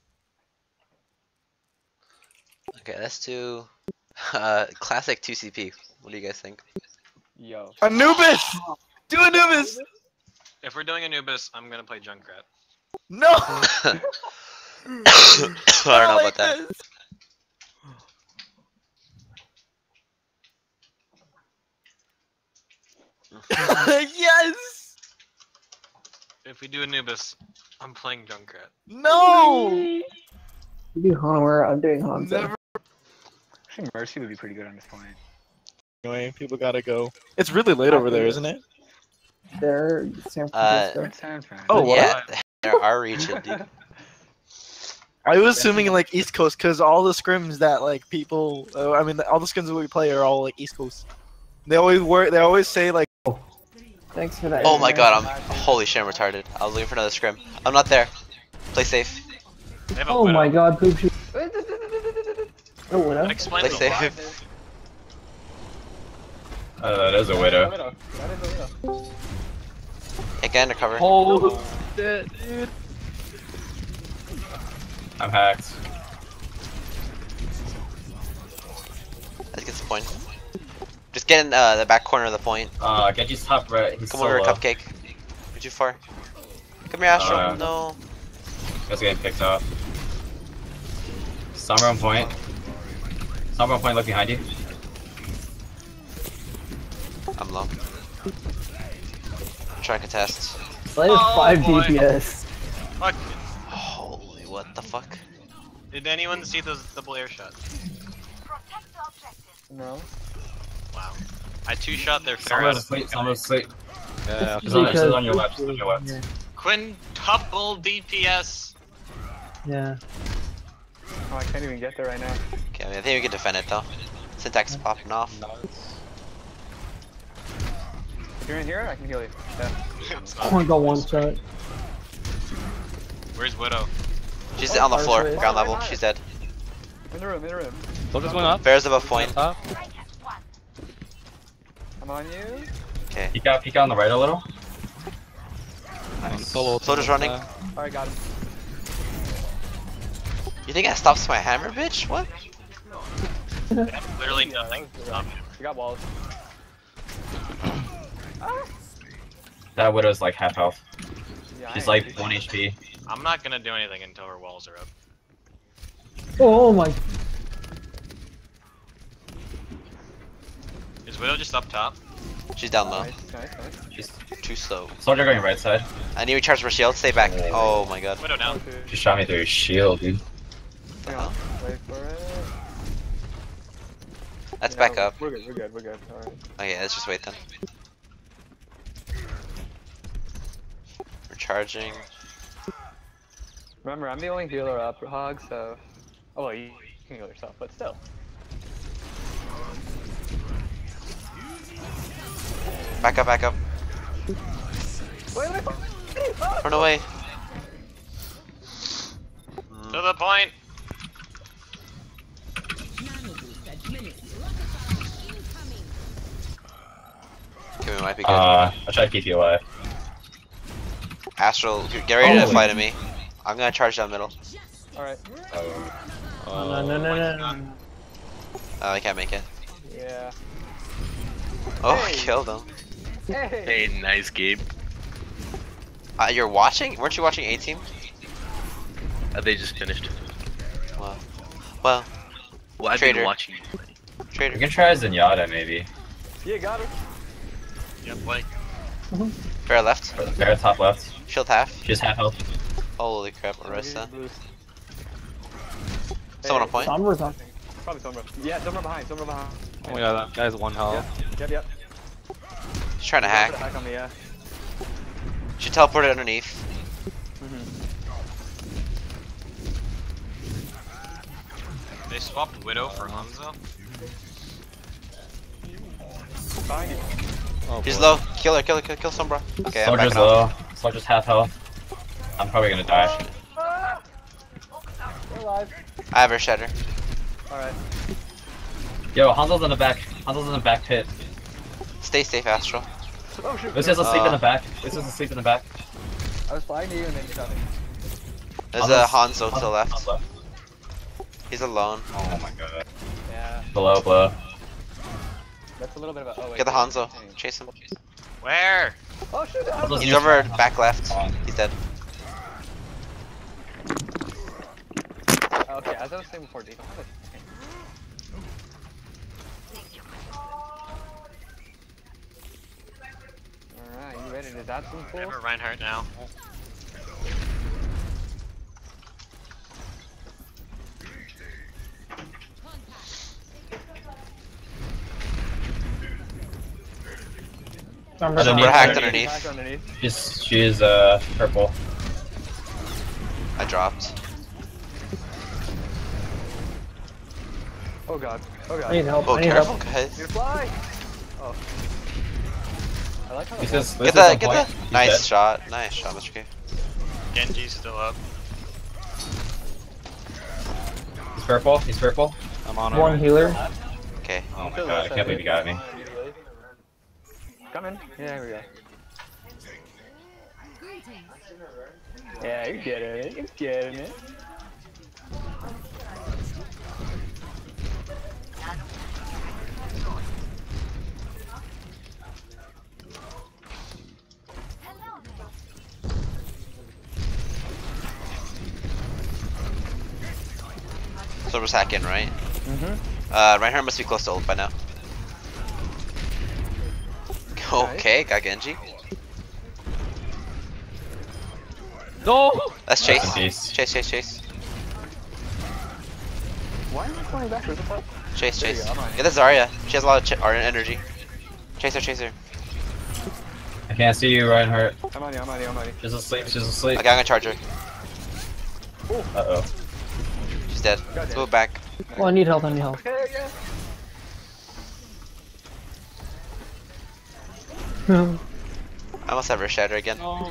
Okay, let's do classic 2CP. What do you guys think? Yo. Anubis! Do Anubis! If we're doing Anubis, I'm gonna play Junkrat. No! I don't know about that. Yes! If we do Anubis, I'm playing Junkrat. No! You do Hanware, I'm doing Hanzo. Never. Actually, Mercy would be pretty good on this point. Anyway, people gotta go. It's really late over there, isn't it? They're San Francisco. It's San Fran. Oh, what? Yeah, they're our region, dude. I was assuming like East Coast because all the scrims that like people, I mean, all the scrims that we play are all like East Coast. They always work. They always say like, Thanks for that. Oh my god, holy shit, I'm retarded. I was looking for another scrim. I'm not there. Play safe. They have a Oh widow. my god, poop shoot. Oh, what up? Explain Play the safe. That is a widow. That is a widow. Again, recover. "Holy shit, dude!" I'm hacked. Let's get the point. Just get in the back corner of the point. Genji's top right. He's Come so over, low. Cupcake. You're too far. Come here, Astro. No. Just getting picked off. Sombra on point. Sombra on point, look behind you. I'm low. I'm trying to contest. Play with 5 boy. DPS. Fuck. Holy, what the fuck? Did anyone see those double air shots? No. Wow. I two-shot their fair out Sombra's of asleep, Sombra's asleep. Yeah, She's on your left, she's on your left. Yeah. quintuple DPS. Yeah. Oh, I can't even get there right now. Okay, I think we can defend it though. Syntax is popping off. If you're in here, I can heal you. Yeah. It's Oh, not- I got one shot. Where's Widow? She's on the floor, Archway. ground level. She's dead. In the room, in the room. Soldier's going up. Bears above point. Top. I'm on you. Okay. Peek out on the right a little. Solo. Soldier's running. Alright, got him. You think that stops my hammer, bitch? What? Literally nothing. Stop. We got walls. That Widow's like half health. Yeah, She's I like ain't 1 HP. I'm not gonna do anything until her walls are up. Oh my. Is Widow just up top? She's down low. Nice, nice, nice. She's Too slow. Soldier going right side. I need to recharge my shield. Stay back. Oh my god. Widow down. Okay. She shot me through his shield, dude. Hang on. Wait for it. Let's Yeah, back up. We're good, we're good, we're good. Alright. Okay, let's just wait then. Recharging. Remember, I'm the only healer up, Hog, so... Oh, well, you can heal yourself, but still. Back up, back up. Wait, wait, wait! Run away. To the point. Okay, we might be good. I'll try to keep you alive. Astral, get ready to Oh. fly to me. I'm gonna charge down middle. Alright. No, no, no, no, no. Oh, I can't make it. Yeah. Oh, Hey. I killed him. Hey! Hey, nice game. You're watching? Weren't you watching A-Team? They just finished. Well, well, Well, I've Traitor. been watching. We traitor. can try Zenyatta maybe. Yeah, got her. Yep, like. Fair left. They're at top left. Shield half. She's half health. Holy crap, Orisa. Boost. Someone on point. Sombra's on. Probably Sombra. Yeah, Sombra behind, Sombra behind. Oh my god, that guy's one health. Yep, yep. She's trying to hack. Hack on me, yeah. She teleported underneath. They swapped Widow for Hanzo. Behind you. Oh, She's boy. low. Kill her, kill her, kill Sombra. Okay, I'm Soldier's backing off. low. Soldier's half health. I'm probably gonna die. We're alive. I have her shatter. Alright. Yo, Hanzo's in the back. Hanzo's in the back pit. Stay safe, Astral. Oh shoot. Lucia's asleep in the back. Lucia's asleep in the back. I was flying to you and then you shot me. There's a Hanzo to the left. Hanzo. He's alone. Oh my god. Yeah. Below. That's a little bit of a. Oh, wait. Get the Hanzo. Chase him. Where? Oh shoot! Hanzo's He's near- over back left. He's dead. Okay, as I was saying before, Dave. Alright, you ready to zap some I fools? have a Reinhardt now. Sombra's Sombra on. hacked Underneath. underneath. Hack underneath. She's purple. I dropped. Oh god. Oh god. I need help. Oh, I need careful, help. guys. You fly! Oh. I like how He it says, Get the. Nice shot. Nice shot, Mr. K. Genji's still up. He's purple. He's purple. I'm on One her. healer. Okay. Oh my god, I can't believe you got me. Come in. Yeah, here we go. Yeah, you're getting it. You're getting it. Sombra's hacking, right? Reinhardt must be close to ult by now. Okay, got Genji. No! Let's chase. Chase. Why am I flying backwards? What the fuck? Chase. There you go, I'm on it. Get the Zarya. She has a lot of energy. Chase her. I can't see you, Reinhardt. I'm on you. She's asleep. Okay, I'm gonna charge her. Uh-oh. She's dead. Let's move back. Oh, I need help. Okay, yeah. I almost have her shatter again. No.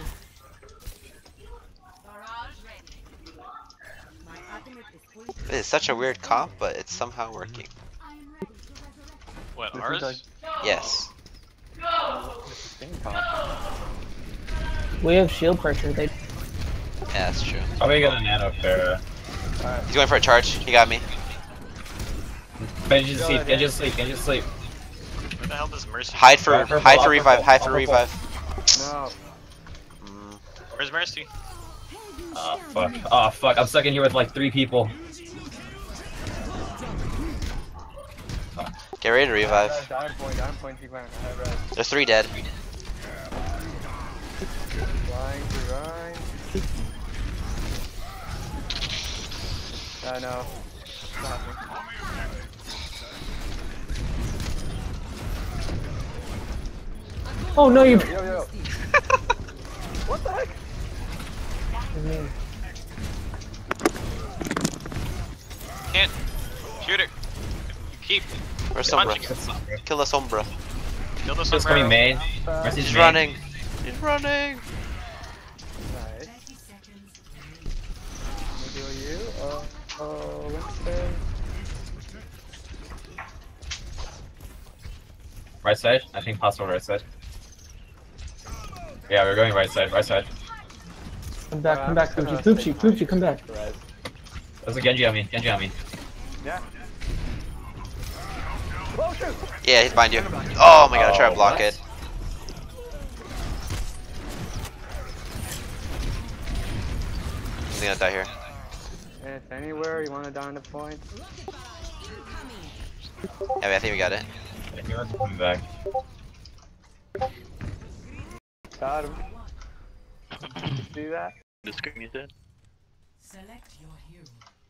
This is such a weird comp, but it's somehow working. What, This is ours? like- Yes. Game comp. We have shield pressure. They. Yeah, that's true. Probably gonna nano Pharah. He's going for a charge. He got me. Genji's asleep. Where the hell does Mercy? Hide for revive. No. Where's Mercy? Oh fuck. I'm stuck in here with like 3 people. Get ready to revive. Down point, keep going. I have res. There's 3 dead. Flying to Ryan. No. Not happening. Oh no, you. Yo. What the heck? Can't. Shoot her. Keep. Where's Sombra? punching it. Kill the Sombra. Kill the Just coming sombrero. main. Mercy's He's main. running. He's running. Nice. Let me heal you. Winston. Right side? I think possible right side. Yeah, we're going right side. Come back, Fuji, come back. Res. There's a Genji on me. Yeah. Oh shoot! Yeah, he's behind you. Oh my god, I tried to block what? it. I'm gonna die here. If anywhere you want to down the point. Yeah, I think we got it. He wants to come back. Got him. See that? The screen you said? Select your hero.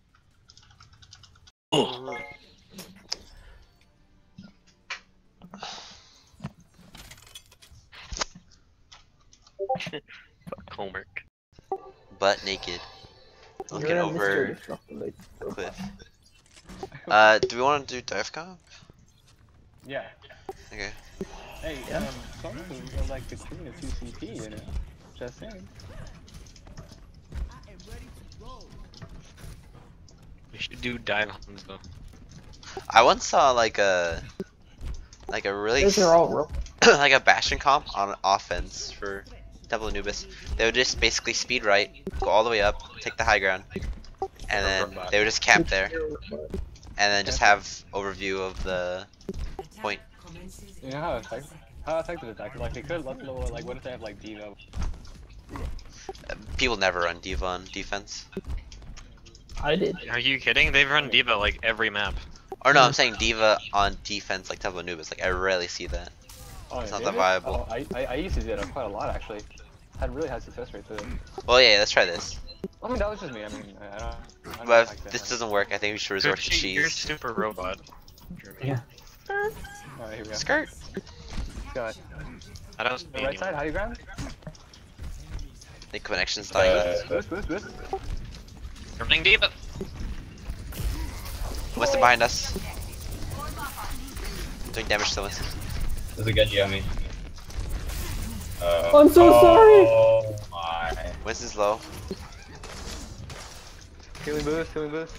Fuck homework. Butt naked. Looking You're a over Mr. Disruptor, like, cliff. Do we want to do dive comp? Yeah. Okay. Hey, some people like the queen of 2CP, you know? Just saying. We should do dive hunts though. I once saw like a really Those are all real. like a Bastion comp on offense for Temple Anubis. They would just basically speed right, go all the way up, take the high ground, and then they would just camp there, and then just have overview of the point. You know how effective is that? 'Cause, like they could let lower, like what if they have like Diva? People never run D.Va on defense. I did. Are you kidding? They've run D.Va like every map. Or no, I'm saying D.Va on defense like Temple Anubis. Like I rarely see that. Oh, It's not did that it? viable. Oh, I used to do that quite a lot actually. Had really high success rates with it. Well, yeah, let's try this. I mean that was just me. I mean I don't But like if that. this doesn't work, I think we should resort to You're cheese. super robot. Yeah. Alright, here we go. Skirt. Got it. I don't see The right side, high ground. The connection's dying. Boost. Running D.Va. Winston behind us. Doing damage to Winston. There's a Genji on me. I'm so sorry! Oh my. Winston's low. Healing boost.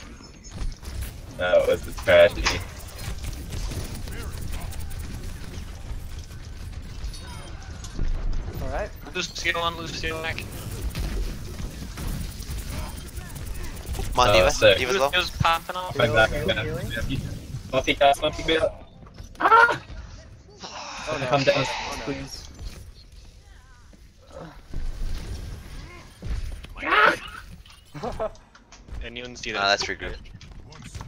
That was a tragedy. Alright. Lose steal back. Come on, D.Va. sick. D.Va's low. Just popping off. Coming back again. Don't peek out. Ah! Oh no. Come down, Oh, no. please. And you didn't see that. That's regroup.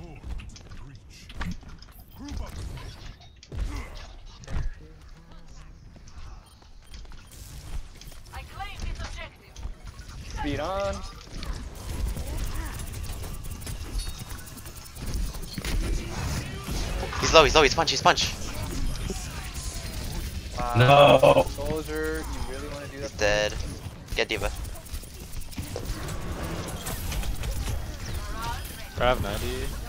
Speed on. He's low, he's punch. No. Soldier, you really want to do He's that? dead. Get D.Va. Grab 90.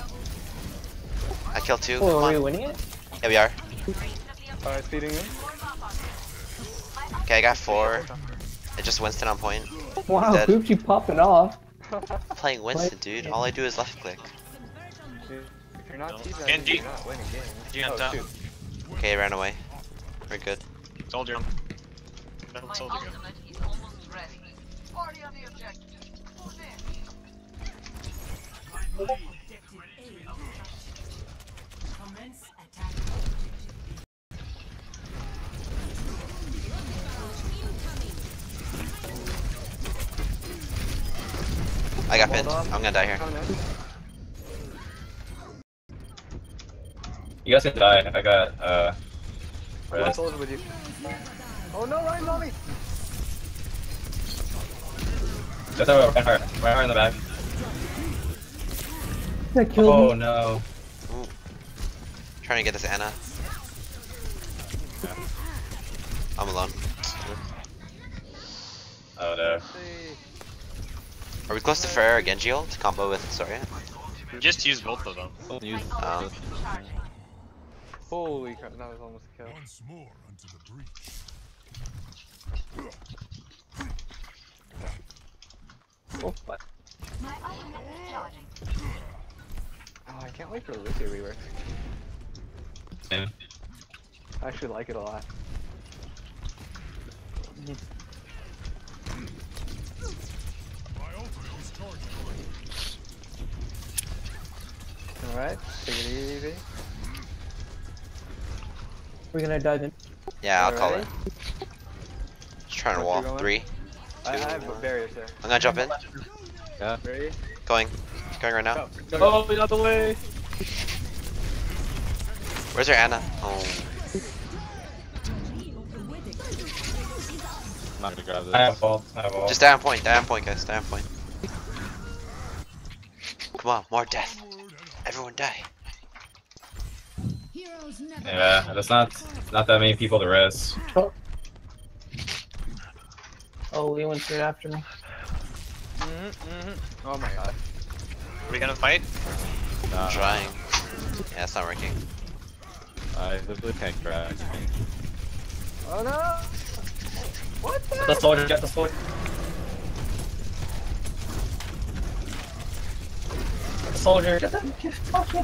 I killed 2. Oh, Come are we on. winning it? Yeah, we are. Alright, speeding in. Okay, I got 4. It's just Winston on point. Wow, Dead. Poopy popping off. I'm playing Winston, dude. All I do is left click. Dude, if you're not No. teabagging, Genji. you're not winning games. Genji on Oh, top. shoot. Okay, ran away. We're good. Soldier. No, soldier. Commence attack. I got pinned. I'm gonna die here. Coming in. You guys can die. I got One red. soldier with you. Oh no, Ryan's on me! Just over right in the back. That killed Oh me. no. Ooh. Trying to get this Anna. I'm alone. Oh no. Are we close to Pharah or Genji ult to combo with Soria? Just use both of them. Don't use Holy crap, that was almost a kill. Once more unto the breach. Oh, what? Oh, I can't wait for the Lucio rework. Yeah. I actually like it a lot. My ultimate is charging. Alright, take it easy. We're gonna dive in. Yeah, I'll call Alright. it. Just trying to What's wall. your going? 3. I have barriers there. I'm gonna jump in. Yeah. Ready? Going right now. Go, go, Oh, get out the way. Where's your Anna? Oh. I'm not gonna grab this. I have ult. I have ult. Just die on point, guys, die on point. Come on, more death. Everyone die. Yeah, there's not that many people to res. Oh, he went straight after me. Oh my god. Are we gonna fight? Nah, I'm trying. Yeah, it's not working. I literally can't grab. Oh no! What the? Get the soldier, get the soldier. Get the soldier, get the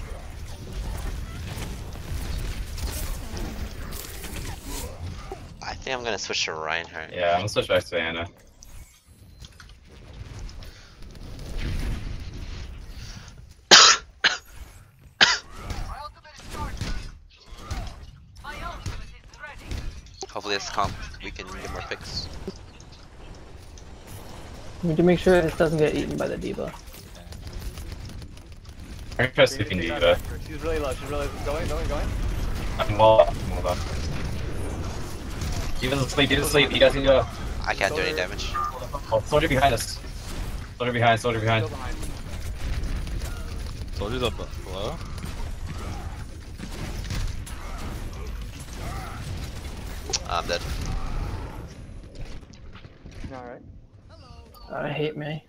I think I'm gonna switch to Reinhardt. Yeah, I'm gonna switch back to Anna. Hopefully this comp we can get more picks. We need to make sure this doesn't get eaten by the D.Va. I'm gonna try sleeping D.Va. She's really low, going. I'm wall. Hold on. Even asleep, you guys can go. I can't do any damage. Oh, soldier behind us. Soldier behind. Still behind. Soldiers up below. I'm dead. Alright. I hate me.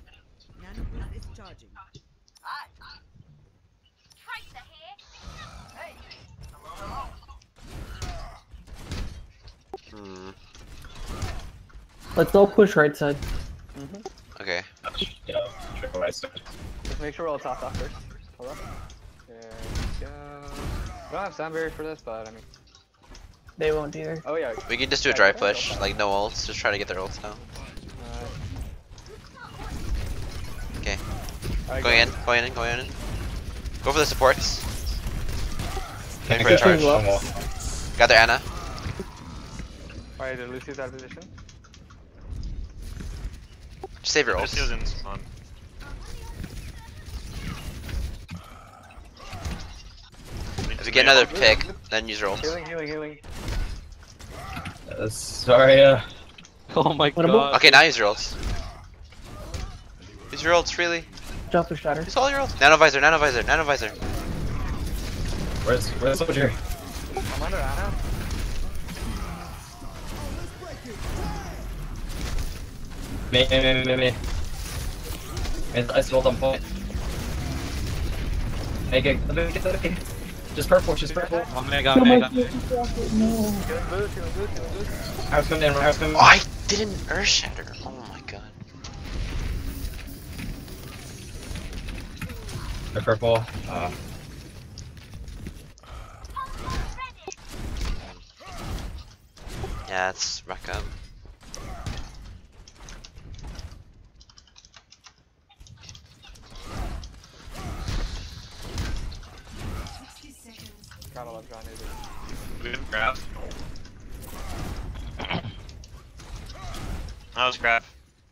Hmm. Let's all push right side. Okay. Yeah, triple right side. Just make sure we're all top off first. Hold up. There we go. I don't have sound barrier for this, but I mean. They won't either. Oh yeah. We can just do a drive push, like no ults, just try to get their ults now. Okay. Alright, Going in. Go for the supports. Going for a Good charge. one wall. Got their Anna. Alright, the Lucio's out of position. Just save your Lucio's ults. in spawn. If you get another pick, then use your ults. Healing. Sorry, Oh my What god. Okay, now use your ults. Use your ults, really. Drop the shatter. Use all your ults. Nanovisor, nanovisor, nanovisor. Where's Soldier? I'm under Ana. Me. I sold on point. Make it. Just purple, just purple. Oh my god, man. Killing boost, killing boost. House coming in, house coming in. Oh, I didn't Earth Shatter. Oh my god. The purple. Yeah, it's rack up. Gotta love John Uber. Good grab. That was grab.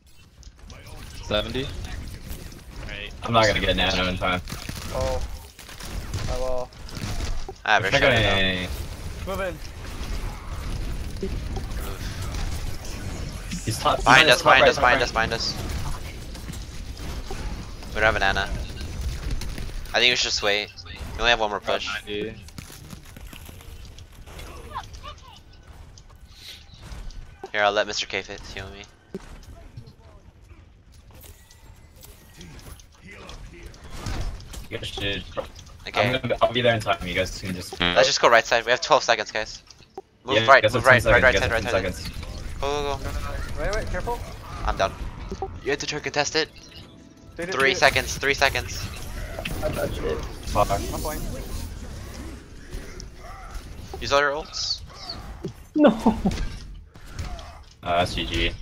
70. Right. I'm not gonna get nano in time. Oh. I will. I have Earth Shatter now. Move in. He's top. Behind us, behind us, top behind right. us, behind us. We don't have an Ana. I think we should just wait. We only have one more push. 90. Here, I'll let Mr. K-Fit heal me. You guys should. Okay. I'll be there in time. You guys can just. Let's just go right side. We have 12 seconds, guys. Move Yeah, right, you guys move have 10 right, seconds, right you side, guys right have 10 side. seconds. Go, go, go. Wait, careful. I'm done. You have to turn contest it. Dude, 3 seconds, 3 seconds. I touched it. Fuck. I'm point. Use all your ults. No. That's GG.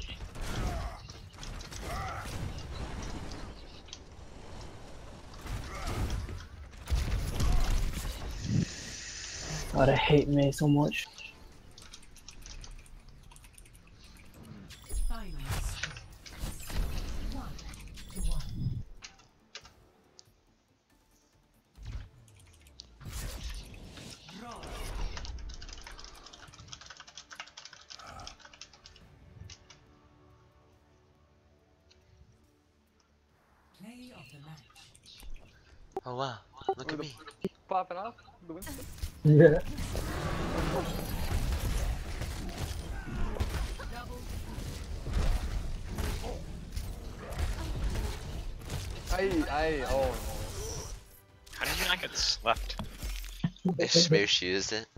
God, I hate Mei so much. Final score. 1-1. Draw. Play of the match. Oh wow, look at me. Popping off. The Winston. Yeah. Oh. How did you not get slept? Maybe she used it.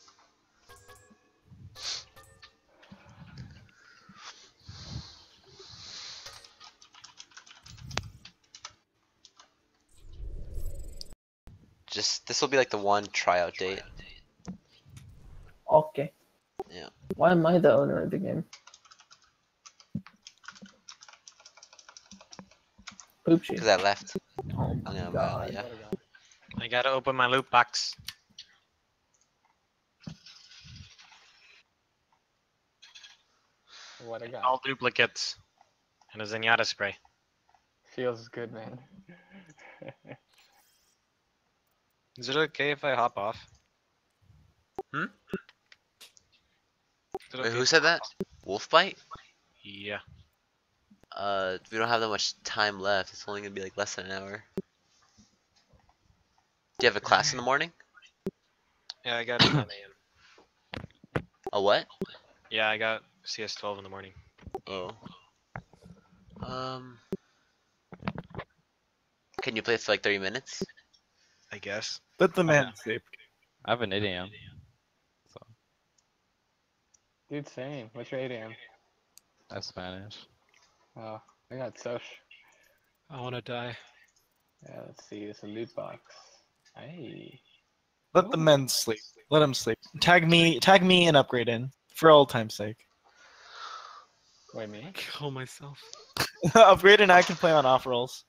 Just, this will be like the one tryout date. Okay. Yeah. Why am I the owner of the game? Poop shit. Because I left. Oh I'm gonna God. yeah. I gotta open my loot box. What a guy. All duplicates. And a Zenyatta spray. Feels good, man. Is it okay if I hop off? Hmm? Is it Wait, okay? who said that? Wolfbite? Yeah. We don't have that much time left. It's only gonna be like less than an hour. Do you have a class in the morning? Yeah, I got 9 AM. A what? Yeah, I got CS12 in the morning. Oh. Can you play for like 30 minutes? I guess. Let the man sleep. I have an 8 AM. So, Dude, same. What's your 8 AM? that's Spanish. Oh, I got Soch. I wanna die. Yeah, let's see. It's a loot box. Hey. Let the men sleep. Let them sleep. Tag me and upgrade in for old time's sake. Wait, me? Kill myself. Upgrade and I can play on off rolls.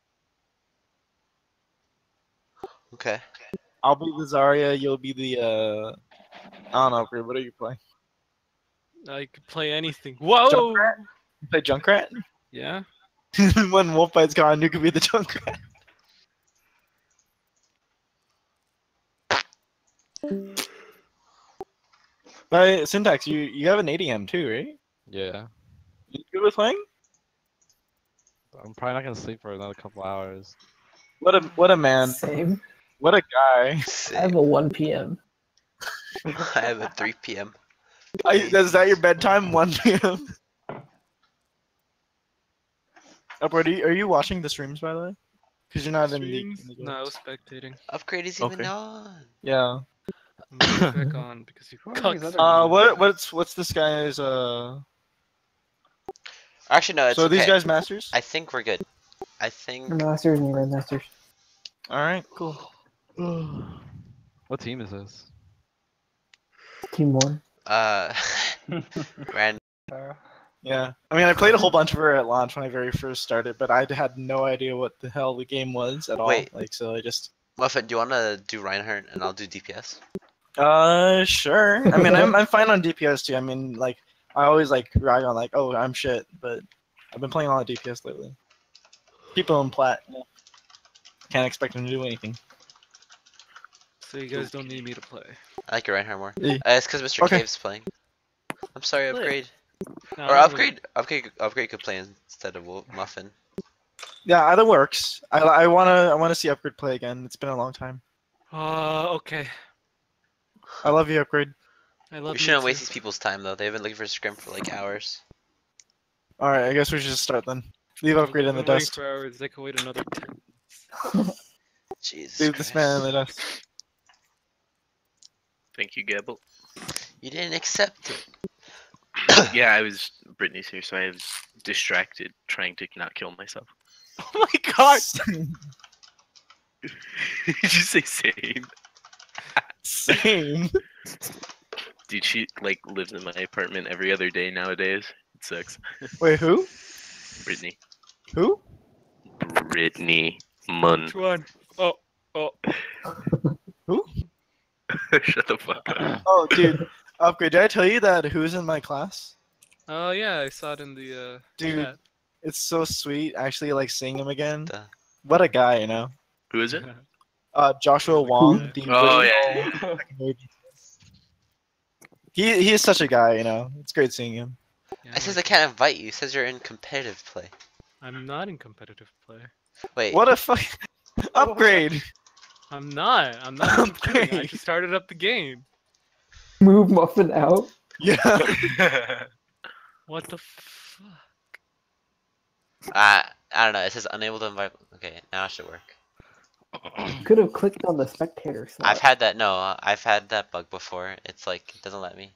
Okay. I'll be the Zarya. You'll be the I don't know. Upgrade. What are you playing? I could play anything. Whoa! Junkrat? You play Junkrat? Yeah. When Wolfbite's gone, you could be the Junkrat. But Syntax, you have an ADM too, right? Yeah. You good with playing? I'm probably not gonna sleep for another couple hours. What a man. Same. What a guy. I have a 1 p.m. I have a 3 p.m. Is that your bedtime? 1 p.m. Upward, are you watching the streams by the way? Because you're not in the. No, I was spectating. Upgrade is even Okay. on. Yeah. I'm back on because you Who are these cucked. other What's this guy's Actually, no. It's So are these okay. guys masters? I think we're good. I think. Masters and Grandmasters. All right, cool. What team is this? Team 1. Rand. Yeah. I mean, I played a whole bunch of her at launch when I very first started, but I had no idea what the hell the game was at all. Wait. Like, so I just. Muffin, do you wanna do Reinhardt and I'll do DPS? Sure. I mean, I'm fine on DPS too. I mean, like, I always like rag on like, oh, I'm shit, but I've been playing a lot of DPS lately. People in plat can't expect them to do anything. So you guys don't need me to play. I like your Reinhardt more. Yeah. It's because Mr. Okay. Cave's playing. I'm sorry, upgrade. No, Or I'm upgrade could play instead of Muffin. Yeah, either works. I wanna see Upgrade play again. It's been a long time. Okay. I love you, Upgrade. I love We you shouldn't too. waste these people's time though. They've been looking for Scrim for like hours. All right, I guess we should just start then. Leave Upgrade in the I've been waiting dust. for hours. They can wait another 10. Jesus Leave this man in the dust. Thank you, Gabble. You didn't accept it. Yeah, I was Brittany's here, so I was distracted trying to not kill myself. Oh my god! Did you say same? Same. Dude, she like lives in my apartment every other day nowadays. It sucks. Wait, who? Brittany. Who? Brittany Munn. Which one? Oh. Who? Shut the fuck up. Oh, dude. Upgrade, did I tell you that who's in my class? Oh yeah, I saw it in the Dude, chat. it's so sweet actually like seeing him again. Duh. What a guy, you know. Who is it? Joshua Wong. The Oh original- yeah. He is such a guy, you know. It's great seeing him. It says I can't invite you. It says you're in competitive play. I'm not in competitive play. Wait. What a fuck Upgrade. I'm not. I'm not. I'm kidding. I Okay. just started up the game. Move Muffin out. Yeah. What the fuck? I don't know. It says unable to invite. Okay, now it should work. Could have clicked on the spectator slot. I've had that. No, I've had that bug before. It's like it doesn't let me.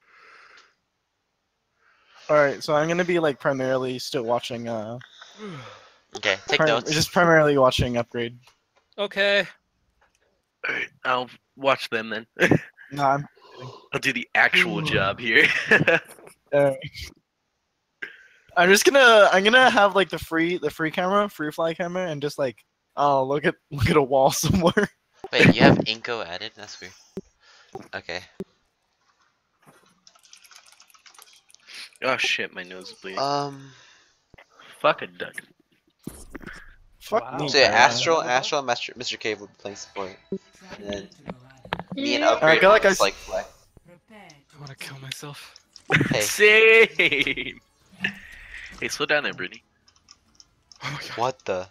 All right, so I'm gonna be like primarily still watching. Okay, take notes. Just primarily watching Upgrade. Okay. Alright, I'll watch them then. Nah, I'll do the actual job here. I'm gonna have like the free camera, free fly camera, and just like look at a wall somewhere. Wait, you have Inko added? That's weird. Okay. Oh shit, my nose is bleeding. Fuck a duck. Fuck me. So yeah, Astral, and Mr. Cave will be playing support. And then me and Upgrade feel like will just, like play. I want to kill myself. Hey. Same. Hey, slow down there, Brittany. What the?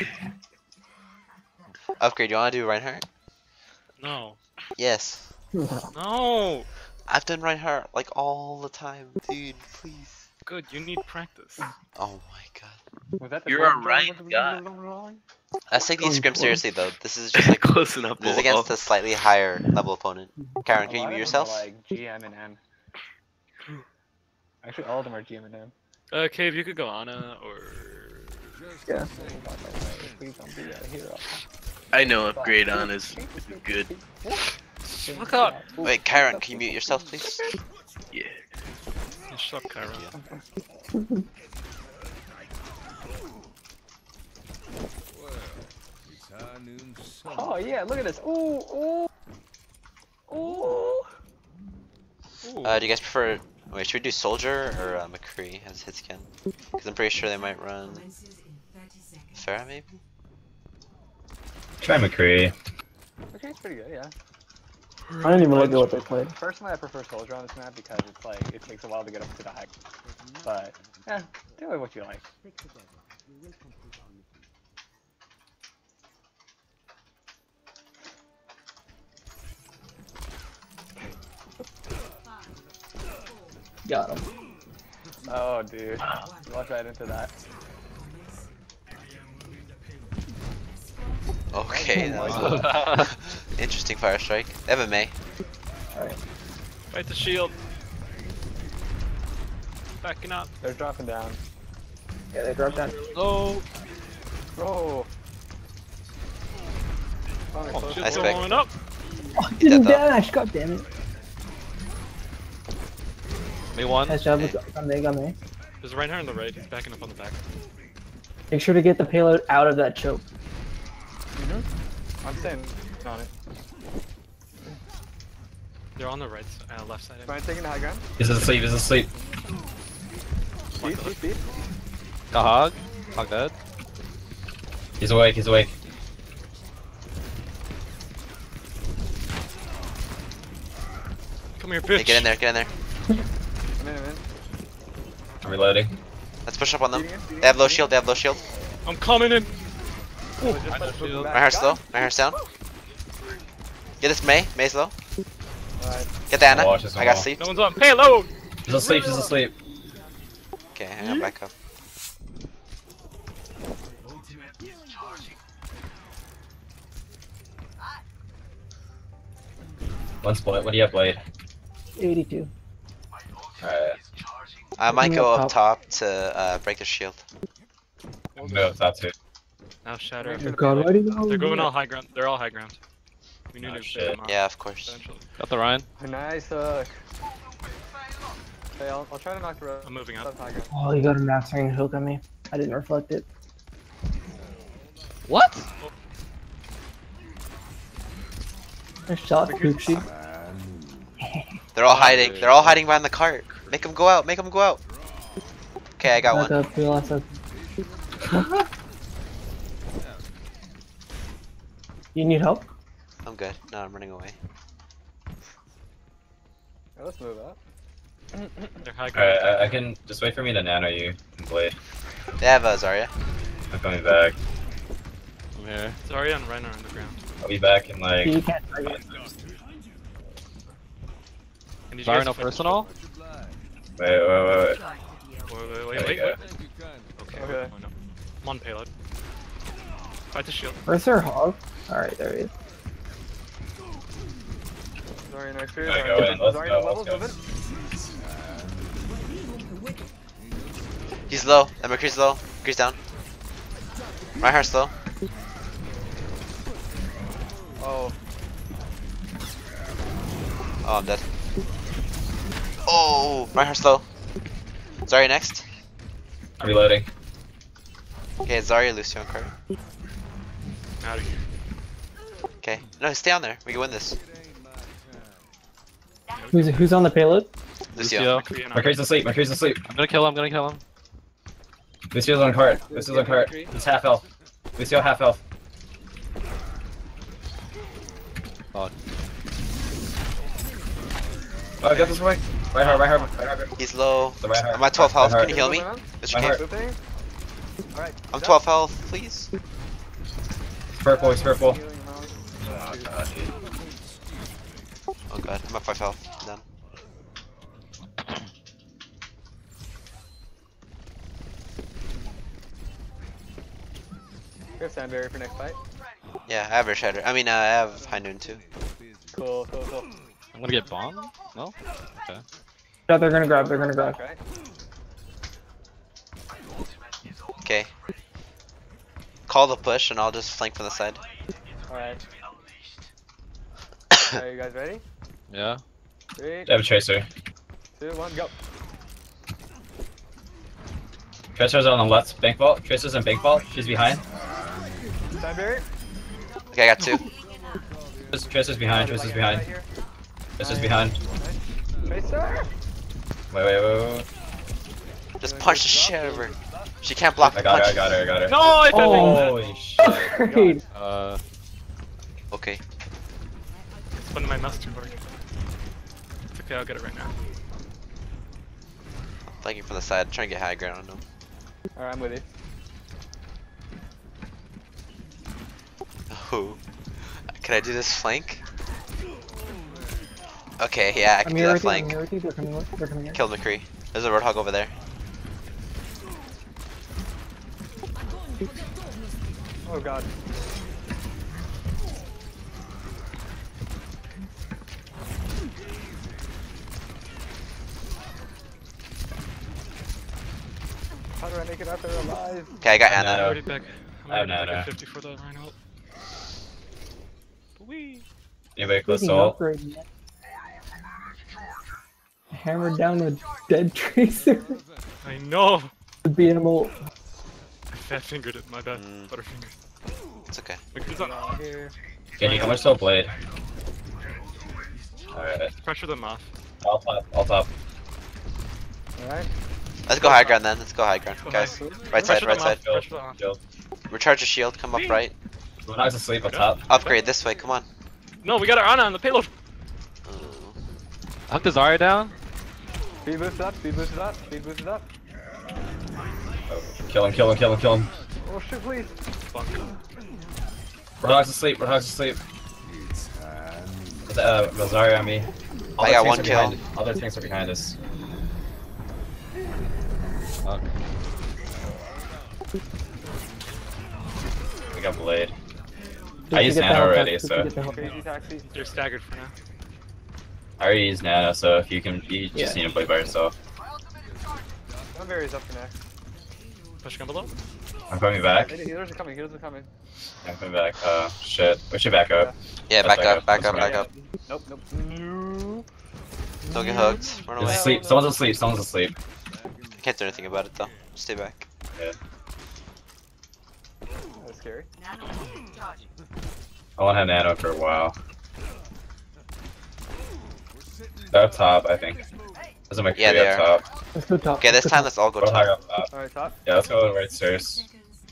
Upgrade, you wanna do Reinhardt? No. Yes. No. I've done Reinhardt like all the time, dude. Please. Good. You need practice. Oh my god. Was that the You're a gold right drone? guy. Let's take these scrims seriously though. This is just like Close enough. this is against a slightly higher level opponent. Karen, A can you lot mute of them are, yourself? like GM and M. Actually, all of them are GM and M. Cave, you could go Ana or. Yeah. Please don't be a hero. I know upgrade on is good. Fuck up. Wait, Karen, can you mute yourself, please? Yeah. Shut up, Kyra. Oh yeah, look at this. Ooh, ooh, ooh. Do you guys prefer? Wait, should we do Soldier or McCree as hit scan? Because I'm pretty sure they might run Pharah maybe. Try McCree. Okay, it's pretty good, yeah. I didn't even look at what they played. Personally, I prefer Soldier on this map because it's like it takes a while to get up to the high. But yeah, do it what you like. Got him. Oh, dude. Walk right into that. Okay, that was interesting fire strike. They have a Mei. Alright. Fight the shield. Backing up. They're dropping down. Yeah, they dropped down. No. Bro. Oh, Nice shit's pick. going up. Oh, didn't Dead though. dash. God damn it. Me one. Nice job. Hey. Got me. Got me. There's a Reinhardt on the right. He's backing up on the back. Make sure to get the payload out of that choke. I'm staying on it. They're on the right, left side. Ryan taking the high ground. He's asleep. He's asleep. Beat. The hog. Hog dead. He's awake. He's awake. Come here, Hey, bitch. get in there, get in there. I'm in. I'm reloading. Let's push up on them. They have low shield, they have low shield. I'm coming in. My hair's low, my hair's down. Get this Mei, Mei's low. Alright. Get the Ana, Watch this I got wall. sleep. No one's on payload. He's asleep. He's asleep. Okay, hang on, back up. One split. What do you have, Blade? 82. Alright. I might go Up up top to break the shield. I'm gonna go with that too. Now shatter. Oh God, why do you They're going all high ground. They're all high ground. We knew Oh, to shit. pick them up Yeah, of course. eventually. Got the Ryan. Nice hook. Okay, I'll try to knock the road. I'm moving up. High ground. Oh, you got a mastering hook on me. I didn't reflect it. What? Nice shot, Poochie. They're all hiding. They're all hiding behind the cart. Make them go out. Make them go out. Okay, I got Back one. up, we lost up. You need help? I'm good. No, I'm running away. Yeah, let's move up. They're high ground. Alright, I can just wait for me to nano you and Blade. They have Zarya. I'm coming back. I'm here. Zarya and Reinhardt on the ground. I'll be back in like. You can't target. And did you Sorry, guys no fight- personal. Wait. Wait. There we go. Okay. Okay. Oh, no. I'm on payload. Fight the shield. Where's their hog? Alright, there he is. Sorry, nice fear. Gotta go in. Let's Sorry, go, no levels, let's moving. He's low. And McCree's low. McCree's down. Reinhardt's low. Oh. Oh, I'm dead. Oh, Reinhardt's low. Zarya next. I'm reloading. Okay, Zarya, Lucio, and cart. Out of here. Okay. No, stay on there. We can win this. Who's on the payload? Lucio. McCree and McCree's asleep. McCree's asleep. I'm gonna kill him. I'm gonna kill him. Lucio's on cart. Lucio's on cart. He's half health. Lucio half health. Fuck. Oh, I got this way. Right hard. He's low. The right heart. I'm at 12 health. Right Can you heal me? heart. Mr. Right Cave? heart. Alright. I'm 12 health, please. Purple. He's purple. Oh god, I'm at 5 health. I'm done. We have Sandberry for next fight. Yeah, I have a shatter. I mean, I have high noon too. Cool. I'm gonna get bombed. No. Okay. Yeah, they're gonna grab. Right? Okay. Call the push and I'll just flank from the side. Alright. Are you guys ready? Yeah. 3, I have a tracer. 2, 1, go. Tracer's on the left bank vault. Tracer's in bank vault. She's behind. Sandberry. Okay, I got 2. Tracer's behind. Tracer's behind. Tracer's behind. Tracer. Wait. Just punch the shit out of her. She can't block I the got punch. her. No, I fell in. Holy shit. Great. Okay. It's one of my mouse too hard. It's okay, I'll get it right now. Flanking from the side, trying to get high ground on them. Alright, I'm with you. Ooh. Can I do this flank? Okay, yeah, I can do that flank. They're coming in. Killed McCree. There's a Roadhog over there. Oh god. How do I make it out there alive? Okay, I got No. Anna. I'm already back. I'm I have already no, back no. at 50 for the Rhino. Wee. Anybody close to Taking ult? upgrade yet. Hammered down with dead Tracer. I know. The BM I fat fingered it. My bad. Mm. Butterfinger. It's okay. McCree's on. Here. Can you how much soul blade? Alright. Pressure them off. All top, all top. Alright. Let's go high ground then. Let's go high ground, guys. Right side, Pressure right them side. off. Pressure them off. Shield. Recharge your shield. Come up right. Roadhog's asleep up top. Upgrade this way. Come on. No, we got our Ana on the payload. Huck the Zarya down. Speed boost up, speed boost up, speed boost up. Kill him, kill him, kill him, kill him. Oh shit, please. Fuck. Roadhog's asleep, Roadhog's asleep. Rosario on me. All I their got tanks one are kill. behind- All their tanks are behind us. Okay. We got blade. I used nano already, so Crazy taxi. They're staggered for now. I already used nano. So if you can, you just need to play by yourself. Sunberry's up for next. Push gun below. I'm coming back. Hey, healers are coming, healers are coming. I'm coming back. Shit. We should back up. Yeah, Let's back up, back Let's up, back up. Nope, nope. No. Don't get hooked. Run away. It's asleep. Someone's asleep. Someone's asleep. I can't do anything about it though. Stay back. Yeah. That's scary. I won't have nano for a while. They're up top, I think. There's a McCree Yeah, they up are. top. Let's go top. Okay, this time let's all go Roadhog top. up top. Alright, top. Yeah, let's go right stairs.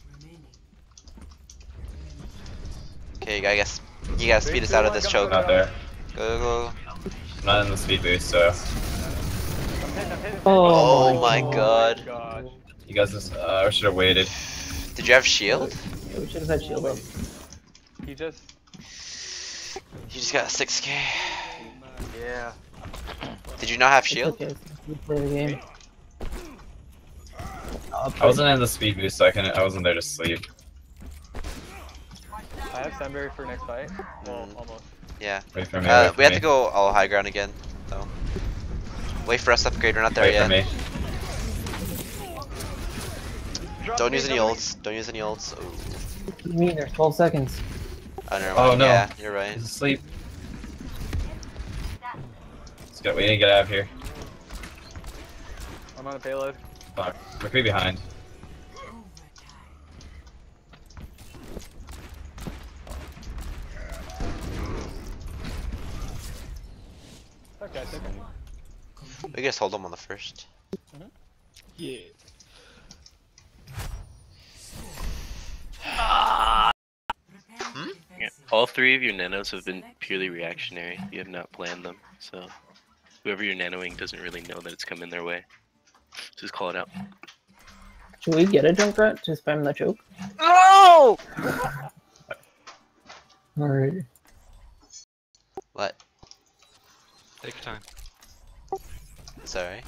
Okay, I guess you gotta speed us out of this choke. Not there. Go, go. I'm not in the speed boost, so I'm hitting. Oh my god. God. you guys just should have waited. Did you have shield? Yeah, we should have had shield up. He just. You just got 6k. Yeah. Did you not have It's shield? okay. We play the game. I wasn't in the speed boost, so I wasn't there to sleep. I have Sunberry for next fight. Well, almost. Yeah. Wait for me. Wait for We have me. to go all high ground again, though. Wait for us to upgrade. We're not there Wait yet. for me. Don't use any ults. Don't use any ults. Ooh. What do you mean? There's 12 seconds. Oh, never Oh, mind. no. Yeah, you're right. He's asleep. We need to get out of here. I'm on the payload. Fuck. McCree behind. Okay, it's okay. We can just hold them on the first. Yeah. Yeah, all three of your nanos have been purely reactionary. You have not planned them, so whoever you're nanoing doesn't really know that it's coming their way. Just call it out. Should we get a Junkrat to spam the choke? No! Alright. What? Take your time. Sorry.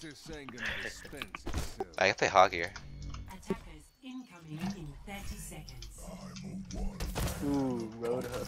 I can play Hog here. Attackers incoming in 30 seconds. Ooh, road hook.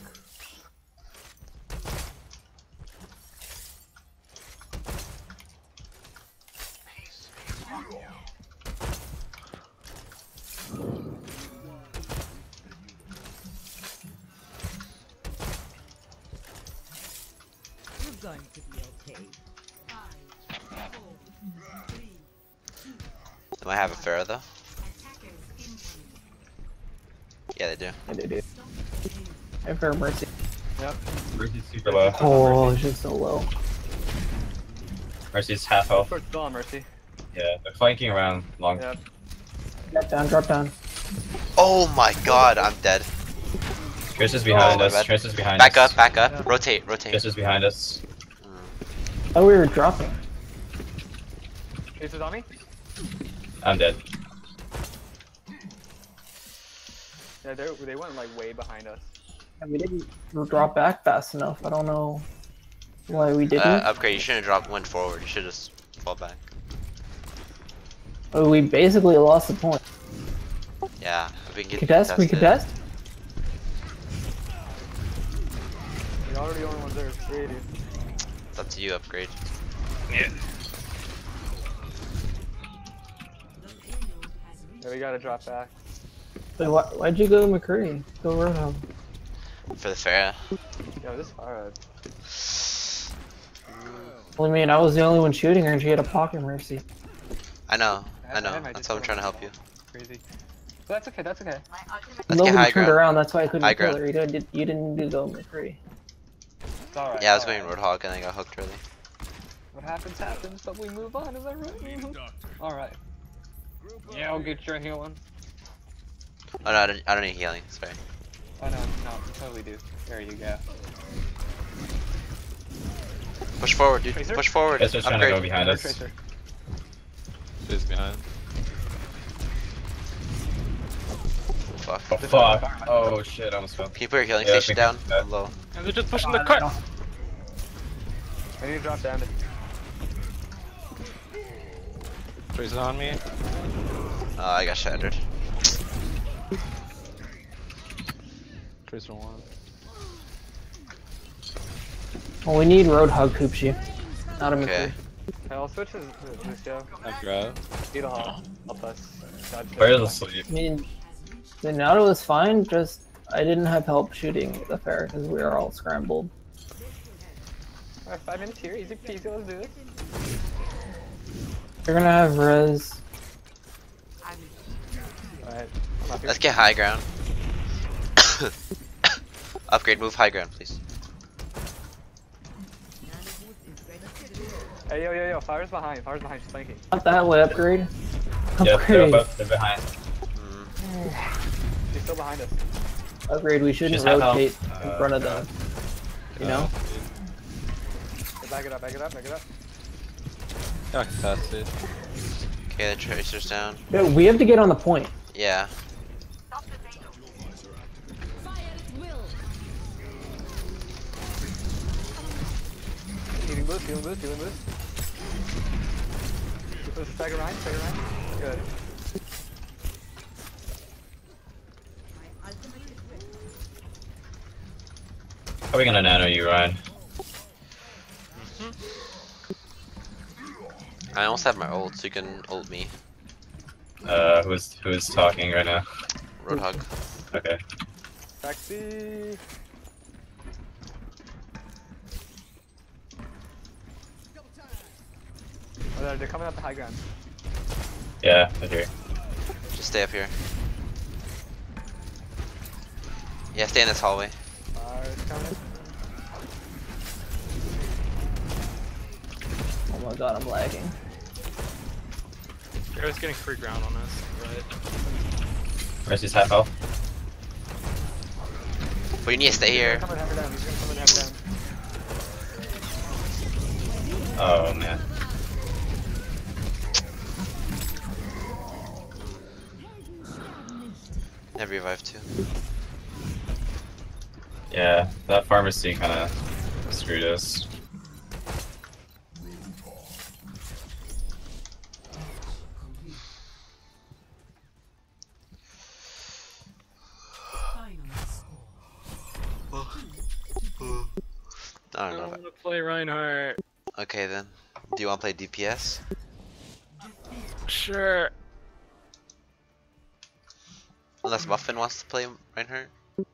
You're going to be okay. 5, 4, 3, They might have a Pharaoh though. attackers incoming. Yeah, they do. Yeah, they do. I have her mercy. Yep. Mercy's super low. Oh, she's so low. Mercy's half health. Sword still on Mercy. Yeah, they're flanking around long. Yep. Drop down, drop down. Oh my god, I'm dead. Trish is behind my us. bad. Trish is behind Back us. up, back up. Yeah. Rotate, rotate. Trish is behind us. Oh, we were dropping. Ace is on me? I'm dead. Yeah, they went like way behind us. And we didn't drop back fast enough. I don't know why we didn't. Upgrade, you shouldn't have went forward. You should just fall back. Oh, we basically lost the point. Yeah, if we can get Contest? We contest? You're already the only ones there. Yeah, dude. It's up to you, upgrade. Yeah. Yeah, we gotta drop back. Wait, why'd you go McCree? Go Roadhog. For the Pharah. Yo, this fire. Well, I mean, I was the only one shooting her and she had a pocket mercy. I know, I might That's just why I'm go trying to on help you. Crazy. But that's okay, that's okay. Let's Nobody get high turned ground. around, that's why I couldn't High kill ground. her. You didn't do go McCree. It's alright. Yeah, I was going Roadhog and I got hooked early. What happens, happens, but we move on, is that right? Alright. Yeah, I'll get your healing. Oh no, I don't need healing, sorry. Oh no, you totally do. There you go. Push forward, dude. Tracer? Push forward. Tracer's trying to go Upgrade. behind us. Tracer. She's behind. Fuck. Oh fuck. Oh shit, I almost fell. Can you put your healing Yeah, station I down? think that- I'm low. And they're just pushing the cart. I need to drop damage. Tracer's on me. Oh, I got shattered. Tracer 1. Well, we need Roadhog Koopchi. Not a McCree. Okay. Okay, I'll switch to Lucio. I grab. Beetle help us. Where's asleep? I mean, the Nato was fine, just I didn't have help shooting the fair because we were all scrambled. Alright, 5 minutes here, easy peasy, let's do it. You're gonna have res. Alright, I'm up here. Let's get high ground. Upgrade, move high ground, please. Hey, yo, fire's behind, she's flanking. Not that way, upgrade. Yeah, Upgrade. they're behind. She's still behind us. Upgrade, we shouldn't She's half rotate health. in front of them. You know? Okay, back it up, back it up, back it up. Got contested. Okay, the Tracer's down. Yeah, we have to get on the point. Yeah. Healing boost, healing boost, healing boost. Push stagger Ryan, Good. How are we gonna nano you, Ryan? I almost have my ult, so you can ult me. Who's talking right now? Roadhog. Okay. Taxi. Oh, they're coming up the high ground. Yeah, I hear. Just stay up here. Yeah, stay in this hallway. Fire's coming. Oh my god, I'm lagging. Garrett's getting free ground on us, right? Mercy's half health. But you need to stay here. He's gonna come and hammer down, he's gonna come and hammer down. Oh man. Have revived too. Yeah, that pharmacy kind of screwed us. I don't know. want to play Reinhardt. Okay then. Do you want to play DPS? Sure. Unless Muffin wants to play Reinhardt.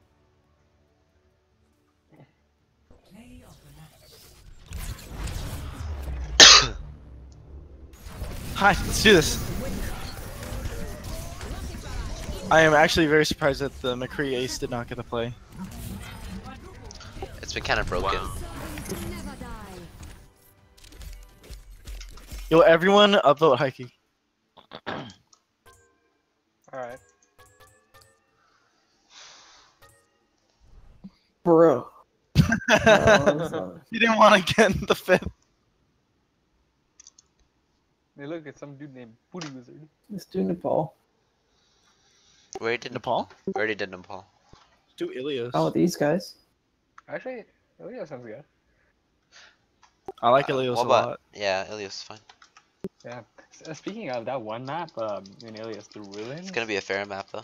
Hi, let's do this. I am actually very surprised that the McCree Ace did not get to play. It's been kind of broken. Yo, everyone upvote Heike. Alright. Bro. You didn't want to get in the fifth. Hey, look, it's some dude named Booty Wizard. Let's do Nepal. We already did Nepal? We already did Nepal. Do Ilios. Oh, these guys. Actually, Ilya sounds good. I like Ilios what a about- lot. Yeah, Ilios is fine. Yeah. Speaking of that one map, in Ilias, the Ruins. It's gonna be a fair map though.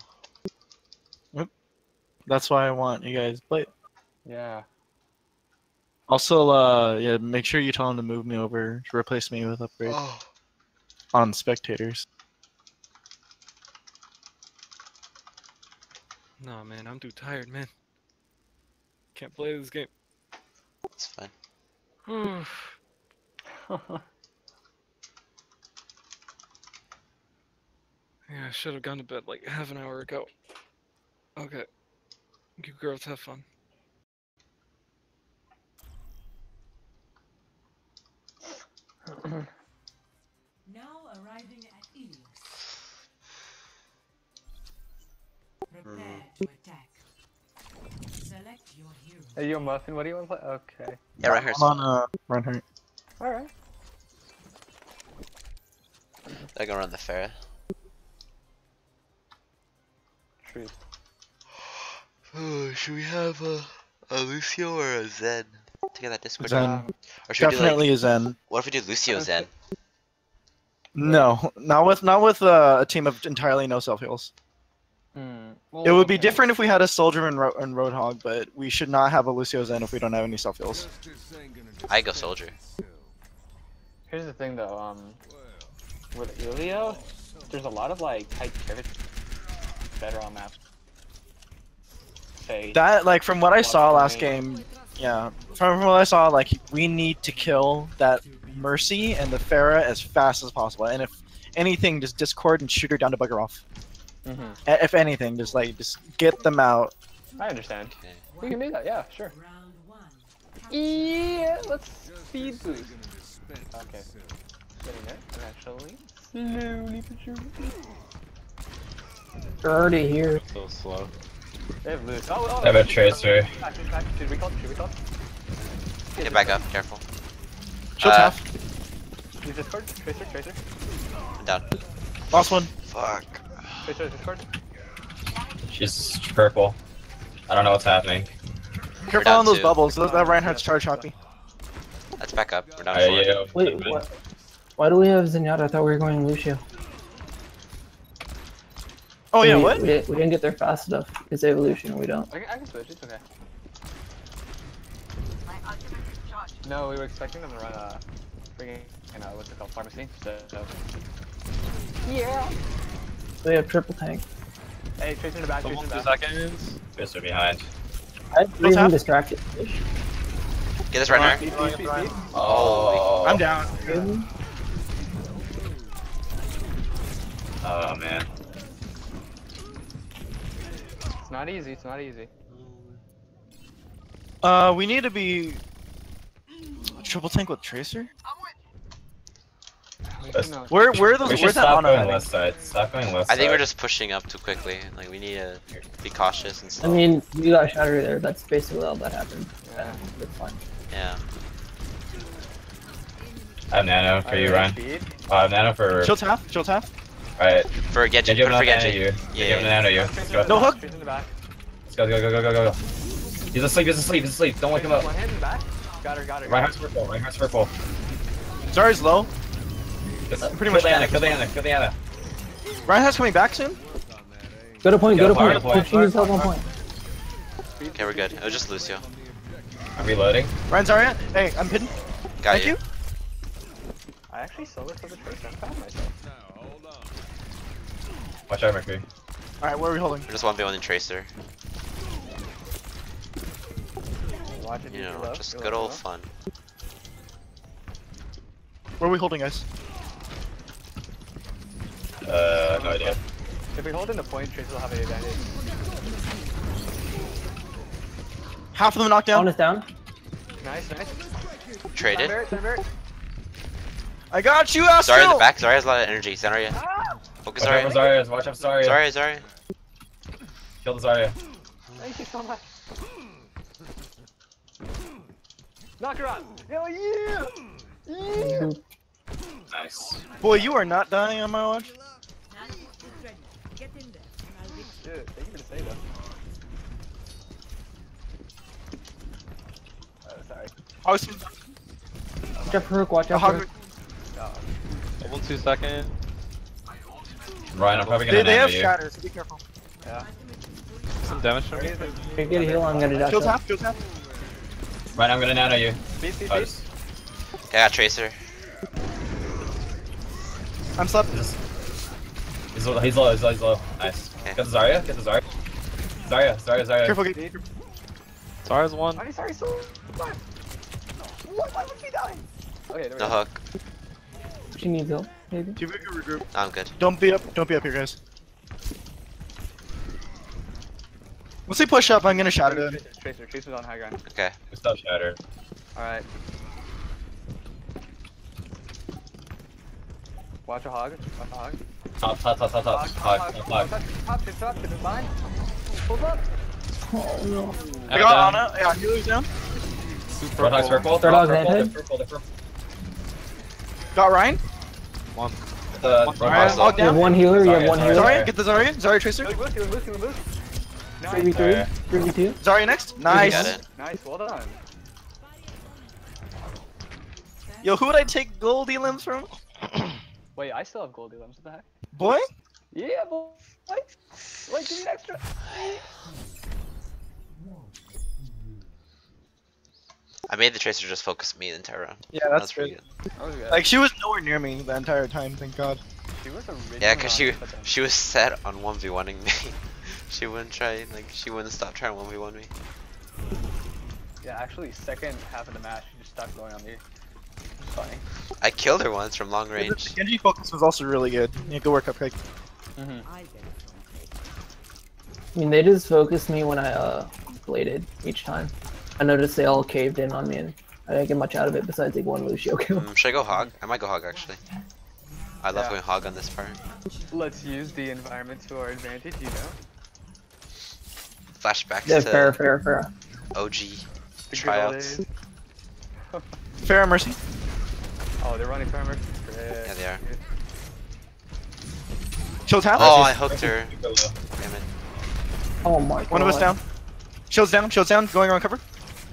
That's why I want you guys to play it. Yeah. Also, yeah, make sure you tell him to move me over to replace me with upgrade on spectators. No, man, I'm too tired, man. Can't play this game. It's fine. Yeah, I should have gone to bed like half an hour ago. Okay. You girls have fun. Now arriving at Ilios. Prepare to attack. Select your hero. Hey, yo, Muffin, what do you want to play? Okay. Yeah, right here. I'm on Reinhardt. Alright. They're gonna run the Pharah. Truth. Oh, should we have a Lucio or a Zen to get that Discord? Zen. Or should we do, Definitely like, a Zen. what if we do Lucio Zen? No, not with a team of entirely no self heals. It would be different if we had a soldier and Roadhog, but we should not have a Lucio Zen if we don't have any self heals. I go soldier. Here's the thing though, with Ilya, there's a lot of like tight pivots better on maps. Say, That, like, from what I saw last game, yeah, from what I saw, like, we need to kill that Mercy and the Pharah as fast as possible, and if anything, just Discord and shoot her down to bugger off. If anything, just get them out. I understand. Okay. We can do that, yeah, sure. Round one. Yeah, let's speed boost. Okay. Getting there, eventually. Slowly but surely. They're already here. So slow. They have loot. Oh, I have a tracer. Back. Should we call? Get back up, careful. Shield half. Use Discord. Tracer. I'm down. Last one. Fuck. Tracer, Discord. She's purple. I don't know what's happening. Careful down on those two. bubbles. That Reinhardt's charge hoppy. Let's back up. We're down Yeah, four. yeah. Wait, what? Why do we have Zenyatta? I thought we were going Lucio. Oh yeah, we, what? We didn't get there fast enough. It's evolution, we don't. I can switch, it's okay. No, we were expecting them to run bringing what's it called, pharmacy. So. Yeah. We have triple tank. Hey, Tracer in the back, Tracer in the 2 back. seconds. Tracer behind. I have three of them distracted. Get this right Speed. here. Oh. I'm down. Oh man. It's not easy, We need to be triple tank with Tracer. Where's that stop Ana going heading? left side. Stop going left I side. think we're just pushing up too quickly. Like, we need to be cautious and I stuff. mean, we got Shatter there. That's basically all that happened. Yeah. It's fine. Yeah. I have nano for you, Ryan. I have nano for. Shield half. Alright. For Genji, Give put him it for nano Genji. you. Yeah, Give him nano you. No hook. Tracer in the back. Let's go. He's asleep. Don't wake him up. One hand in the back. Got her. Reinhardt's purple. Zarya's low. Just Pretty much kill the Ana. Reinhardt's coming back soon. Go to point, Go go to to point. point. Pushing yourself on point. Okay, we're good. It was just Lucio. I'm reloading. Ryan Zarya. Hey, I'm hidden. Got Thank you. I actually solo for the Tracer. I found myself. Watch out, Mercury. Alright, where are we holding? We're just 1v1 in Tracer. Watch it. You know, low, just go good low, old go low. fun. Where are we holding, guys? No idea. If we hold in the point, Tracer will have an advantage. Half of them knocked down. One is down. Nice. Traded. Sunbird. I got you, Astro! Zarya in the back. Zarya has a lot of energy. Zarya. Focus Watch out for Zarya. Zarya. Watch out for Zarya. Zarya. Kill the Zarya. Thank you so much. Knock her out. Hell yeah! Yeah! Nice. Boy, you are not dying on my watch. Get in there. Dude, thank you for the save though. Hogs. Watch out for Hook, watch out for Hog. Hook. Double 2 seconds. Ryan, I'm probably gonna They nano have you. shatter, so be careful. Yeah. Some damage from me. If you get a heal, I'm gonna dash Shield up. half, shield half. Ryan, I'm gonna nano you. Beast, beast, Oh, beast. I got Tracer. I'm slept. He's low, he's low. Nice. Okay. Get the Zarya, get the Zarya. Zarya. Careful, get. Zara's one. Sorry, so. What? Why would she die? Okay, there we No go. hook. She needs help, maybe. Do we can regroup? I'm good. Don't be up here, guys. Once they push up, I'm gonna shatter them. Tracer's on high ground. Okay. We still shatter. Alright. Watch a hog. Top. Hog. Top, shit, behind. Hold up. Oh no. I got Ana. Yeah, healer's down. Roadhog's purple. Roadhog's They're head. purple. Got Ryan. One. The Ryan, Roadhog's hog low. You have down. one healer, you have Zarya, one Zarya. healer. Zarya, get the Zarya. Zarya Tracer. Boost. 3v3, 3v2. Zarya next. Nice. Got it. Nice, well done. Yo, who would I take Goldie limbs from? Wait, I still have Goldie limbs, what the heck? Boy? Yeah, boy. Wait, give me an extra. I made the Tracer just focus me the entire round. Yeah, that's pretty good. That was good. Like, she was nowhere near me the entire time, thank God. She was originally Yeah, cause on but then- she was set on 1v1ing me. She wouldn't she wouldn't stop trying to 1v1 me. Yeah, actually, second half of the match, she just stopped going on me. It's funny. I killed her once from long range. The Genji focus was also really good. Yeah, good work, Cupcake. I mean, they just focused me when I bladed each time. I noticed they all caved in on me and I didn't get much out of it besides like one Lucio kill. Should I go hog? I might go hog actually. I love Yeah. going hog on this part. Let's use the environment to our advantage, you know? Flashbacks Yeah, to fair. OG The good old tryouts. days. Fair Mercy. Oh, they're running farmer. Yeah, they are. Shield's half. Oh, I hooked her. Go low. Damn it. Oh my god. One of us down. Shield's down, going around cover.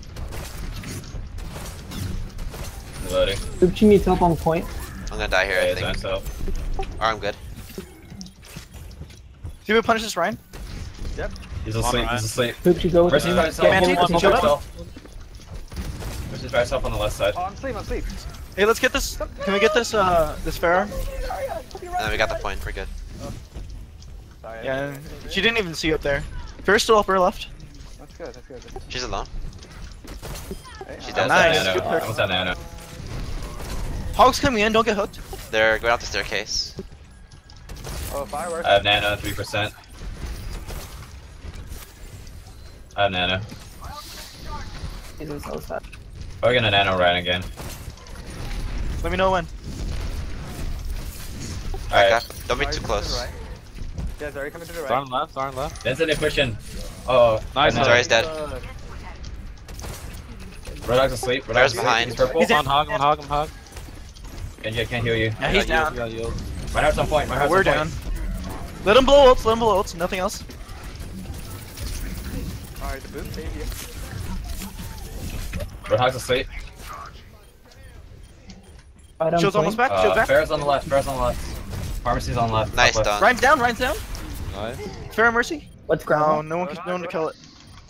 Loading. Gucci needs help on point. I'm gonna die here, I Yeah, think. so. Or I'm good. Do we punish this Ryan? He's asleep. Gucci, go with Mercy's him. by himself. Manti, Mercy's shield by up. himself. Mercy's by himself on the left side. Oh, I'm asleep. Hey, let's get this. Can we get this this Pharah? And then we got the point, we're good. Sorry. Yeah, she didn't even see up there. Pharah's still up her left. That's good. She's alone. Hey, She I does. Nice. Nano. Good pick. I was at Nano. Hogs coming in, don't get hooked. They're going up the staircase. Oh, fireworks. I have Nano, 3%. I have Nano. Jesus, that was fast. We're gonna Nano Ryan again. Let me know when. Alright. Don't be Zarya's too coming to the close. right. Yeah, Zarya coming to the right. Zarn left. Vincent, they're pushing. Oh, Nice. Nano. Zarya's dead. Roadhog's asleep. Zarya's Roadhog's behind. He's purple. He's I'm hog. Genji, I can't heal you. Yeah, he's down. My heart's on point. My heart's We're on down. point. Let him blow ults, nothing else. Alright, the boost, baby. Roadhog's asleep. Right on Shield's almost point. back, shield's back. Pharah's on the left. Pharmacy's on the left. Nice Top left. done. Ryan's down. Nice. Farah Mercy. Let's grab Oh, him. no one to kill it.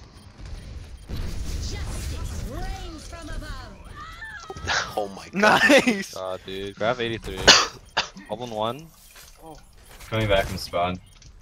Oh my god. Nice. God, dude. Grab 83. All in one. Coming back from spawn.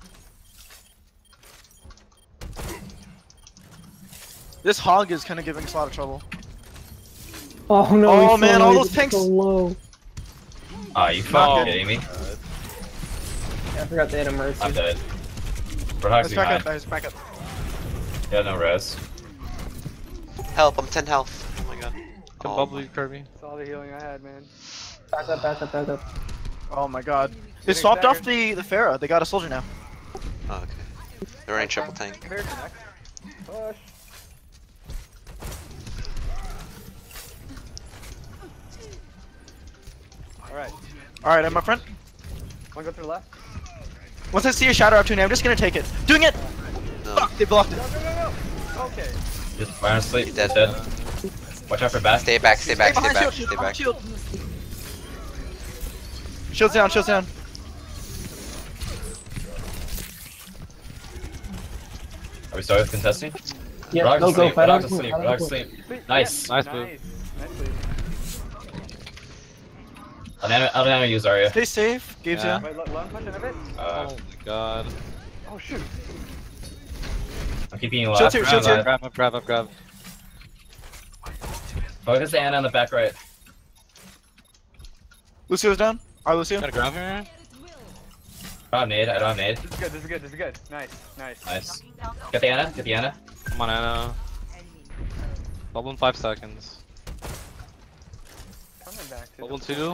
This hog is kind of giving us a lot of trouble. Oh no. Oh, he's man, so all low, those he's pinks. So low. Ah, you fucking Oh. kidding me? Yeah, I forgot they had a mercy. I'm dead. Roadhog's Let's back behind. up, guys, back up. Yeah, no res. Help, I'm 10 health. Oh my god. Come Oh bubble my- you, Kirby. That's all the healing I had, man. Back up. Oh my god. They Getting swapped off staggered. the Pharah. They got a soldier now. Oh, okay. They're running triple tank. Here, connect. Push. Alright. Alright, I'm up front. Wanna go to the left? Once I see a shadow opportunity, I'm just gonna take it. Doing it! No. Fuck, they blocked it. No. Okay. Just fire asleep. He's dead. Watch out for Bast. Stay back, stay back, stay behind back, shield, stay back. shield. Shield's down, shield's down. Are we starting with contesting? Yeah, Rock's go, asleep, fight Rock's on asleep, point, Rock's fight on asleep. Nice. Nice move. I'll nano use Zarya. Stay safe. Gabe's Yeah. down. Wait, let him push in a bit. Oh my god. Oh shoot. I'm keeping you Shield last. here, shield here. Grab. Focus the Ana on the back right. Lucio's down. Alright, Lucio. Got a grab here? I don't have nade, I don't have nade. This is good. Nice. Nice. Get the Ana, get the Ana. Come on, Anna. Bubble in 5 seconds. Coming back to Bubble 2.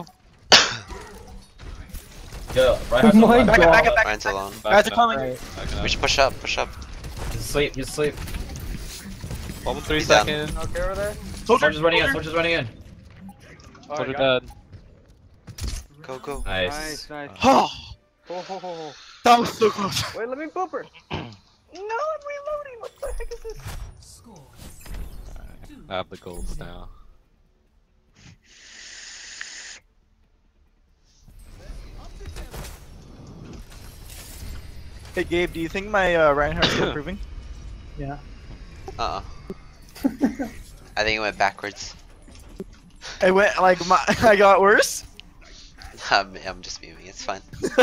Go, right Oh on the my left. Back up. Ryan's alone. Guys are coming. Right. We should push up, push up. He's asleep, he's asleep. Bubble 3 He's down. seconds. Okay, over there. Soldier's running in, soldier's running in. Soldier got dead. Go, go. Nice. Nice. Oh, Oh. that was so close. Wait, let me boop her. No, I'm reloading. What the heck is this? Score. I have the golds now. Hey Gabe, do you think my Reinhardt's still improving? Yeah. I think it went backwards. It went like I got worse. I'm just memeing, it's fine.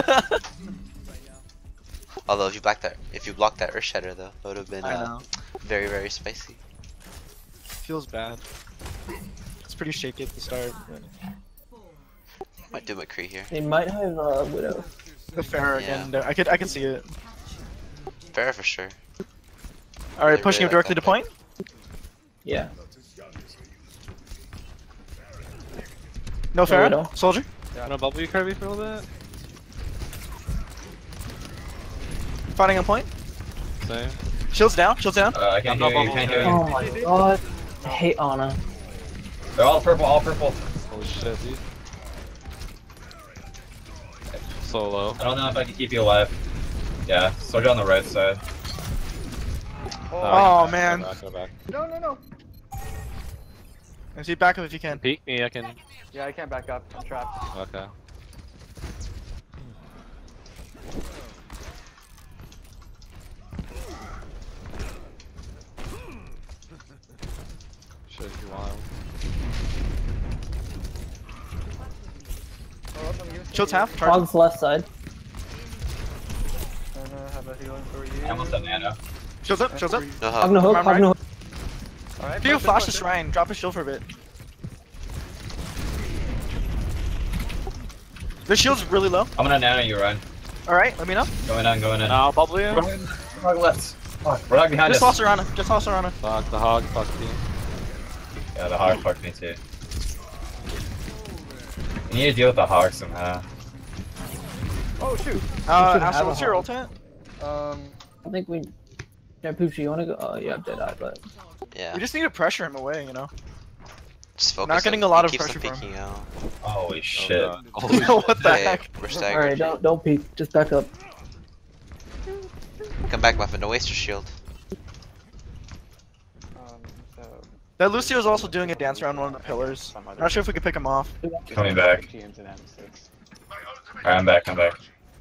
Although if you blocked that Earth Shatter though, that would have been I know. very, very spicy. Feels bad. It's pretty shaky at the start. But... Might do McCree here. They might have Widow. The Pharah again. There. I could see it. Fair for sure. All right, They pushing him really like directly to that point. Yeah. No No Widow. Pharah. Soldier. Wanna bubble you, Kirby, for a little bit? Fighting on point. Same. Shield's down. Shield's down. I can't hear you, can't hear you. Oh my god. I hate Ana. They're all purple, all purple. Holy shit, dude. So low. I don't know if I can keep you alive. Yeah, soldier on the right side. Oh, man. Go back. No. And see, back up if you can. Peek me, I can. Yeah, I can't back up. I'm trapped. Okay. Shit, you wild. Shield's half. Frog's left side. Have a healing for you. I almost have nano. Shield's up. Shield's up. No Hog no hook, Am I hog no hook. Alright, Feel push it, flash push this it. Ryan. Drop his shield for a bit. The shield's really low. I'm gonna nano you, Ryan. All right, let me know. Going in. I'll bubble you. Frog left. Frog behind Just us. toss Serana. Just toss Serana. Fuck the hog, fuck me. Yeah, the hog fucked me too. You need to deal with the hog somehow. Oh shoot. should have Astral, a what's your hog. ultimate? I think we. Yeah, Poochie, you wanna go? Oh, yeah, Deadeye, but. Yeah. We just need to pressure him away, you know. Just focus. Not getting on, a lot he of keeps pressure on from peeking out. Holy shit. What the Yeah, heck? we're staggered. Alright, don't peek. Just back up. Come back, Muffin. Don't waste your shield. So That Lucio's also doing a dance around one of the pillars. I'm not sure if we can pick him off. Coming back. into that mistakes. Alright, I'm back, I'm back.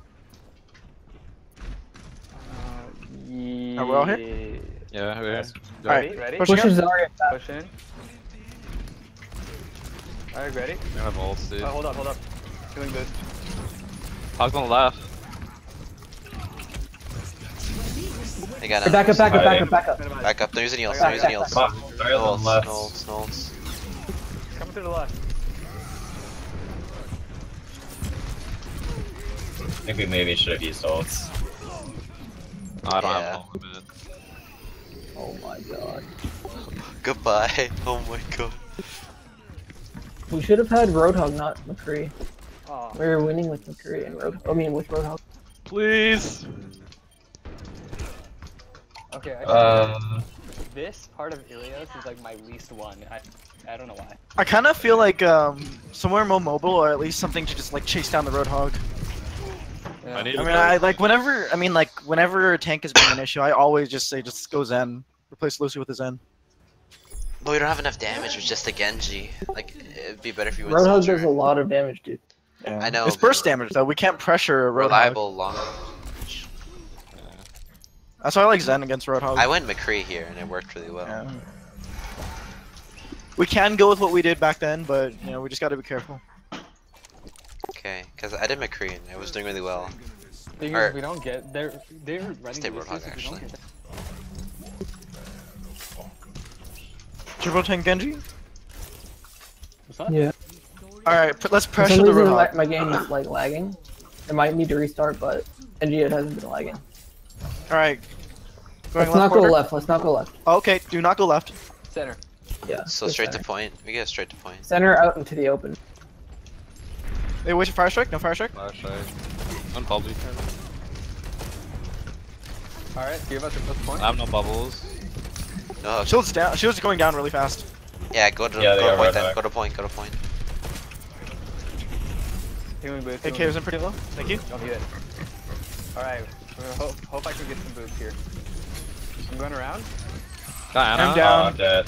Are we all here? Yeah, we're here. Alright, Ready? pushing Push him. his Zarya back. Push in. Alright, ready? We're gonna have ults, dude. Oh, hold up. Doing this. Hog's on the left. They got Back up. Back up. Don't use any else. Don't use any else. Fuck, Zarya's No on ults. the left. No ults. No ults. Coming to the left. I think we maybe should have used ults. I don't Yeah. have ultimate. Oh my god. Goodbye. Oh my god. We should have had Roadhog, not McCree. Oh. We were winning with McCree and with Roadhog. Please. Okay, this part of Ilios is like my least one. I don't know why. I kind of feel like somewhere more mobile, or at least something to just like chase down the Roadhog. Yeah. I need Whenever a tank is being an issue, I always just say just go Zen, replace Lucy with a Zen. But we don't have enough damage with just a Genji. Like, it'd be better if you went Roadhog Soldier. does a lot of damage, dude. Yeah. I know, It's but- burst damage though. We can't pressure a Roadhog. Reliable, long. That's why I like Zen against Roadhog. I went McCree here, and it worked really well. Yeah. We can go with what we did back then, but you know we just got to be careful. Okay, because I did McCree, and I was doing really well. Thing Or- is, we don't get they're running Stay Lucius, Roadhog, if we don't actually. get that- Turbo Tank Genji. What's up? Yeah. All right, let's For pressure some the reason, Roadhog. my game is like lagging. It might need to restart, but NG it hasn't been lagging. All right. Going Let's not go quarter? left. Let's not go left. Okay, do not go left. Center. Yeah. So go straight center. to point. We get straight to point. Center out into the open. Hey, wait, fire strike? No fire strike? Flashlight. One bubble. Alright, give us a plus point. I have no bubbles. No, Shield's down. Shield's going down really fast. yeah, go to Yeah, they go to are point right then. back. Go to point. Go to point. Healing boost. AK healing was in pretty low. Thank you. boost. Don't hit it. Alright, hope I can get some boosts here. I'm going around. Got Anna. I'm Oh, down. I'm dead.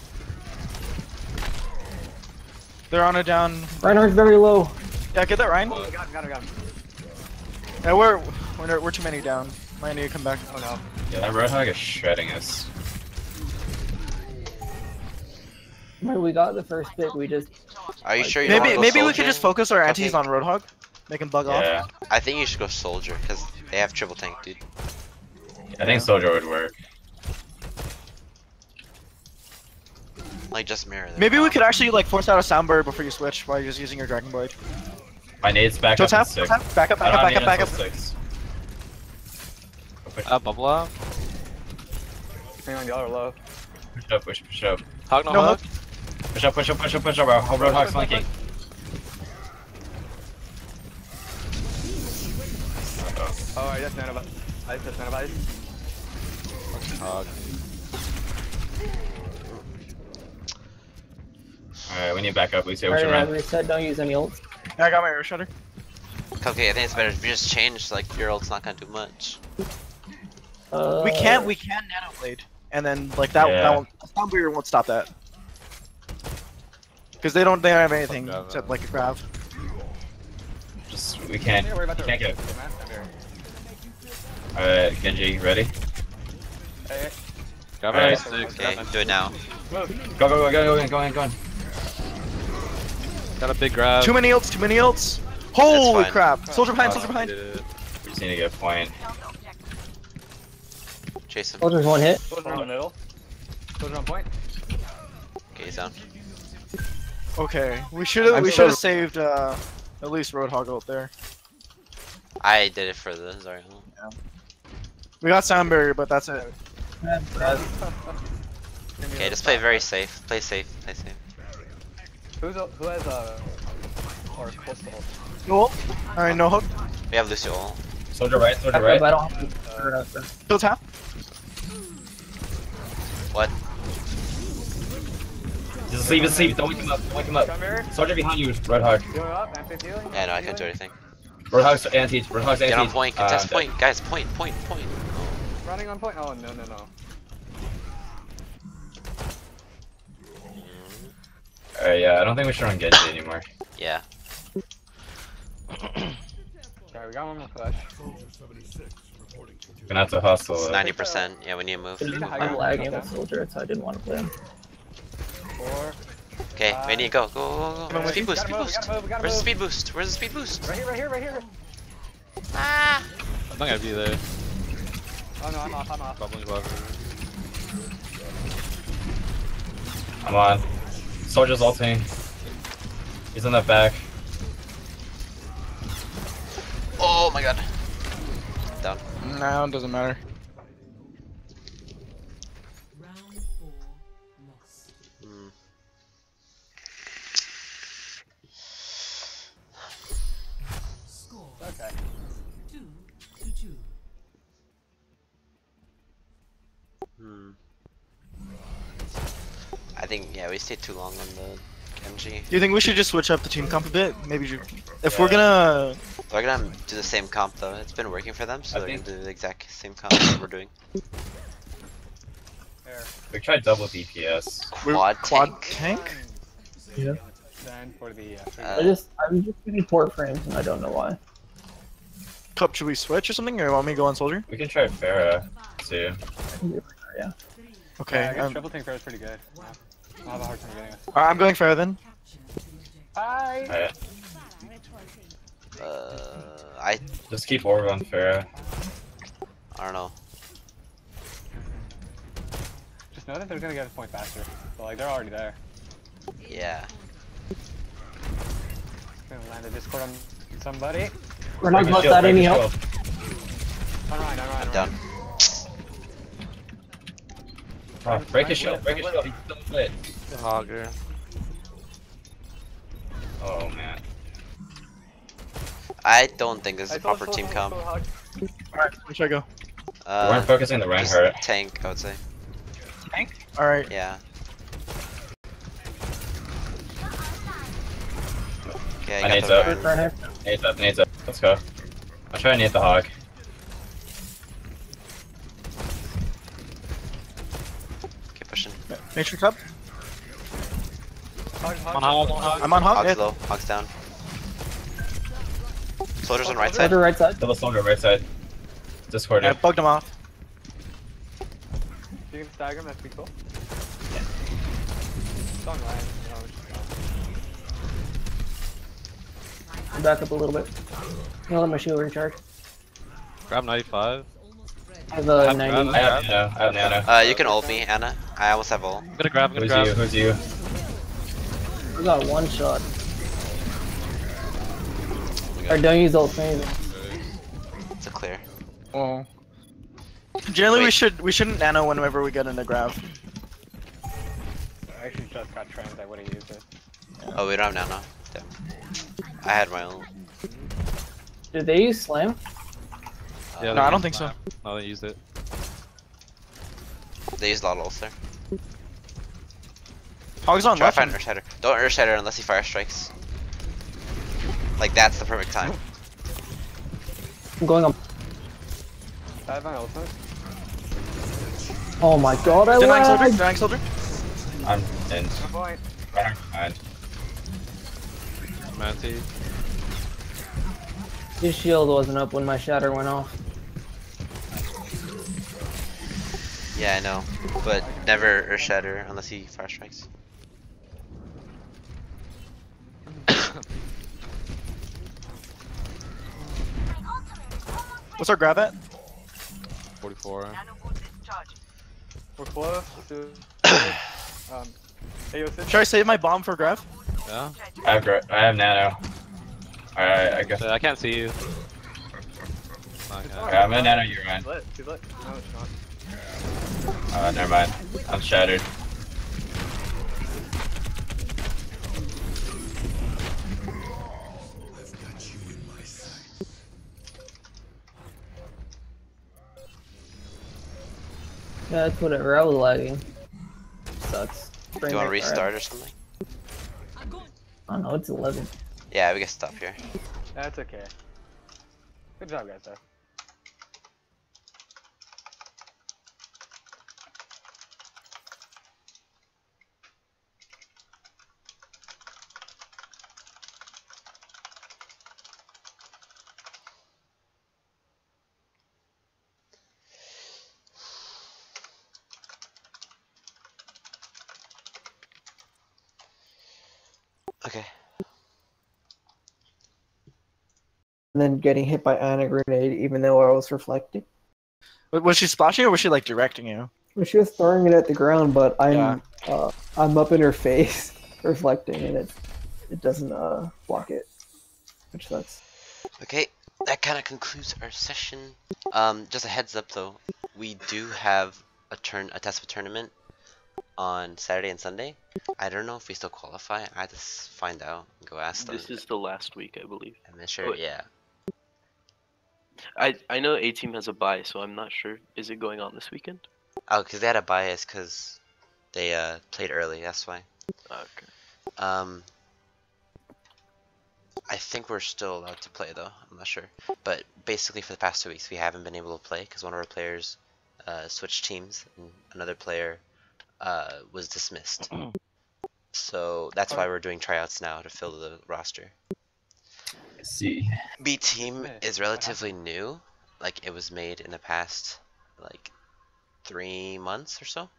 They're on a down. Reinhardt's very low. Yeah, get that Ryan. Oh, got him. Yeah, we're too many down. Might need to come back. Oh no. Yeah, that Roadhog is shredding us. When we got the first pick, we just Are you sure you don't Maybe wanna go we could Soldier? just focus our antis Okay. on Roadhog. Make him bug off. Yeah, I think you should go Soldier because they have triple tank, dude. I think Soldier would work. Like just mirror them. Maybe we could actually like force out a soundbird before you switch while you're just using your Dragon Blade. My nade's back Go up in tap, 6. tap, back up, I back up, don't back have up, back nade up. until 6. Bubble up. Hang on, y'all are low. Push up. Hog no No hug. hook. Push up, bro. Whole Roadhog's flanking. Alright, that's none of us. That's none of us. Hog. Alright, we need backup. We say we already should have run. reset. Don't use any ults. Yeah, I got my arrow shutter. Okay, I think it's better if you just change. Like your ult's not gonna do much. We can nano blade, and then like that Yeah. that won't, soundbird won't stop that. Because they don't have anything Fuck that, except like a grab. Just, we can't. Don't worry about the Can't get it. man. I'm here. Alright, Genji, ready? Hey, Got Alright. my six. Okay, do it now. move. Go in. Got a big grab. Too many ults, too many ults. Holy fine. crap! Soldier behind, Oh, soldier behind. did it. We just need to get a point. Chase him. Soldier's one hit. Soldier in the middle. Soldier on point. Okay, he's down. Okay, we should have saved at least Roadhog ult there. I did it for the Zarya. We got sound barrier, but that's it. Okay, just play very safe. Play safe. Play safe. Who has or close to ult? No ult. Alright, no hook. We have Lucio ult. Soldier right. I don't have to. Kill tap. What? Just sleep. Don't wake him up. Come here. Soldier behind you, Roadhog. Healing up. I'm healing. Yeah, no, I can't do anything. Roadhog's anti. Roadhog's anti. Get on point. Contest point, guys. Point. Running on point. Oh no. Alright, yeah, I don't think we should run Genji anymore. Yeah. Alright, we got one more push. We're gonna have to hustle It's it. 90%. Yeah, we need to move. I'm lagging with Soldier, so I didn't want to play him. 4. Okay, we need to go. Go. Speed boost. Gotta move, gotta Where's the move. speed boost? Where's the speed boost? Right here. Ah! I'm not gonna be there. Oh no, I'm off. Bubbling above. I'm on. Soldier's ulting. He's in the back. Oh my god. Down. No, it doesn't matter. Round 4 lost. Hmm. Score Okay. 2-2. I think, yeah, we stayed too long on the Genji. Do you think we should just switch up the team comp a bit? Maybe if we're gonna. They're gonna do the same comp though. It's been working for them, so I they're think- gonna do the exact same comp that we're doing. Hey, We tried double DPS. Quad tank? Yeah. Then for the I'm just getting port frames and I don't know why. Cup, should we switch or something, or you want me to go on soldier? We can try Pharah too. Yeah. Okay. Yeah, I guess triple tank Pharah is pretty good. Yeah. I'll have a hard time getting it. Alright, I'm going Pharah then. Bye. Alright. I Just keep orb on Pharah. don't know. Just know that they're gonna get a point faster. So like they're already there. Yeah. Gonna land a Discord on somebody. We're not about that any help. I'm down. Oh, break his shield, break his shield, he's still lit. Hogger. Oh man. I don't think this is a proper team comp. Alright, where should I go? We weren't focusing the just Reinhardt. tank, I would say. Tank? Alright. Yeah. Okay, I I need got to. the Baron. Nades up. Let's go. I'll try and hit the hog. Keep pushing. Matrix up. On hog. I'm on hog. Hog's Yeah. low. Hog's down. Soldiers on right side. Soldier right side. Kill the soldier right side. Discord. Yeah, bugged him off. You can stagger him, that'd be cool. Yeah. It's on Ryan. No, it's just Back up a little bit. I'll let my shield recharge. Grab 95. I have Grab, 90. I have nano. You can ult me, Anna. I almost have ult. I'm gonna grab. Who's you? Who's you? We got one shot. Or don't use ult anything. It's a clear. Oh. Generally, we shouldn't nano whenever we get into grav. I actually just got trans, I would've used it. Oh, we don't have nano. Damn. I had my ult. Did they use slam? Yeah, No, I don't think so. No, they used it. They used a lot of ults there. Hog's on Try to left. find Earthshatter. Don't Earthshatter unless he fire strikes. Like, that's the perfect time. I'm going on. I have my ultimate. Oh my god, I Denying soldier. lagged! Denying soldier. I'm in. No point. Fine. Manti. His shield wasn't up when my shatter went off. Yeah, I know. But never Earthshatter unless he fire strikes. What's our grab at? 44. We're close to. Should I save my bomb for grav? Yeah. I have nano. Alright, I guess. I can't see you. Okay, I'm in nano, you're in. Too late. No, it's not. Never mind. I'm shattered. Yeah, it's whatever, I was lagging. Sucks. Do you want to restart or something? I don't know, it's 11. Yeah, we can stop here. That's okay. Good job, guys, though. Okay. And then getting hit by Ana grenade even though I was reflecting. Was she splashing or was she like directing you? Well, she was throwing it at the ground, but I'm up in her face reflecting and it doesn't block it. Which sucks. Okay, that kind of concludes our session. Just a heads up though, we do have a TESPA tournament on Saturday and Sunday. I don't know if we still qualify. I just find out and go ask them. This is the last week, I believe. I'm not sure. Yeah. I know A team has a bye, so I'm not sure. Is it going on this weekend? Oh, because they had a bias because they played early. That's why. Okay. I think we're still allowed to play though. I'm not sure. But basically, for the past 2 weeks, we haven't been able to play because one of our players switched teams, and another player was dismissed. So that's why we're doing tryouts now to fill the roster. I see. B team is relatively new. Like, it was made in the past like 3 months or so.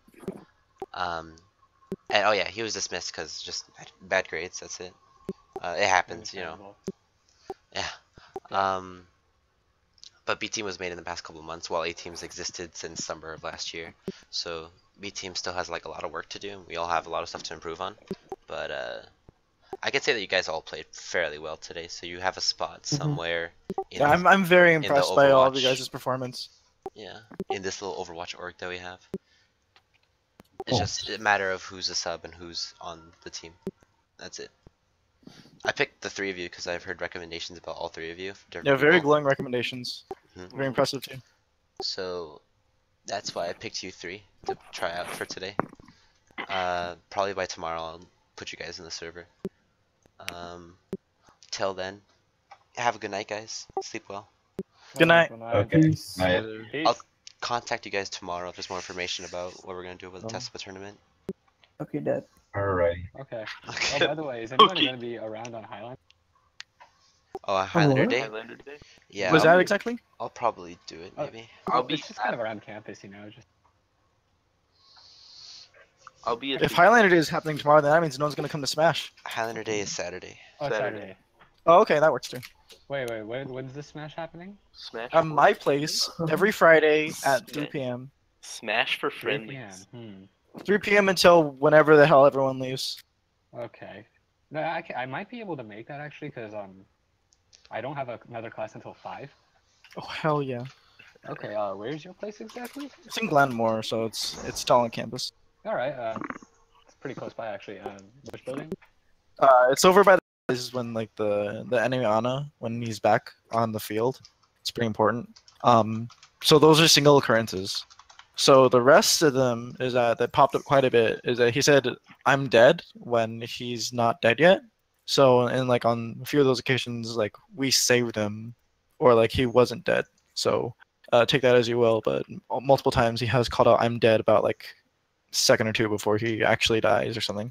And oh yeah, he was dismissed because just bad grades. That's it. It happens, you know. Yeah. But B team was made in the past couple of months, while A teams existed since summer of last year. So B team still has like a lot of work to do. We all have a lot of stuff to improve on. But I could say that you guys all played fairly well today. So you have a spot somewhere. Yeah, I'm very impressed by all of you guys' performance. Yeah, in this little Overwatch org that we have. It's just a matter of who's a sub and who's on the team. That's it. I picked the 3 of you because I've heard recommendations about all 3 of you. Yeah, very glowing recommendations. Very impressive too. So that's why I picked you 3 to try out for today. Probably by tomorrow I'll put you guys in the server. Till then, have a good night, guys. Sleep well. Good night. Okay. Night. I'll contact you guys tomorrow if there's more information about what we're gonna do with the Tespa tournament. Okay, Dad. Alright. Okay. Oh, by the way, is anyone going to be around on Highland? Oh, Highlander Day? Highlander Day? Yeah. Was that exactly? I'll probably do it, maybe. It's just kind of around campus, you know. Just. I'll be. If Highlander Day is happening tomorrow, then that means no one's gonna come to Smash. Highlander Day is Saturday. Oh, Saturday. Oh, okay, that works too. Wait, when's this Smash happening? Smash. My place every Friday at 3 p.m. Smash for 3 friendlies. p.m. 3 p.m. until whenever the hell everyone leaves. Okay. No, I might be able to make that actually, because I don't have another class until 5. Oh hell yeah. Okay. Where's your place exactly? It's in Glenmore, so it's still on campus. All right. It's pretty close by actually. Which building? It's over by the. This is when like the enemy Ana, when he's back on the field. It's pretty important. So those are single occurrences. So the rest of them is that popped up quite a bit. Is that he said I'm dead when he's not dead yet. So and like on a few of those occasions, like we saved him, or like he wasn't dead. So take that as you will. But multiple times he has called out I'm dead about like a second or two before he actually dies or something.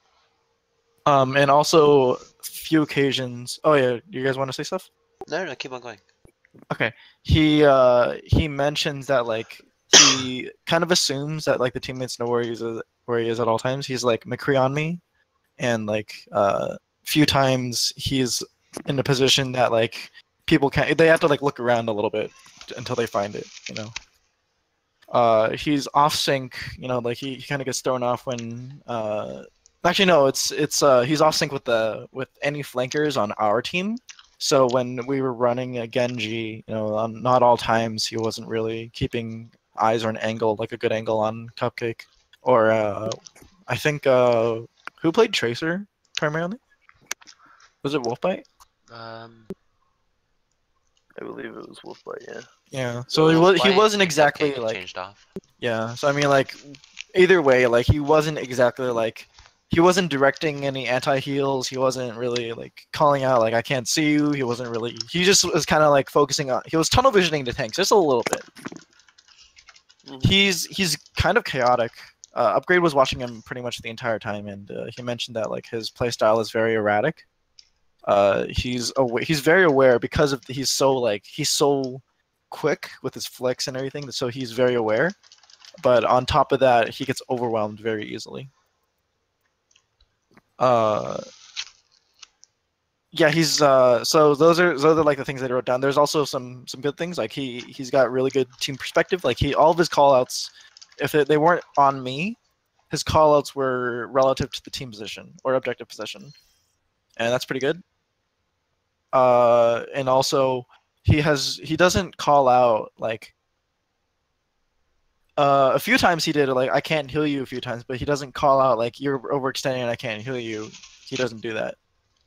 And also a few occasions. Oh yeah, you guys want to say stuff? No, keep on going. Okay. He mentions that like he kind of assumes that like the teammates know where he is at all times. He's like McCree on me, and like few times he's in a position that like people can't. They have to like look around a little bit until they find it. You know. He's off sync. You know, like he kind of gets thrown off when. Actually, no. It's he's off sync with any flankers on our team. So when we were running a Genji, you know, not all times he wasn't really keeping eyes or an angle, like a good angle on Cupcake. Or I think who played Tracer primarily? Was it Wolfbite? I believe it was Wolfbite, yeah. Yeah. So he wasn't exactly like changed off. Yeah. So I mean, like either way, like he wasn't exactly like. He wasn't directing any anti-heals. He wasn't really like calling out like I can't see you. He wasn't really. He just was kind of like focusing on. He was tunnel visioning the tanks just a little bit. He's kind of chaotic. Upgrade was watching him pretty much the entire time, and he mentioned that like his playstyle is very erratic. He's very aware because of he's so quick with his flicks and everything. So he's very aware, but on top of that, he gets overwhelmed very easily. Yeah, he's so those are like the things that I wrote down. There's also some good things, like he's got really good team perspective. Like all of his callouts, if they weren't on me, his callouts were relative to the team position or objective position, and that's pretty good. And also he doesn't call out like a few times he did like I can't heal you a few times, but he doesn't call out like you're overextending and I can't heal you. He doesn't do that.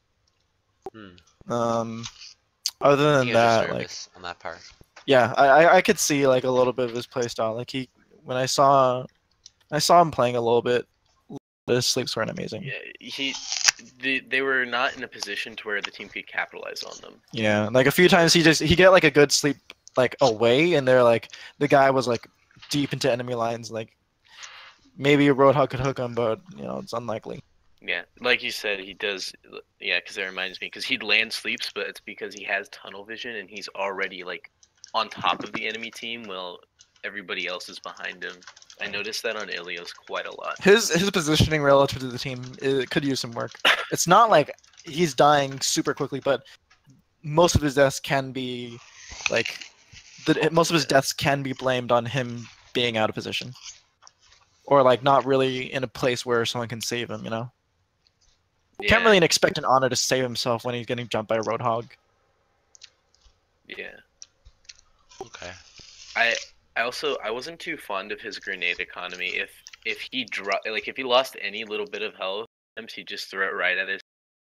Other than that, like on that part. Yeah, I could see like a little bit of his playstyle. Like when I saw him playing a little bit, his sleeps weren't amazing. Yeah, they were not in a position to where the team could capitalize on them. Yeah, like a few times he get like a good sleep like away, and they're like the guy was like deep into enemy lines. Like maybe a Roadhog could hook him, but it's unlikely. Yeah, like you said, he does. Yeah, because that reminds me, because he'd land sleeps, but it's because he has tunnel vision and he's already like on top of the enemy team while everybody else is behind him. I noticed that on Ilios quite a lot. His positioning relative to the team could use some work. It's not like he's dying super quickly, but most of his deaths can be like most of his deaths can be blamed on him being out of position, or like not really in a place where someone can save him. Can't really expect an Ana to save himself when he's getting jumped by a Roadhog. Yeah. Okay. I wasn't too fond of his grenade economy. If he if he lost any little bit of health, he'd just throw it right at his